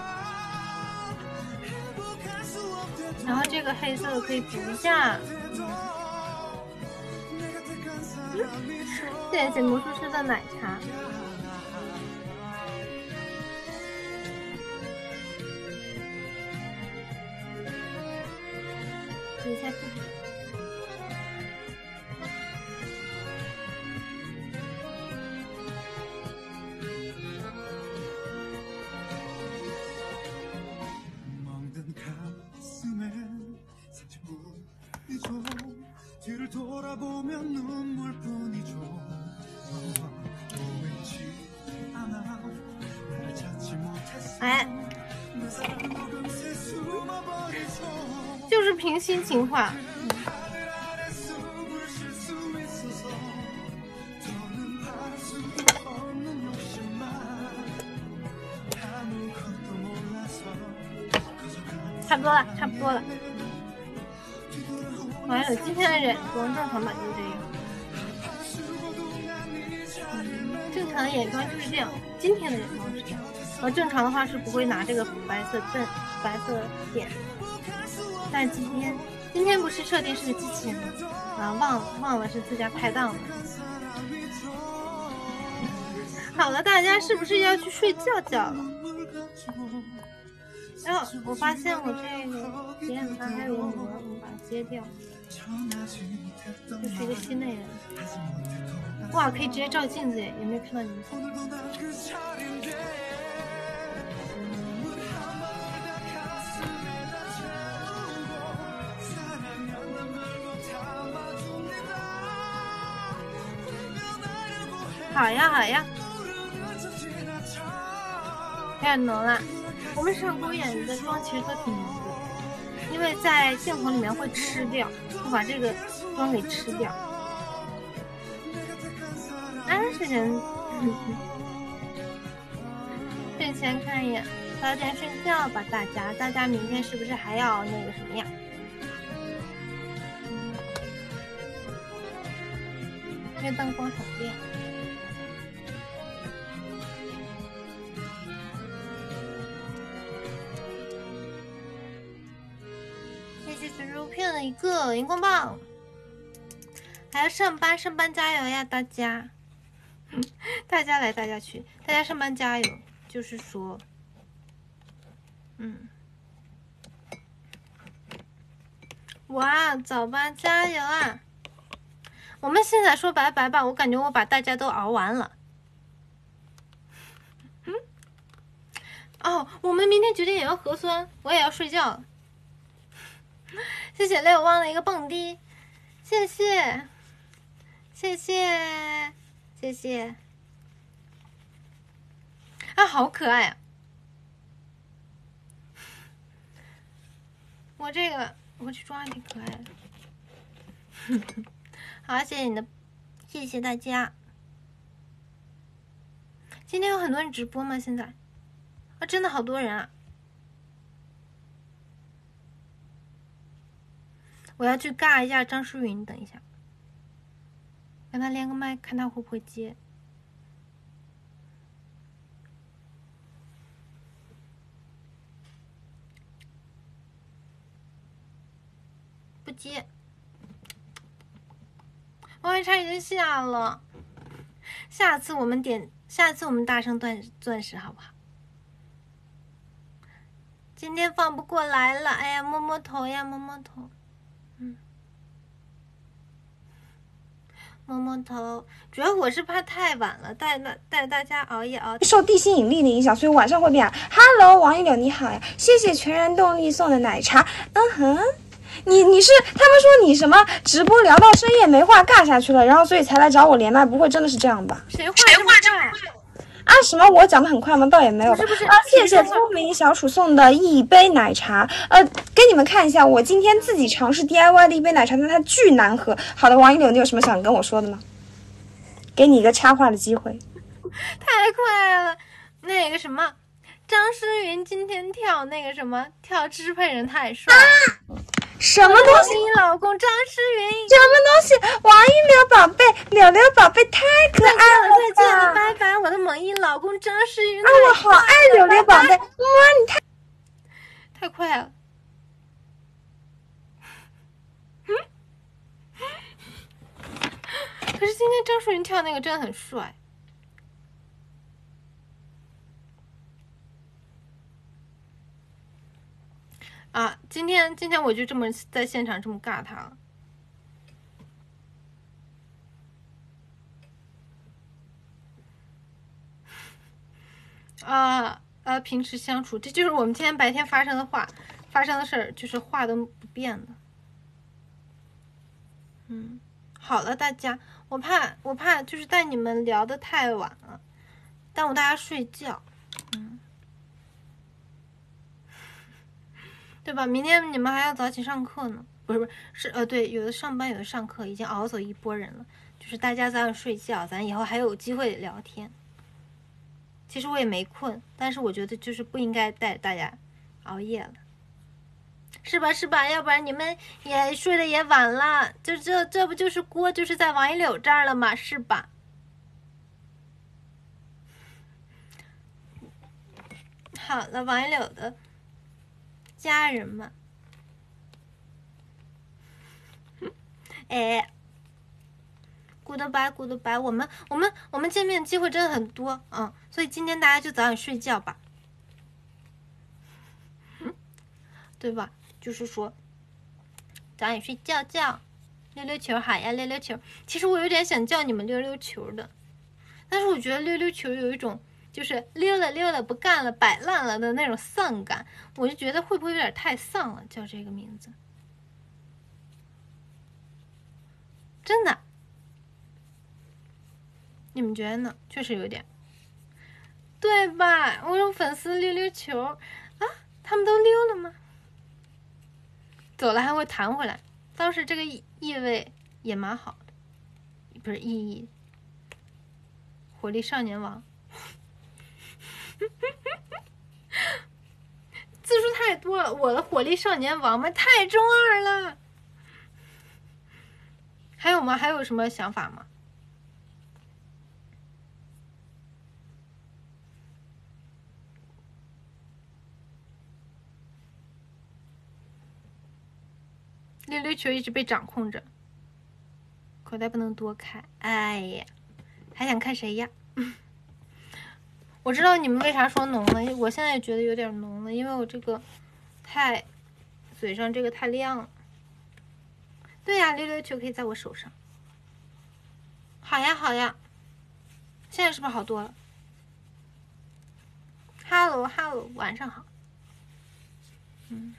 S1: 然后这个黑色的可以补一下。嗯，谢谢魔术师的奶茶。补一下这个。哎，就是凭心情画。差不多了，差不多了。完了，今天的眼妆正常版就是这样。正常的眼妆就是这样，今天的眼妆是这样。而正常的话是不会拿这个辅白色灯、白色点。但是今天，今天不是设定是个机器人吗？啊，忘了忘了是自家拍档了。好了，大家是不是要去睡觉觉了？然后我发现我这个体验盘还有个膜，我们把它揭掉，这是一个新内人。哇，可以直接照镜子耶！有没有看到你们？好呀好呀，有点浓了。我们上古眼的妆其实都挺浓的，因为在镜头里面会吃掉，会把这个妆给吃掉。哎，是人。睡前看一眼，早点睡觉吧，大家。大家明天是不是还要那个什么呀？因为灯光少电。谢谢入片的一个荧光棒，还要上班，上班加油呀，大家！大家来，大家去，大家上班加油！就是说，嗯，哇，早班加油啊！我们现在说拜拜吧，我感觉我把大家都熬完了。嗯，哦，我们明天九点也要核酸，我也要睡觉了。谢谢泪，我忘了一个蹦迪，谢谢，谢谢，谢谢。啊，好可爱啊！我这个我这妆还挺可爱的。好，谢谢你的，谢谢大家。今天有很多人直播吗？现在啊，真的好多人啊！我要去尬一下张淑云，等一下，跟他连个麦，看他会不会接。不接。王一叉已经下了，下次我们点下次我们大声钻钻石好不好？今天放不过来了，哎呀，摸摸头呀，摸摸头，嗯，摸摸头。主要我是怕太晚了，带带带大家熬夜熬。
S3: 受地心引力的影响，所以晚上会变暗。Hello， 王一柳你好呀，谢谢全然动力送的奶茶。嗯哼，你你是他们说你什么直播聊到深夜没话尬下去了，然后所以才来找我连麦，不会真的是这样吧？
S1: 谁话这么快？
S3: 啊，什么？我讲的很快吗？倒也没有吧。
S1: 不是不是
S3: 啊，谢谢聪明小鼠送的一杯奶茶。呃，给你们看一下，我今天自己尝试 D I Y 的一杯奶茶，但它巨难喝。好的，王一柳，你有什么想跟我说的吗？给你一个插话的机会。
S1: 太快了，那个什么，张诗云今天跳那个什么跳支配人太帅。啊
S3: 什么东西？
S1: 你老公张诗云？
S3: 什么东西？王一柳宝贝，柳柳宝贝太可爱了！
S1: 再见了，拜拜！我的萌音老公张诗云。
S3: 啊，我好爱柳柳宝贝，哇，你太
S1: 太快了。可是今天张诗云跳那个真的很帅。啊，今天今天我就这么在现场这么尬他了。啊啊！平时相处，这就是我们今天白天发生的话，发生的事儿，就是话都不变的。嗯，好了，大家，我怕我怕就是带你们聊得太晚了，耽误大家睡觉。嗯。对吧？明天你们还要早起上课呢，不是不是是呃对，有的上班，有的上课，已经熬走一波人了。就是大家早点睡觉，咱以后还有机会聊天。其实我也没困，但是我觉得就是不应该带大家熬夜了，是吧？是吧？要不然你们也睡得也晚了，就这这不就是锅就是在王一柳这儿了吗？是吧？好了，王一柳的家人们，哎 ，goodbye goodbye， 我们我们我们见面机会真的很多，嗯，所以今天大家就早点睡觉吧，嗯，对吧？就是说早点睡觉觉，溜溜球好呀，溜溜球。其实我有点想叫你们溜溜球的，但是我觉得溜溜球有一种就是溜了溜了不干了摆烂了的那种丧感，我就觉得会不会有点太丧了，叫这个名字。真的，你们觉得呢？确实有点，对吧？我有粉丝溜溜球啊，他们都溜了吗？走了还会弹回来，当时这个意意味也蛮好的，不是意义。火力少年王。字数太多了，我的火力少年王们太中二了。还有吗？还有什么想法吗？溜溜球一直被掌控着，口袋不能多开。哎呀，还想看谁呀？我知道你们为啥说浓了，我现在也觉得有点浓了，因为我这个太嘴上这个太亮了。对呀，溜溜球可以在我手上。好呀，好呀，现在是不是好多了 ？Hello Hello， 晚上好。嗯，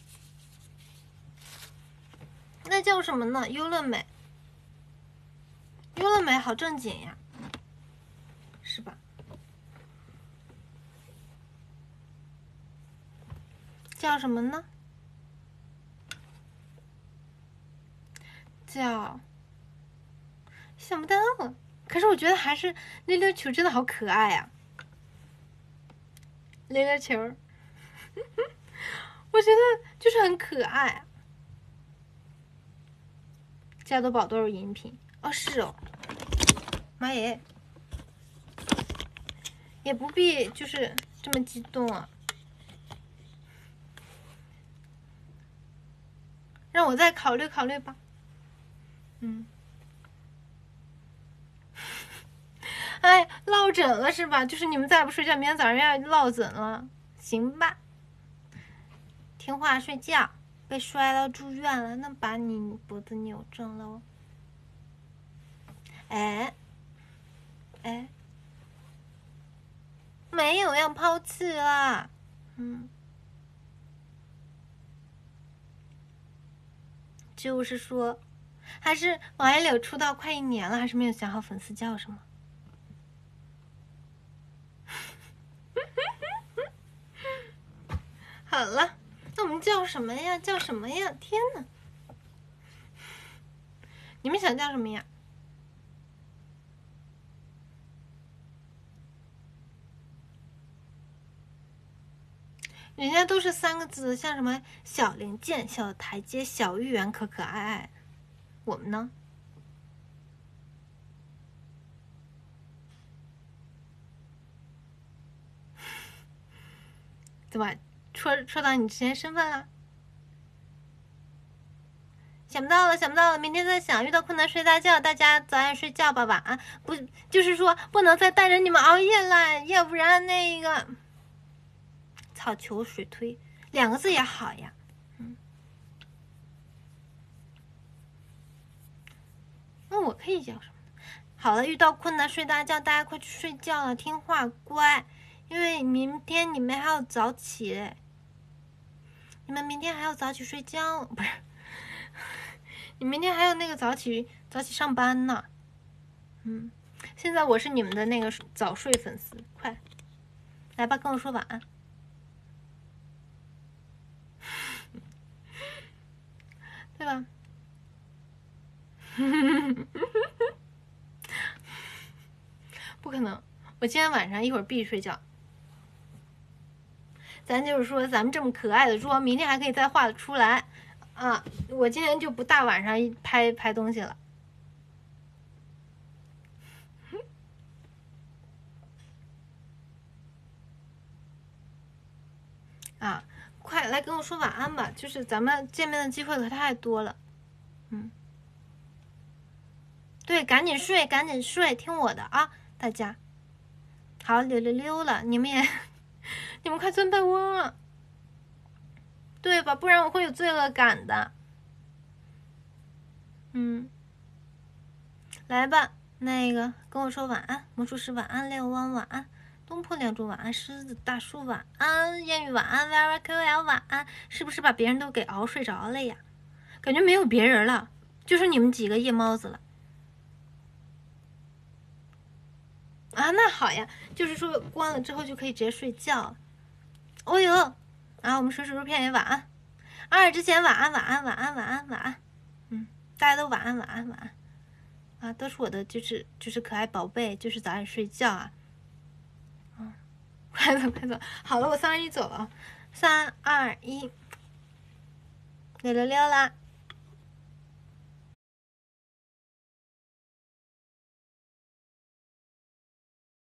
S1: 那叫什么呢？优乐美。优乐美好正经呀，是吧？叫什么呢？叫想不到，可是我觉得还是溜溜球真的好可爱呀、啊！溜溜球，我觉得就是很可爱、啊。加多宝都是饮品哦，是哦，妈耶，也不必就是这么激动啊。让我再考虑考虑吧。嗯， 哎，落枕了是吧？就是你们再不睡觉，明天早上要落枕了，行吧？听话睡觉，被摔到住院了，那把你脖子扭正喽。哎，哎，没有要抛弃啦，嗯，就是说，还是王一柳出道快一年了，还是没有想好粉丝叫什么。好了，那我们叫什么呀？叫什么呀？天哪！你们想叫什么呀？人家都是三个字，像什么小零件、小台阶、小芋圆，可可爱爱。我们呢？怎么戳戳到你之前身份了？想不到了，想不到了！明天再想，遇到困难睡大觉，大家早点睡觉吧，晚安。不，就是说不能再带着你们熬夜了，要不然那个草球水推两个字也好呀。嗯，那我可以叫什么？好了，遇到困难睡大觉，大家快去睡觉了，听话乖，因为明天你们还要早起嘞。你们明天还要早起睡觉，不是？你明天还有那个早起早起上班呢。嗯，现在我是你们的那个早睡粉丝，快来吧，跟我说晚安。对吧？不可能，我今天晚上一会儿必须睡觉。咱就是说，咱们这么可爱的妆，明天还可以再画得出来啊！我今天就不大晚上拍拍东西了。啊，快来跟我说晚安吧！就是咱们见面的机会可太多了。嗯，对，赶紧睡，赶紧睡，听我的啊，大家。好，溜溜溜了，你们也，你们快钻被窝，对吧？不然我会有罪恶感的。嗯，来吧，那个跟我说晚安，魔术师晚安，六汪晚安。东坡亮柱晚安，狮子大叔晚安，艳遇晚安 ，Vera Q L 晚安，是不是把别人都给熬睡着了呀？感觉没有别人了，就是你们几个夜猫子了。啊，那好呀，就是说关了之后就可以直接睡觉。哦呦，啊，我们水水肉片也晚安，二之前晚安晚安晚安晚安晚安，嗯，大家都晚安晚安晚安，啊，都是我的就是就是可爱宝贝，就是早点睡觉啊。快走快走！好了，我三二一走了，三二一，溜溜溜啦！